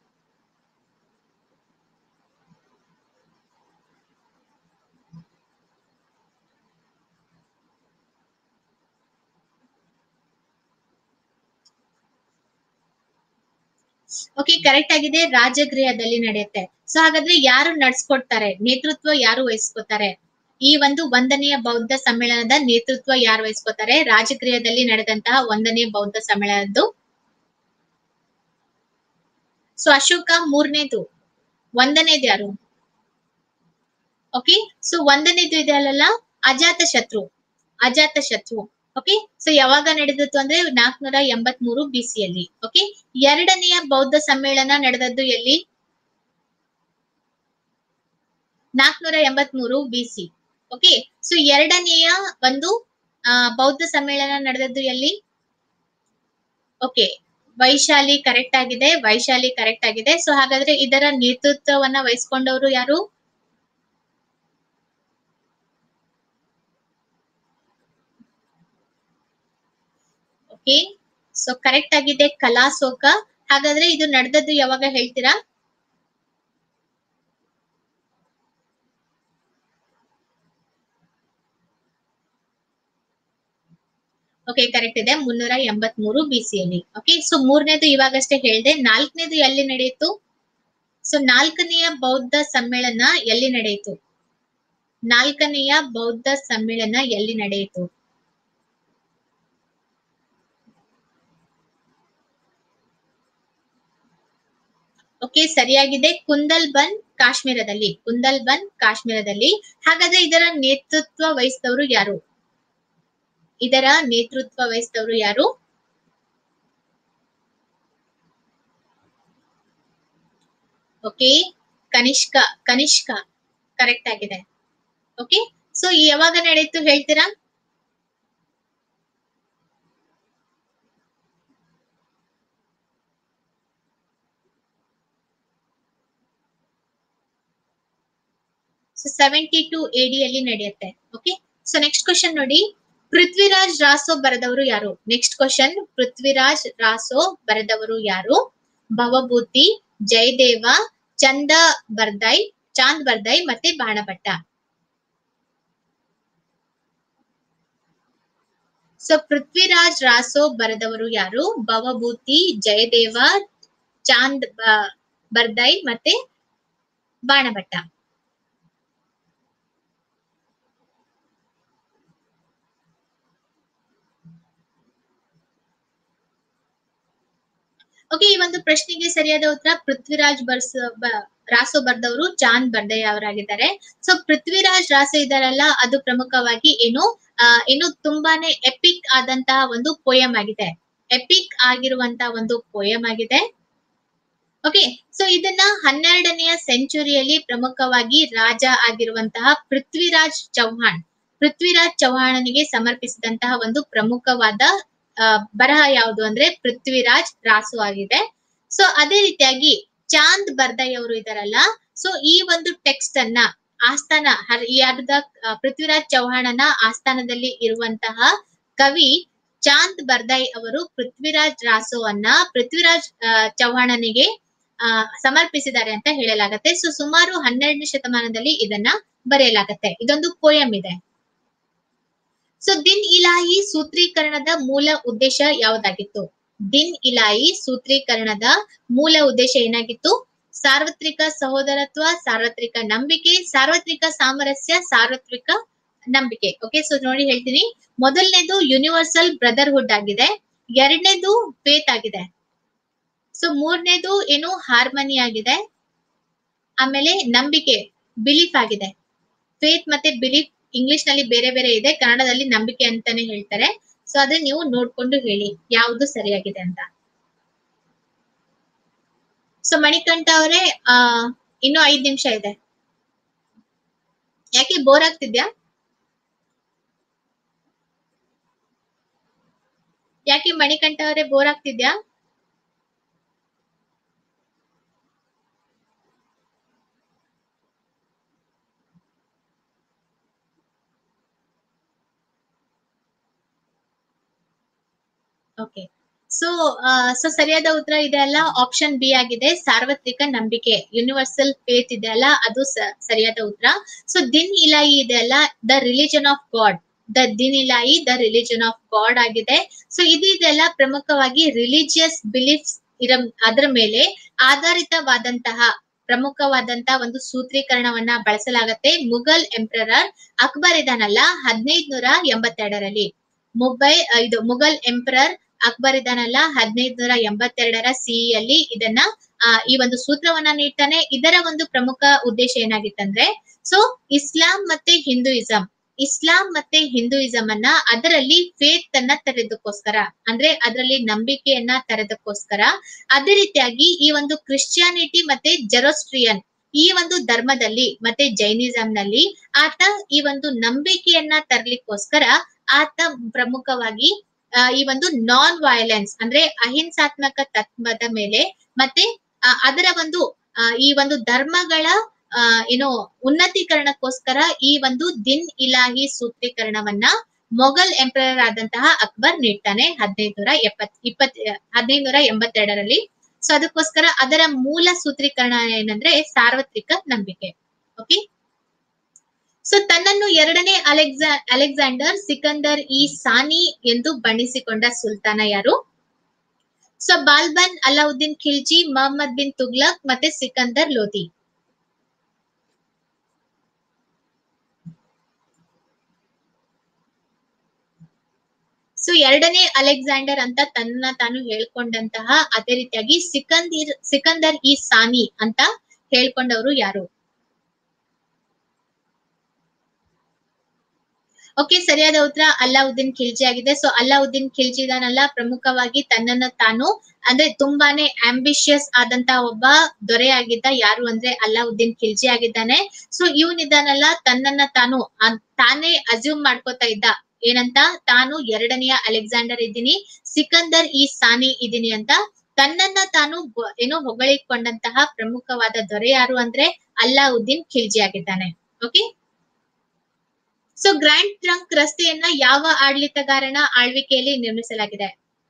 ಓಕೆ, ಕರೆಕ್ಟ್ ಆಗಿದೆ, ರಾಜಗೃಹದಲ್ಲಿ ನಡೆಯುತ್ತೆ. ಸೊ ಹಾಗಾದ್ರೆ ಯಾರು ನಡ್ಸ್ಕೊಡ್ತಾರೆ, ನೇತೃತ್ವ ಯಾರು ವಹಿಸ್ಕೋತಾರೆ? ಈ ಒಂದು ಒಂದನೆಯ ಬೌದ್ಧ ಸಮ್ಮೇಳನದ ನೇತೃತ್ವ ಯಾರು ವಹಿಸ್ಕೋತಾರೆ? ರಾಜಗೃಹದಲ್ಲಿ ನಡೆದಂತಹ ಒಂದನೇ ಬೌದ್ಧ ಸಮ್ಮೇಳನದ್ದು. ಸೊ ಅಶೋಕ ಮೂರನೇದು, ಒಂದನೇದು ಯಾರು? ಓಕೆ, ಸೊ ಒಂದನೇದು ಇದೆ ಅಲ್ಲ, ಅಜಾತ ಶತ್ರು. ಅಜಾತ ಶತ್ರು ಓಕೆ. ಸೊ ಯಾವಾಗ ನಡೆದಿತ್ತು ಅಂದ್ರೆ ನಾಲ್ಕನೂರ ಎಂಬತ್ ಮೂರು ಬಿಸಿಯಲ್ಲಿ. ಓಕೆ, ಎರಡನೆಯ ಬೌದ್ಧ ಸಮ್ಮೇಳನ ನಡೆದದ್ದು ಎಲ್ಲಿ? ನಾಲ್ಕನೂರ ಎಂಬತ್ ಮೂರು ಬಿಸಿ. ಓಕೆ, ಸೊ ಎರಡನೆಯ ಒಂದು ಬೌದ್ಧ ಸಮ್ಮೇಳನ ನಡೆದದ್ದು ಎಲ್ಲಿ? ಓಕೆ, ವೈಶಾಲಿ ಕರೆಕ್ಟ್ ಆಗಿದೆ, ವೈಶಾಲಿ ಕರೆಕ್ಟ್ ಆಗಿದೆ. ಸೊ ಹಾಗಾದ್ರೆ ಇದರ ನೇತೃತ್ವವನ್ನ ವಹಿಸ್ಕೊಂಡವರು ಯಾರು? ಓಕೆ, ಸೊ ಕರೆಕ್ಟ್ ಆಗಿದೆ, ಕಲಾಸೋಕ. ಹಾಗಾದ್ರೆ ಇದು ನಡೆದದ್ದು ಯಾವಾಗ ಹೇಳ್ತೀರಾ? ಓಕೆ, ಕರೆಕ್ಟ್ ಇದೆ, ಮುನ್ನೂರ ಎಂಬತ್ ಮೂರು ಬಿಸಿಯಲ್ಲಿ. ಓಕೆ, ಸೊ ಮೂರನೇದು ಇವಾಗಷ್ಟೇ ಹೇಳಿದೆ. ನಾಲ್ಕನೇದು ಎಲ್ಲಿ ನಡೆಯಿತು? ಸೊ ನಾಲ್ಕನೆಯ ಬೌದ್ಧ ಸಮ್ಮೇಳನ ಎಲ್ಲಿ ನಡೆಯಿತು? ನಾಲ್ಕನೆಯ ಬೌದ್ಧ ಸಮ್ಮೇಳನ ಎಲ್ಲಿ ನಡೆಯಿತು? ಓಕೆ, ಸರಿಯಾಗಿದೆ, ಕುಂದಲ್ ಬನ್ ಕಾಶ್ಮೀರದಲ್ಲಿ. ಕುಂದಲ್ ಬನ್ ಕಾಶ್ಮೀರದಲ್ಲಿ. ಹಾಗಾದ್ರೆ ಇದರ ನೇತೃತ್ವ ವಹಿಸಿದವರು ಯಾರು? ಇದರ ನೇತೃತ್ವ ವಹಿಸಿದವರು ಯಾರು? ಓಕೆ, ಕನಿಷ್ಕ ಕನಿಷ್ಕ ಕರೆಕ್ಟ್ ಆಗಿದೆ. ಓಕೆ, ಸೊ ಯಾವಾಗ ನಡೆಯಿತು ಹೇಳ್ತೀರಾ? ಸೊ ಸೆವೆಂಟಿ ಟು ಎಡಿಯಲ್ಲಿ ನಡೆಯುತ್ತೆ. ಓಕೆ, ಸೊ ನೆಕ್ಸ್ಟ್ ಕ್ವಶನ್ ನೋಡಿ, ಪೃಥ್ವಿರಾಜ್ ರಾಸೋ ಬರೆದವರು ಯಾರು? ನೆಕ್ಸ್ಟ್ ಕ್ವಶನ್, ಪೃಥ್ವಿರಾಜ್ ರಾಸೋ ಬರೆದವರು ಯಾರು? ಭವಭೂತಿ, ಜಯದೇವ, ಚಂದ ಬರ್ದೈ, ಚಾಂದ್ ಬರ್ದೈ ಮತ್ತೆ ಬಾಣಭಟ್ಟ. ಸೊ ಪೃಥ್ವಿರಾಜ್ ರಾಸೋ ಬರೆದವರು ಯಾರು? ಭವಭೂತಿ, ಜಯದೇವ, ಚಾಂದ್ ಬರ್ದೈ ಮತ್ತೆ ಬಾಣಭಟ್ಟ. ಓಕೆ, ಈ ಒಂದು ಪ್ರಶ್ನೆಗೆ ಸರಿಯಾದ ಉತ್ತರ ಪೃಥ್ವಿರಾಜ್ ಬರ್ಸ್ ರಾಸೋ ಬರ್ದವರು ಚಾಂದ್ ಬರ್ದೈ ಅವರಾಗಿದ್ದಾರೆ. ಸೊ ಪೃಥ್ವಿರಾಜ್ ರಾಸೋ ಇದಾರಲ್ಲ, ಅದು ಪ್ರಮುಖವಾಗಿ ಏನು ಆ ಏನು ತುಂಬಾನೇ ಎಪಿಕ್ ಆದಂತಹ ಒಂದು ಪೋಯಮ್ ಆಗಿದೆ. ಎಪಿಕ್ ಆಗಿರುವಂತಹ ಒಂದು ಪೋಯಮ್ ಆಗಿದೆ. ಓಕೆ, ಸೊ ಇದನ್ನ ಹನ್ನೆರಡನೆಯ ಸೆಂಚುರಿಯಲ್ಲಿ ಪ್ರಮುಖವಾಗಿ ರಾಜ ಆಗಿರುವಂತಹ ಪೃಥ್ವಿರಾಜ್ ಚೌಹಾಣ್ ಪೃಥ್ವಿರಾಜ್ ಚೌಹಾಣನಿಗೆ ಸಮರ್ಪಿಸಿದಂತಹ ಒಂದು ಪ್ರಮುಖವಾದ ಬರಹ ಯಾವುದು ಅಂದ್ರೆ ಪೃಥ್ವಿರಾಜ್ ರಾಸೋ ಆಗಿದೆ. ಸೊ ಅದೇ ರೀತಿಯಾಗಿ ಚಾಂದ್ ಬರ್ದೈ ಅವರು ಇದಾರಲ್ಲ, ಸೊ ಈ ಒಂದು ಟೆಕ್ಸ್ಟ್ ಅನ್ನ ಆಸ್ಥಾನ ಯಾರ್ದ ಪೃಥ್ವಿರಾಜ್ ಚೌಹಾಣನ ಆಸ್ಥಾನದಲ್ಲಿ ಇರುವಂತಹ ಕವಿ ಚಾಂದ್ ಬರ್ದೈ ಅವರು ಪೃಥ್ವಿರಾಜ್ ರಾಸೋ ಅನ್ನ ಪೃಥ್ವಿರಾಜ್ ಚೌಹಾಣನಿಗೆ ಆ ಸಮರ್ಪಿಸಿದ್ದಾರೆ ಅಂತ ಹೇಳಲಾಗತ್ತೆ. ಸೊ ಸುಮಾರು ಹನ್ನೆರಡನೇ ಶತಮಾನದಲ್ಲಿ ಇದನ್ನ ಬರೆಯಲಾಗತ್ತೆ. ಇದೊಂದು ಪೋಯಮ್ ಇದೆ. ಸೊ ದಿನ್ ಇಲಾಹಿ ಸೂತ್ರೀಕರಣದ ಮೂಲ ಉದ್ದೇಶ ಯಾವುದಾಗಿತ್ತು? ದಿನ್ ಇಲಾಹಿ ಸೂತ್ರೀಕರಣದ ಮೂಲ ಉದ್ದೇಶ ಏನಾಗಿತ್ತು? ಸಾರ್ವತ್ರಿಕ ಸಹೋದರತ್ವ, ಸಾರ್ವತ್ರಿಕ ನಂಬಿಕೆ, ಸಾರ್ವತ್ರಿಕ ಸಾಮರಸ್ಯ, ಸಾರ್ವತ್ರಿಕ ನಂಬಿಕೆ. ಓಕೆ, ಸೊ ನೋಡಿ ಹೇಳ್ತೀನಿ. ಮೊದಲನೇದು ಯೂನಿವರ್ಸಲ್ ಬ್ರದರ್ಹುಡ್ ಆಗಿದೆ. ಎರಡನೇದು ಫೇತ್ ಆಗಿದೆ. ಸೊ ಮೂರನೇದು ಏನು ಹಾರ್ಮನಿ ಆಗಿದೆ. ಆಮೇಲೆ ನಂಬಿಕೆ ಬಿಲೀಫ್ ಆಗಿದೆ. ಫೇತ್ ಮತ್ತೆ ಬಿಲೀಫ್ ಇಂಗ್ಲಿಷ್ ನಲ್ಲಿ ಬೇರೆ ಬೇರೆ ಇದೆ, ಕನ್ನಡದಲ್ಲಿ ನಂಬಿಕೆ ಅಂತಾನೆ ಹೇಳ್ತಾರೆ. ಸೊ ಅದೇ ನೀವು ನೋಡ್ಕೊಂಡು ಹೇಳಿ ಯಾವುದು ಸರಿಯಾಗಿದೆ ಅಂತ. ಸೊ ಮಣಿಕಂಠ ಅವರೇ, ಆ ಇನ್ನು ಐದ್ ನಿಮಿಷ ಇದೆ. ಯಾಕೆ ಬೋರ್ ಆಗ್ತಿದ್ಯಾ? ಯಾಕೆ ಮಣಿಕಂಠ ಅವರೇ ಬೋರ್ ಆಗ್ತಿದ್ಯಾ? ಓಕೆ. ಸೊ ಸೊ ಸರಿಯಾದ ಉತ್ತರ ಇದೆ ಅಲ್ಲ, ಆಪ್ಷನ್ ಬಿ ಆಗಿದೆ, ಸಾರ್ವತ್ರಿಕ ನಂಬಿಕೆ, ಯೂನಿವರ್ಸಲ್ ಫೇತ್ ಇದೆ ಅಲ್ಲ, ಅದು ಸರಿಯಾದ ಉತ್ತರ. ಸೊ ದಿನ್ ಇಲಾಯಿ ಇದೆ ಅಲ್ಲ, the religion of God, the Din Ilahi the religion of God ಆಗಿದೆ. ಸೊ ಇದು ಇದೆಲ್ಲ ಪ್ರಮುಖವಾಗಿ ರಿಲಿಜಿಯಸ್ ಬಿಲೀಫ್ಸ್ ಇರ ಅದರ ಮೇಲೆ ಆಧಾರಿತವಾದಂತಹ ಪ್ರಮುಖವಾದಂತಹ ಒಂದು ಸೂತ್ರೀಕರಣವನ್ನ ಬಳಸಲಾಗತ್ತೆ. ಮುಘಲ್ ಎಂಪ್ರರರ್ ಅಕ್ಬರ್ ಇದಾನಲ್ಲ ಹದಿನೈದು ನೂರ ಎಂಬತ್ತೆರಡರಲ್ಲಿ, ಮುಂಬೈ ಇದು ಮುಘಲ್ ಎಂಪ್ರರ್ ಅಕ್ಬರ್ ಇದಾನಲ್ಲ ಹದಿನೈದು ನೂರ ಎಂಬತ್ತೆರಡರ ಸಿಇಯಲ್ಲಿ ಇದನ್ನ ಆ ಈ ಒಂದು ಸೂತ್ರವನ್ನ ನೀಡ್ತಾನೆ. ಇದರ ಒಂದು ಪ್ರಮುಖ ಉದ್ದೇಶ ಏನಾಗಿತ್ತಂದ್ರೆ, ಸೊ ಇಸ್ಲಾಂ ಮತ್ತೆ ಹಿಂದೂಯಿಸಂ ಇಸ್ಲಾಂ ಮತ್ತೆ ಹಿಂದೂಯಿಸಂ ಅನ್ನ ಅದರಲ್ಲಿ ಫೇತ್ ಅನ್ನ ತರೋದಕ್ಕೋಸ್ಕರ, ಅಂದ್ರೆ ಅದರಲ್ಲಿ ನಂಬಿಕೆಯನ್ನ ತರೋದಕ್ಕೋಸ್ಕರ, ಅದೇ ರೀತಿಯಾಗಿ ಈ ಒಂದು ಕ್ರಿಶ್ಚಿಯಾನಿಟಿ ಮತ್ತೆ ಜೆರೋಸ್ಟ್ರಿಯನ್ ಈ ಒಂದು ಧರ್ಮದಲ್ಲಿ ಮತ್ತೆ ಜೈನಿಸಂ ನಲ್ಲಿ ಆತ ಈ ಒಂದು ನಂಬಿಕೆಯನ್ನ ತರ್ಲಿಕ್ಕೋಸ್ಕರ ಆತ ಪ್ರಮುಖವಾಗಿ ಈ ಒಂದು ನಾನ್ ವೈಲೆನ್ಸ್ ಅಂದ್ರೆ ಅಹಿಂಸಾತ್ಮಕ ತತ್ವದ ಮೇಲೆ ಮತ್ತೆ ಅದರ ಒಂದು ಈ ಒಂದು ಧರ್ಮಗಳ ಏನೋ ಉನ್ನತೀಕರಣಕ್ಕೋಸ್ಕರ ಈ ಒಂದು ದಿನ್ ಇಲಾಹಿ ಸೂತ್ರೀಕರಣವನ್ನ ಮೊಘಲ್ ಎಂಪರರ್ ಆದಂತಹ ಅಕ್ಬರ್ ನೀಡ್ತಾನೆ ಹದಿನೈದು ನೂರ ಎಪ್ಪತ್ ಇಪ್ಪತ್ ಹದಿನೈದು ನೂರ ಎಂಬತ್ತೆರಡರಲ್ಲಿ. ಸೊ ಅದಕ್ಕೋಸ್ಕರ ಅದರ ಮೂಲ ಸೂತ್ರೀಕರಣ ಏನಂದ್ರೆ ಸಾರ್ವತ್ರಿಕ ನಂಬಿಕೆ. ಓಕೆ. ಸೊ ತನ್ನನ್ನು ಎರಡನೇ Alexa Alexander Sikandar e Sani ಎಂದು ಬಣ್ಣಿಸಿಕೊಂಡ ಸುಲ್ತಾನ ಯಾರು? ಸೊ ಬಾಲ್ಬನ್, ಅಲಾವುದ್ದೀನ್ ಖಿಲ್ಜಿ, ಮೊಹಮ್ಮದ್ ಬಿನ್ ತುಗ್ಲಕ್ ಮತ್ತೆ ಸಿಕಂದರ್ ಲೋಧಿ. ಸೊ ಎರಡನೇ ಅಲೆಕ್ಸಾಂಡರ್ ಅಂತ ತನ್ನ ತಾನು ಹೇಳ್ಕೊಂಡಂತಹ, ಅದೇ ರೀತಿಯಾಗಿ ಸಿಕಂದಿರ್ ಸಿಕಂದರ್ ಇ ಸಾನಿ ಅಂತ ಹೇಳ್ಕೊಂಡವರು ಯಾರು? ಓಕೆ, ಸರಿಯಾದ ಉತ್ತರ ಅಲ್ಲಾವುದ್ದೀನ್ ಖಿಲ್ಜಿ ಆಗಿದೆ. ಸೊ ಅಲ್ಲಾವುದ್ದೀನ್ ಖಿಲ್ಜಿ ಇದಾನಲ್ಲ ಪ್ರಮುಖವಾಗಿ ತನ್ನನ್ನ ತಾನು ಅಂದ್ರೆ ತುಂಬಾನೇ ಆಂಬಿಷಿಯಸ್ ಆದಂತ ಒಬ್ಬ ದೊರೆಯಾಗಿದ್ದ. ಯಾರು ಅಂದ್ರೆ ಅಲ್ಲಾವುದ್ದೀನ್ ಖಿಲ್ಜಿ ಆಗಿದ್ದಾನೆ. ಸೊ ಇವನಿದಾನಲ್ಲ ತನ್ನನ್ನ ತಾನು ತಾನೇ ಅಸ್ಯೂಮ್ ಮಾಡ್ಕೋತಾ ಇದ್ದ, ಏನಂತ, ತಾನು ಎರಡನೆಯ ಅಲೆಕ್ಸಾಂಡರ್ ಇದ್ದೀನಿ, ಸಿಕಂದರ್ ಇ ಸಾನಿ ಇದ್ದೀನಿ ಅಂತ ತನ್ನನ್ನ ತಾನು ಏನೋ ಹೊಗಳಿಕೊಂಡಂತಹ ಪ್ರಮುಖವಾದ ದೊರೆ ಯಾರು ಅಂದ್ರೆ ಅಲ್ಲಾವುದ್ದೀನ್ ಖಿಲ್ಜಿ ಆಗಿದ್ದಾನೆ. ಓಕೆ. ಸೊ ಗ್ರ್ಯಾಂಡ್ ಟ್ರಂಕ್ ರಸ್ತೆಯನ್ನ ಯಾವ ಆಡಳಿತಗಾರನ ಆಳ್ವಿಕೆಯಲ್ಲಿ ನಿರ್ಮಿಸಲಾಗಿದೆ?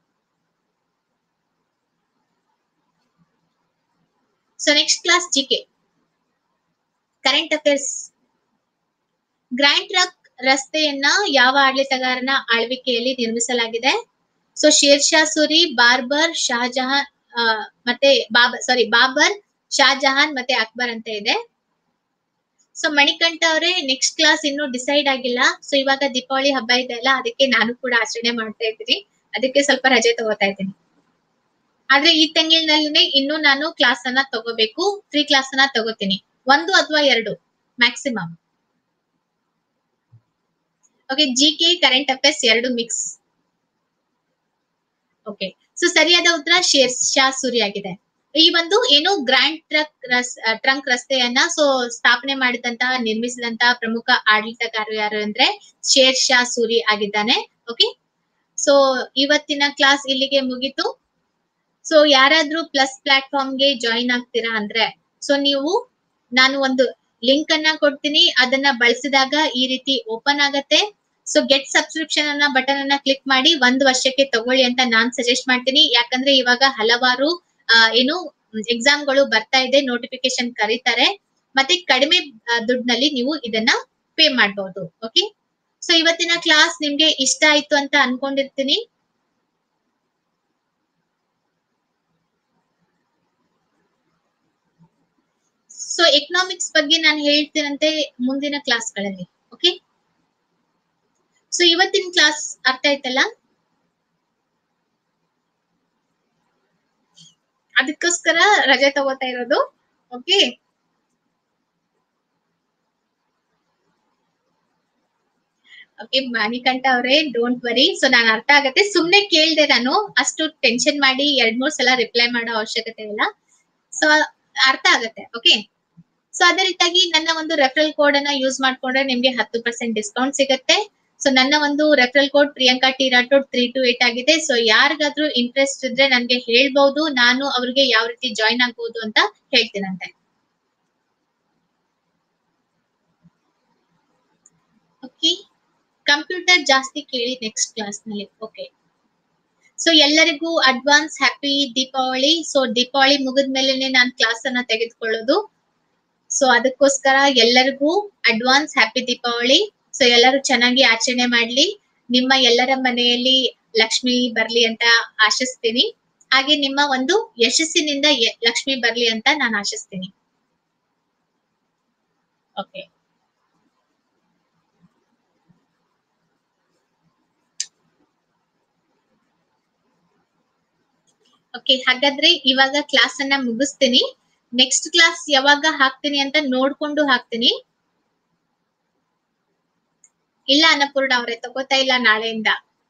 So next class GK current affairs. Grand trunk ರಸ್ತೆಯನ್ನ ಯಾವ ಆಡಳಿತಗಾರನ ಆಳ್ವಿಕೆಯಲ್ಲಿ ನಿರ್ಮಿಸಲಾಗಿದೆ? ಸೊ ಶೇರ್ ಶಾ ಸೂರಿ, ಬಾರ್ಬರ್, ಶಹಜಹಾನ್ ಮತ್ತೆ ಬಾಬರ್ ಸಾರಿ ಬಾಬರ್, ಶಹಜಹಾನ್ ಮತ್ತೆ ಅಕ್ಬರ್ ಅಂತ ಇದೆ. ಸೊ ಮಣಿಕಂಠ ಅವರೇ ನೆಕ್ಸ್ಟ್ ಕ್ಲಾಸ್ ಇನ್ನು ಡಿಸೈಡ್ ಆಗಿಲ್ಲ. ಸೊ ಇವಾಗ ದೀಪಾವಳಿ ಹಬ್ಬ ಇದೆ ಅಲ್ಲ, ಅದಕ್ಕೆ ನಾನು ಕೂಡ ಆಚರಣೆ ಮಾಡ್ತಾ ಇದ್ದೀನಿ, ಅದಕ್ಕೆ ಸ್ವಲ್ಪ ರಜೆ ತಗೋತಾ ಇದ್ದೀನಿ. ಆದ್ರೆ ಈ ತಿಂಗಳಿನಲ್ಲಿ ಇನ್ನು ನಾನು ಕ್ಲಾಸ್ ಅನ್ನ ತಗೋಬೇಕು, ಫ್ರೀ ಕ್ಲಾಸ್ ಅನ್ನ ತಗೋತೀನಿ, ಒಂದು ಅಥವಾ ಎರಡು maximum. Okay, G K current affairs ಎರಡು ಮಿಕ್ಸ್. ಓಕೆ. ಸೊ ಸರಿಯಾದ ಉತ್ತರ ಶೇರ್ ಶಾ ಸೂರಿ ಆಗಿದೆ. ಈ ಒಂದು ಏನು ಗ್ರ್ಯಾಂಡ್ ಟ್ರಕ್ ರಸ್ ಟ್ರಂಕ್ ರಸ್ತೆಯನ್ನ ಸೊ ಸ್ಥಾಪನೆ ಮಾಡಿದಂತಹ ನಿರ್ಮಿಸಿದಂತಹ ಪ್ರಮುಖ ಆಡಳಿತಗಾರ ಯಾರು ಅಂದ್ರೆ ಶೇರ್ ಶಾ ಸೂರಿ ಆಗಿದ್ದಾನೆ. ಓಕೆ. ಸೊ ಇವತ್ತಿನ ಕ್ಲಾಸ್ ಇಲ್ಲಿಗೆ ಮುಗೀತು. ಸೊ ಯಾರಾದ್ರೂ ಪ್ಲಸ್ ಪ್ಲಾಟ್ಫಾರ್ಮ್ಗೆ ಜಾಯಿನ್ ಆಗ್ತೀರಾ ಅಂದ್ರೆ ಸೊ ನೀವು ನಾನು ಒಂದು ಲಿಂಕ್ ಅನ್ನ ಕೊಡ್ತೀನಿ, ಅದನ್ನ ಬಳಸಿದಾಗ ಈ ರೀತಿ ಓಪನ್ ಆಗತ್ತೆ. ಸೊ ಗೆಟ್ ಸಬ್ಸ್ಕ್ರಿಪ್ಷನ್ ಅನ್ನ ಬಟನ್ ಅನ್ನ ಕ್ಲಿಕ್ ಮಾಡಿ ಒಂದು ವರ್ಷಕ್ಕೆ ತಗೊಳ್ಳಿ ಅಂತ ನಾನ್ ಸಜೆಸ್ಟ್ ಮಾಡ್ತೀನಿ. ಯಾಕಂದ್ರೆ ಇವಾಗ ಹಲವಾರು ಏನು ಎಕ್ಸಾಮ್ಗಳು ಬರ್ತಾ ಇದೆ, ನೋಟಿಫಿಕೇಶನ್ ಕರೀತಾರೆ, ಮತ್ತೆ ಕಡಿಮೆ ದುಡ್ಡಿನಲ್ಲಿ ನೀವು ಇದನ್ನ ಪೇ ಮಾಡಬಹುದು. ಓಕೆ. ಸೊ ಇವತ್ತಿನ ಕ್ಲಾಸ್ ನಿಮ್ಗೆ ಇಷ್ಟ ಆಯ್ತು ಅಂತ ಅನ್ಕೊಂಡಿರ್ತೀನಿ. ಸೊ ಎಕನಾಮಿಕ್ಸ್ ಬಗ್ಗೆ ನಾನು ಹೇಳ್ತೀನಂತೆ ಮುಂದಿನ ಕ್ಲಾಸ್ಗಳಲ್ಲಿ. ಓಕೆ. ಸೊ ಇವತ್ತಿನ ಕ್ಲಾಸ್ ಅರ್ಥ ಆಯ್ತಲ್ಲ? ಅದಕ್ಕೋಸ್ಕರ ರಜೆ ತಗೋತಾ ಇರೋದು. ಓಕೆ. ಓಕೆ ಮಣಿಕಂಠ ಅವರೇ ಡೋಂಟ್ ವರಿ. ಸೊ ನಾನು ಅರ್ಥ ಆಗತ್ತೆ, ಸುಮ್ನೆ ಕೇಳ್ದೆ, ನಾನು ಅಷ್ಟು ಟೆನ್ಷನ್ ಮಾಡಿ ಎರಡ್ ಮೂರ್ ಸಲ ರಿಪ್ಲೈ ಮಾಡೋ ಅವಶ್ಯಕತೆ ಇಲ್ಲ. ಸೊ ಅರ್ಥ ಆಗತ್ತೆ. ಓಕೆ. ಸೊ ಅದೇ ರೀತಿಯಾಗಿ ನನ್ನ ಒಂದು ರೆಫರಲ್ ಕೋಡ್ ಅನ್ನ ಯೂಸ್ ಮಾಡ್ಕೊಂಡ್ರೆ ನಿಮ್ಗೆ ಹತ್ತು ಪರ್ಸೆಂಟ್ ಡಿಸ್ಕೌಂಟ್ ಸಿಗುತ್ತೆ. ಸೊ ನನ್ನ ಒಂದು referral code Priyanka T Rathod three two eight ಆಗಿದೆ. ಸೊ ಯಾರಿಗಾದ್ರೂ ಇಂಟ್ರೆಸ್ಟ್ ಇದ್ರೆ ನನ್ಗೆ ಹೇಳ್ಬಹುದು, ನಾನು ಅವ್ರಿಗೆ ಯಾವ ರೀತಿ ಜಾಯಿನ್ ಆಗ್ಬಹುದು ಅಂತ ಹೇಳ್ತೀನಂತೆ. ಓಕೆ, ಕಂಪ್ಯೂಟರ್ ಜಾಸ್ತಿ ಕೇಳಿ ನೆಕ್ಸ್ಟ್ ಕ್ಲಾಸ್ ನಲ್ಲಿ. ಓಕೆ, ಸೊ ಎಲ್ಲರಿಗೂ advance happy Deepavali. So Deepavali ಮುಗಿದ ಮೇಲೆನೆ ನಾನು ಕ್ಲಾಸ್ ಅನ್ನ ತೆಗೆದುಕೊಳ್ಳೋದು. ಸೊ ಅದಕ್ಕೋಸ್ಕರ ಎಲ್ಲರಿಗೂ ಅಡ್ವಾನ್ಸ್ ಹ್ಯಾಪಿ ದೀಪಾವಳಿ. ಸೊ ಎಲ್ಲರೂ ಚೆನ್ನಾಗಿ ಆಚರಣೆ ಮಾಡ್ಲಿ, ನಿಮ್ಮ ಎಲ್ಲರ ಮನೆಯಲ್ಲಿ ಲಕ್ಷ್ಮಿ ಬರ್ಲಿ ಅಂತ ಆಶಿಸ್ತೀನಿ. ಹಾಗೆ ನಿಮ್ಮ ಒಂದು ಯಶಸ್ಸಿನಿಂದ ಲಕ್ಷ್ಮಿ ಬರ್ಲಿ ಅಂತ ನಾನು ಆಶಿಸ್ತೀನಿ. ಓಕೆ, ಓಕೆ ಹಾಗಾದ್ರೆ ಇವಾಗ ಕ್ಲಾಸ್ ಅನ್ನ ಮುಗಿಸ್ತೀನಿ. ನೆಕ್ಸ್ಟ್ ಕ್ಲಾಸ್ ಯಾವಾಗ ಹಾಕ್ತೀನಿ ಅಂತ ನೋಡ್ಕೊಂಡು ಹಾಕ್ತೀನಿ. ಇಲ್ಲ ಅನ್ನಪೂರ್ಣ ಅವ್ರೆ, ತಗೋತಾ ಇಲ್ಲ ನಾಳೆಯಿಂದ.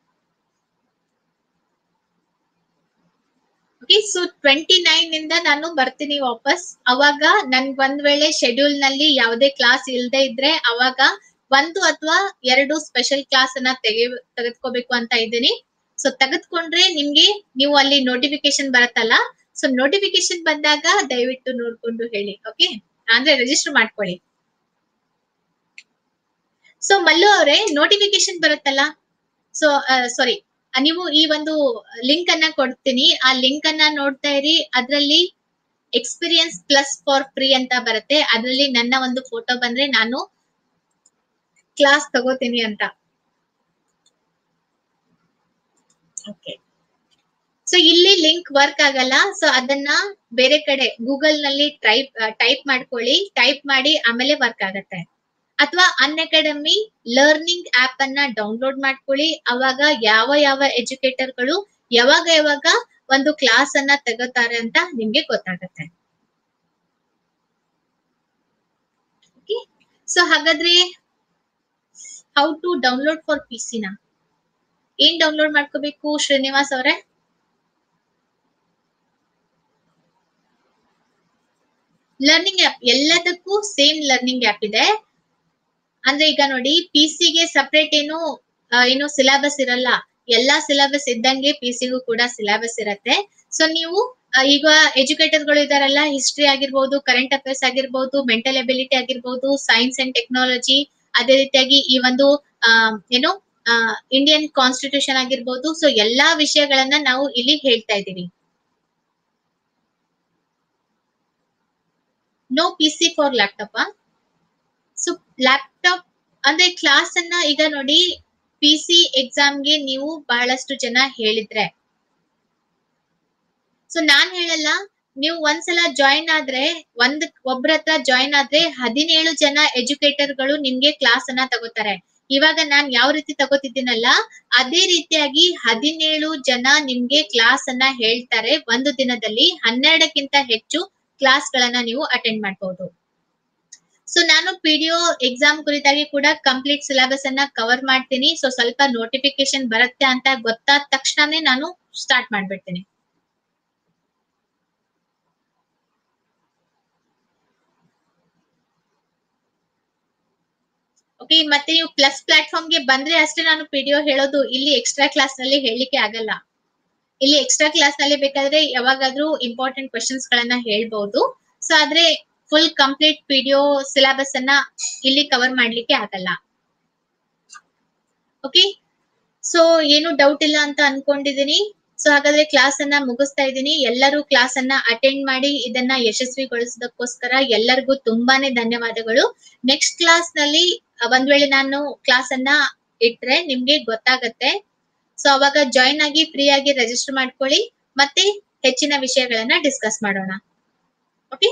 ಓಕೆ, ಸೊ ಟ್ವೆಂಟಿ ನೈನ್ ಇಂದ ನಾನು ಬರ್ತೀನಿ ವಾಪಸ್. ಅವಾಗ ನನ್ಗೆ ಒಂದ್ ವೇಳೆ ಶೆಡ್ಯೂಲ್ ನಲ್ಲಿ ಯಾವುದೇ ಕ್ಲಾಸ್ ಇಲ್ದೇ ಇದ್ರೆ ಅವಾಗ ಒಂದು ಅಥವಾ ಎರಡು ಸ್ಪೆಷಲ್ ಕ್ಲಾಸ್ ಅನ್ನ ತೆಗೆ ತೆಗೆದುಕೋಬೇಕು ಅಂತ ಇದ್ದೀನಿ. ಸೊ ತೆಗೆದುಕೊಂಡ್ರೆ ನಿಮ್ಗೆ ನೀವು ಅಲ್ಲಿ ನೋಟಿಫಿಕೇಶನ್ ಬರುತ್ತಲ್ಲ, ಸೊ ನೋಟಿಫಿಕೇಶನ್ ಬಂದಾಗ ದಯವಿಟ್ಟು ನೋಡ್ಕೊಂಡು ಹೇಳಿ. ಓಕೆ, ಅಂದ್ರೆ ರಿಜಿಸ್ಟರ್ ಮಾಡ್ಕೊಳ್ಳಿ. ಸೊ ಮಲ್ಲು ಅವರೇ, ನೋಟಿಫಿಕೇಶನ್ ಬರುತ್ತಲ್ಲ, ಸೊ ಸಾರಿ, ನೀವು ಈ ಒಂದು ಲಿಂಕ್ ಅನ್ನ ಕೊಡ್ತೀನಿ, ಆ ಲಿಂಕ್ ಅನ್ನ ನೋಡ್ತಾ ಇರಿ. ಅದ್ರಲ್ಲಿ ಎಕ್ಸ್ಪೀರಿಯನ್ಸ್ ಪ್ಲಸ್ ಫಾರ್ ಫ್ರೀ ಅಂತ ಬರುತ್ತೆ. ಅದ್ರಲ್ಲಿ ನನ್ನ ಒಂದು ಫೋಟೋ ಬಂದ್ರೆ ನಾನು ಕ್ಲಾಸ್ ತಗೋತೀನಿ ಅಂತ. ಓಕೆ, ಸೊ ಇಲ್ಲಿ ಲಿಂಕ್ ವರ್ಕ್ ಆಗಲ್ಲ. ಸೊ ಅದನ್ನ ಬೇರೆ ಕಡೆ ಗೂಗಲ್ ನಲ್ಲಿ ಟೈಪ್ ಟೈಪ್ ಮಾಡ್ಕೊಳ್ಳಿ. ಟೈಪ್ ಮಾಡಿ ಆಮೇಲೆ ವರ್ಕ್ ಆಗತ್ತೆ. ಅಥವಾ ಅನ್ ಅಕಾಡೆಮಿ ಲರ್ನಿಂಗ್ ಆಪ್ ಅನ್ನ ಡೌನ್ಲೋಡ್ ಮಾಡ್ಕೊಳ್ಳಿ. ಅವಾಗ ಯಾವ ಯಾವ ಎಜುಕೇಟರ್ಗಳು ಯಾವಾಗ ಯಾವಾಗ ಒಂದು ಕ್ಲಾಸ್ ಅನ್ನ ತಗೋತಾರೆ ಅಂತ ನಿಮ್ಗೆ ಗೊತ್ತಾಗತ್ತೆ. ಸೊ ಹಾಗಾದ್ರೆ ಹೌ ಟು ಡೌನ್ಲೋಡ್ ಫಾರ್ ಪಿಸಿನ ಏನ್ ಡೌನ್ಲೋಡ್ ಮಾಡ್ಕೋಬೇಕು ಶ್ರೀನಿವಾಸ್ ಅವರೇ? ಲರ್ನಿಂಗ್ ಆಪ್ ಎಲ್ಲದಕ್ಕೂ ಸೇಮ್ ಲರ್ನಿಂಗ್ ಆಪ್ ಇದೆ. ಅಂದ್ರೆ ಈಗ ನೋಡಿ, ಪಿಸಿಗೆ ಸಪರೇಟ್ ಏನು ಏನು ಸಿಲೆಬಸ್ ಇರಲ್ಲ. ಎಲ್ಲಾ ಸಿಲೆಬಸ್ ಇದ್ದಂಗೆ ಪಿಸಿಗೂ ಕೂಡ ಸಿಲೆಬಸ್ ಇರತ್ತೆ. ಸೊ ನೀವು ಈಗ ಎಜುಕೇಟರ್ ಗಳು ಇದಾರಲ್ಲ, ಹಿಸ್ಟ್ರಿ ಆಗಿರ್ಬೋದು, ಕರೆಂಟ್ ಅಫೇರ್ಸ್ ಆಗಿರ್ಬೋದು, ಮೆಂಟಲ್ ಎಬಿಲಿಟಿ ಆಗಿರ್ಬೋದು, ಸೈನ್ಸ್ ಅಂಡ್ ಟೆಕ್ನಾಲಜಿ, ಅದೇ ರೀತಿಯಾಗಿ ಈ ಒಂದು ಏನು ಇಂಡಿಯನ್ ಕಾನ್ಸ್ಟಿಟ್ಯೂಷನ್ ಆಗಿರ್ಬೋದು. ಸೊ ಎಲ್ಲಾ ವಿಷಯಗಳನ್ನ ನಾವು ಇಲ್ಲಿ ಹೇಳ್ತಾ ಇದೀವಿ. No PC for laptop. So laptop ಅಂದ್ರೆ ಕ್ಲಾಸ್ ಅನ್ನ ಈಗ ನೋಡಿ, ಪಿಸಿ ಎಕ್ಸಾಮ್ಗೆ ನೀವು ಬಹಳಷ್ಟು ಜನ ಹೇಳಿದ್ರೆ, ಸೊ ನಾನ್ ಹೇಳಲ್ಲ, ನೀವು ಒಂದ್ಸಲ ಜಾಯಿನ್ ಆದ್ರೆ ಒಂದ್ ಒಬ್ರ ಹತ್ರ ಜಾಯಿನ್ ಆದ್ರೆ ಹದಿನೇಳು ಜನ ಎಜುಕೇಟರ್ ಗಳು ನಿಮ್ಗೆ ಕ್ಲಾಸ್ ಅನ್ನ ತಗೋತಾರೆ. ಇವಾಗ ನಾನ್ ಯಾವ ರೀತಿ ತಗೋತಿದ್ದೀನಲ್ಲ, ಅದೇ ರೀತಿಯಾಗಿ ಹದಿನೇಳು ಜನ ನಿಮ್ಗೆ ಕ್ಲಾಸ್ ಅನ್ನ ಹೇಳ್ತಾರೆ. ಒಂದು ದಿನದಲ್ಲಿ ಹನ್ನೆರಡಕ್ಕಿಂತ ಹೆಚ್ಚು ಕ್ಲಾಸ್ ಗಳನ್ನ ನೀವು ಅಟೆಂಡ್ ಮಾಡಬಹುದು. ಸೊ ನಾನು ಪಿಡಿಒ ಎಕ್ಸಾಮ್ ಕುರಿತಾಗಿ ಕೂಡ ಕಂಪ್ಲೀಟ್ ಸಿಲೆಬಸ್ ಅನ್ನ ಕವರ್ ಮಾಡ್ತೀನಿ. ಸೊ ಸ್ವಲ್ಪ ನೋಟಿಫಿಕೇಶನ್ ಬರುತ್ತೆ ಅಂತ ಗೊತ್ತಾದ ತಕ್ಷಣನೇ ನಾನು ಸ್ಟಾರ್ಟ್ ಮಾಡ್ಬಿಡ್ತೀನಿ. ಓಕೆ, ಮತ್ತೆ ನೀವು ಪ್ಲಸ್ ಪ್ಲಾಟ್ಫಾರ್ಮ್ ಗೆ ಬಂದ್ರೆ ಅಷ್ಟೇ ನಾನು ಪಿಡಿಒ ಹೇಳೋದು. ಇಲ್ಲಿ ಎಕ್ಸ್ಟ್ರಾ ಕ್ಲಾಸ್ ನಲ್ಲಿ ಹೇಳಲಿಕ್ಕೆ ಆಗಲ್ಲ. ಇಲ್ಲಿ ಎಕ್ಸ್ಟ್ರಾ ಕ್ಲಾಸ್ ನಲ್ಲಿ ಬೇಕಾದ್ರೆ ಯಾವಾಗಾದ್ರೂ ಇಂಪಾರ್ಟೆಂಟ್ ಕ್ವೆಶನ್ಸ್ ಗಳನ್ನ ಹೇಳ್ಬಹುದು. ಸೊ ಆದ್ರೆ ಫುಲ್ ಕಂಪ್ಲೀಟ್ ಪಿಡಿಒ ಸಿಲೆಬಸ್ ಅನ್ನ ಇಲ್ಲಿ ಕವರ್ ಮಾಡ್ಲಿಕ್ಕೆ ಆಗಲ್ಲ. ಓಕೆ, ಸೊ ಏನು ಡೌಟ್ ಇಲ್ಲ ಅಂತ ಅನ್ಕೊಂಡಿದೀನಿ. ಸೊ ಹಾಗಾದ್ರೆ ಕ್ಲಾಸ್ ಅನ್ನ ಮುಗಿಸ್ತಾ ಇದ್ದೀನಿ. ಎಲ್ಲರೂ ಕ್ಲಾಸ್ ಅನ್ನ ಅಟೆಂಡ್ ಮಾಡಿ ಇದನ್ನ ಯಶಸ್ವಿಗೊಳಿಸೋದಕ್ಕೋಸ್ಕರ ಎಲ್ಲರಿಗೂ ತುಂಬಾನೇ ಧನ್ಯವಾದಗಳು. ನೆಕ್ಸ್ಟ್ ಕ್ಲಾಸ್ ನಲ್ಲಿ ಒಂದ್ ವೇಳೆ ನಾನು ಕ್ಲಾಸ್ ಅನ್ನ ಇಟ್ರೆ ನಿಮ್ಗೆ ಗೊತ್ತಾಗತ್ತೆ. ಸೊ ಅವಾಗ ಜಾಯಿನ್ ಆಗಿ ಫ್ರೀ ಆಗಿ ರಿಜಿಸ್ಟರ್ ಮಾಡ್ಕೊಳ್ಳಿ, ಮತ್ತೆ ಹೆಚ್ಚಿನ ವಿಷಯಗಳನ್ನ ಡಿಸ್ಕಸ್ ಮಾಡೋಣ. ಓಕೆ,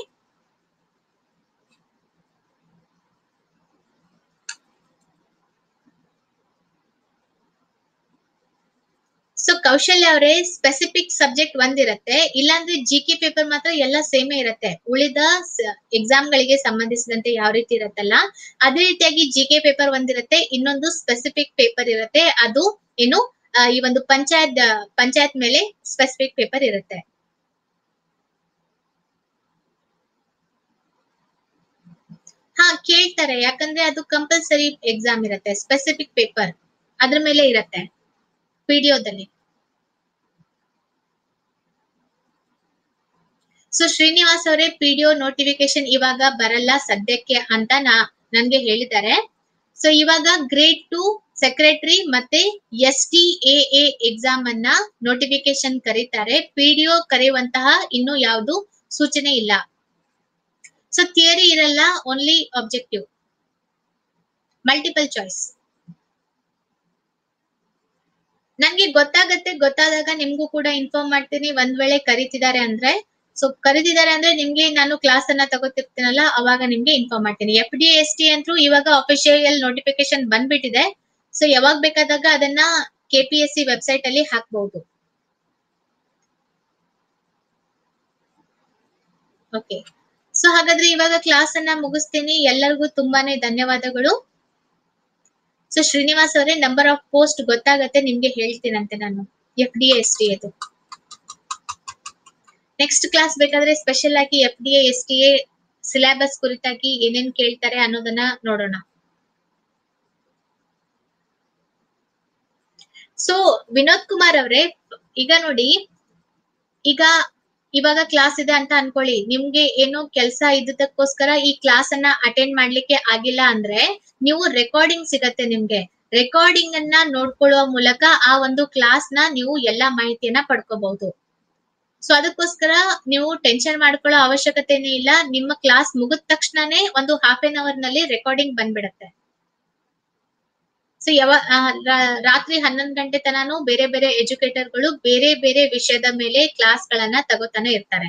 ಸೊ ಕೌಶಲ್ಯ ಅವರೇ, ಸ್ಪೆಸಿಫಿಕ್ ಸಬ್ಜೆಕ್ಟ್ ಒಂದಿರತ್ತೆ, ಇಲ್ಲಾಂದ್ರೆ ಜಿ ಕೆ ಪೇಪರ್ ಮಾತ್ರ ಎಲ್ಲ ಸೇಮೇ ಇರತ್ತೆ. ಉಳಿದ ಎಕ್ಸಾಮ್ ಗಳಿಗೆ ಸಂಬಂಧಿಸಿದಂತೆ ಯಾವ ರೀತಿ ಇರತ್ತಲ್ಲ, ಅದೇ ರೀತಿಯಾಗಿ ಜಿ ಕೆ ಪೇಪರ್ ಒಂದಿರತ್ತೆ, ಇನ್ನೊಂದು ಸ್ಪೆಸಿಫಿಕ್ ಪೇಪರ್ ಇರತ್ತೆ. ಅದು ಏನು ಈ ಒಂದು ಪಂಚಾಯತ್ ಪಂಚಾಯತ್ ಮೇಲೆ ಸ್ಪೆಸಿಫಿಕ್ ಪೇಪರ್ ಇರುತ್ತೆ. ಹಾ ಕೇಳ್ತಾರೆ, ಯಾಕಂದ್ರೆ ಅದು ಕಂಪಲ್ಸರಿ ಎಕ್ಸಾಮ್ ಇರುತ್ತೆ, ಸ್ಪೆಸಿಫಿಕ್ ಪೇಪರ್. ಅದ್ರ ಮೇಲೆ ಇರತ್ತೆ ಪಿಡಿಒದಲ್ಲಿ. ಸೊ ಶ್ರೀನಿವಾಸ್ ಅವರೇ, ಪಿಡಿಒ ನೋಟಿಫಿಕೇಶನ್ ಇವಾಗ ಬರಲ್ಲ ಸದ್ಯಕ್ಕೆ ಅಂತ ನಾ ನನ್ಗೆ ಹೇಳಿದ್ದಾರೆ. ಸೊ ಇವಾಗ ಗ್ರೇಡ್ ಟು ಸೆಕ್ರೆಟರಿ ಮತ್ತೆ S T A A exam ಅನ್ನ ನೋಟಿಫಿಕೇಶನ್ ಕರೀತಾರೆ. ಪಿಡಿಒ ಕರೆಯುವಂತಹ ಇನ್ನು ಯಾವುದು ಸೂಚನೆ ಇಲ್ಲ. ಸೊ ಥಿಯರಿ ಇರಲ್ಲ, ಓನ್ಲಿ ಆಬ್ಜೆಕ್ಟಿವ್, ಮಲ್ಟಿಪಲ್ ಚಾಯ್ಸ್. ನನ್ಗೆ ಗೊತ್ತಾಗತ್ತೆ, ಗೊತ್ತಾದಾಗ ನಿಮ್ಗೂ ಕೂಡ ಇನ್ಫಾರ್ಮ್ ಮಾಡ್ತೀನಿ. ಒಂದ್ ವೇಳೆ ಕರೀತಿದ್ದಾರೆ ಅಂದ್ರೆ, ಸೊ ಕರೀತಿದ್ದಾರೆ ಅಂದ್ರೆ ನಿಮ್ಗೆ ನಾನು ಕ್ಲಾಸ್ ಅನ್ನ ತಗೋತಿರ್ತೀನಲ್ಲ, ಅವಾಗ ನಿಮ್ಗೆ ಇನ್ಫಾರ್ಮ್ ಮಾಡ್ತೀನಿ. ಎಫ್ ಡಿ ಎಸ್ ಟಿ ಅಂತೂ ಇವಾಗ ಅಫಿಷಿಯಲ್ ನೋಟಿಫಿಕೇಶನ್ ಬಂದ್ಬಿಟ್ಟಿದೆ. ಸೊ ಯಾವಾಗ ಬೇಕಾದಾಗ ಅದನ್ನ K P S C website ಅಲ್ಲಿ ಹಾಕ್ಬಹುದು. ಓಕೆ, ಸೊ ಹಾಗಾದ್ರೆ ಇವಾಗ ಕ್ಲಾಸ್ ಅನ್ನ ಮುಗಿಸ್ತೀನಿ. ಎಲ್ಲರಿಗೂ ತುಂಬಾನೇ ಧನ್ಯವಾದಗಳು. ಸೊ ಶ್ರೀನಿವಾಸ್ ಅವರೇ, ನಂಬರ್ ಆಫ್ ಪೋಸ್ಟ್ ಗೊತ್ತಾಗತ್ತೆ ನಿಮ್ಗೆ ಹೇಳ್ತೀನಂತೆ ನಾನು, ಎಫ್ ಡಿ ಎಸ್ ಟಿ ಅದು. ನೆಕ್ಸ್ಟ್ ಕ್ಲಾಸ್ ಬೇಕಾದ್ರೆ ಸ್ಪೆಷಲ್ ಆಗಿ F D S T A syllabus ಕುರಿತಾಗಿ ಏನೇನ್ ಕೇಳ್ತಾರೆ ಅನ್ನೋದನ್ನ ನೋಡೋಣ. ಸೊ ವಿನೋದ್ ಕುಮಾರ್ ಅವರೇ, ಈಗ ನೋಡಿ, ಈಗ ಇವಾಗ ಕ್ಲಾಸ್ ಇದೆ ಅಂತ ಅನ್ಕೊಳ್ಳಿ. ನಿಮ್ಗೆ ಏನೋ ಕೆಲಸ ಇದ್ದಕ್ಕೋಸ್ಕರ ಈ ಕ್ಲಾಸ್ ಅನ್ನ ಅಟೆಂಡ್ ಮಾಡ್ಲಿಕ್ಕೆ ಆಗಿಲ್ಲ ಅಂದ್ರೆ, ನೀವು ರೆಕಾರ್ಡಿಂಗ್ ಸಿಗತ್ತೆ ನಿಮ್ಗೆ. ರೆಕಾರ್ಡಿಂಗ್ ಅನ್ನ ನೋಡ್ಕೊಳ್ಳುವ ಮೂಲಕ ಆ ಒಂದು ಕ್ಲಾಸ್ ನ ನೀವು ಎಲ್ಲಾ ಮಾಹಿತಿಯನ್ನ ಪಡ್ಕೋಬಹುದು. ಸೊ ಅದಕ್ಕೋಸ್ಕರ ನೀವು ಟೆನ್ಷನ್ ಮಾಡ್ಕೊಳ್ಳೋ ಅವಶ್ಯಕತೆನೇ ಇಲ್ಲ. ನಿಮ್ಮ ಕ್ಲಾಸ್ ಮುಗಿದ ತಕ್ಷಣನೇ ಒಂದು ಹಾಫ್ ಎನ್ ಅವರ್ ನಲ್ಲಿ ರೆಕಾರ್ಡಿಂಗ್ ಬಂದ್ಬಿಡತ್ತೆ. ಸೊ ಯಾವ ರಾತ್ರಿ ಹನ್ನೊಂದು ಗಂಟೆ ತನಾನು ಬೇರೆ ಬೇರೆ ಎಜುಕೇಟರ್ಗಳು ಬೇರೆ ಬೇರೆ ವಿಷಯದ ಮೇಲೆ ಕ್ಲಾಸ್ ಗಳನ್ನ ತಗೋತಾನೆ ಇರ್ತಾರೆ.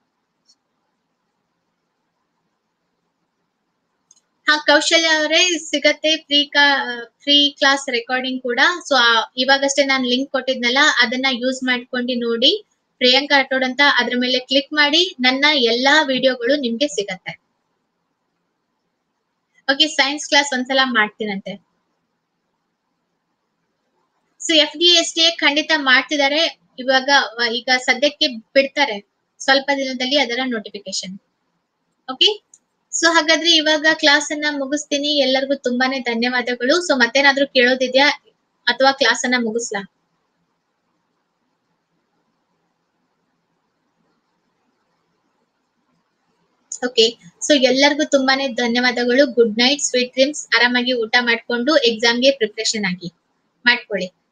ಹಾ, ಕೌಶಲ್ಯ ಅವರೇ, ಸಿಗತ್ತೆ ಫ್ರೀ ಫ್ರೀ ಕ್ಲಾಸ್ ರೆಕಾರ್ಡಿಂಗ್ ಕೂಡ. ಸೊ ಇವಾಗಷ್ಟೇ ನಾನು ಲಿಂಕ್ ಕೊಟ್ಟಿದ್ನಲ್ಲ, ಅದನ್ನ ಯೂಸ್ ಮಾಡ್ಕೊಂಡು ನೋಡಿ. ಪ್ರಿಯಾಂಕಾ ರಾಠೋಡ್ ಅಂತ ಅದ್ರ ಮೇಲೆ ಕ್ಲಿಕ್ ಮಾಡಿ, ನನ್ನ ಎಲ್ಲಾ ವಿಡಿಯೋಗಳು ನಿಮ್ಗೆ ಸಿಗತ್ತೆ. ಓಕೆ, ಸೈನ್ಸ್ ಕ್ಲಾಸ್ ಒಂದ್ಸಲ ಮಾಡ್ತೀನಂತೆ. So F D S T ಖಂಡಿತ ಮಾಡ್ತಿದ್ದಾರೆ. ಇವಾಗ ಈಗ ಸದ್ಯಕ್ಕೆ ಬಿಡ್ತಾರೆ, ಸ್ವಲ್ಪ ದಿನದಲ್ಲಿ ಅದರ ನೋಟಿಫಿಕೇಶನ್. ಓಕೆ, ಸೊ ಹಾಗಾದ್ರೆ ಇವಾಗ ಕ್ಲಾಸ್ ಅನ್ನ ಮುಗಿಸ್ತೀನಿ. ಎಲ್ಲರಿಗೂ ತುಂಬಾನೇ ಧನ್ಯವಾದಗಳು. ಸೊ ಮತ್ತೇನಾದ್ರೂ ಕೇಳೋದಿದ್ಯಾ ಅಥವಾ ಕ್ಲಾಸ್ ಅನ್ನ ಮುಗಿಸ್ಲಾ? ಓಕೆ, ಸೊ ಎಲ್ಲರಿಗೂ ತುಂಬಾನೇ ಧನ್ಯವಾದಗಳು. Good night, sweet dreams. ಆರಾಮಾಗಿ ಊಟ ಮಾಡ್ಕೊಂಡು ಎಕ್ಸಾಮ್ಗೆ ಪ್ರಿಪರೇಷನ್ ಆಗಿ ಮಾಡ್ಕೊಳ್ಳಿ.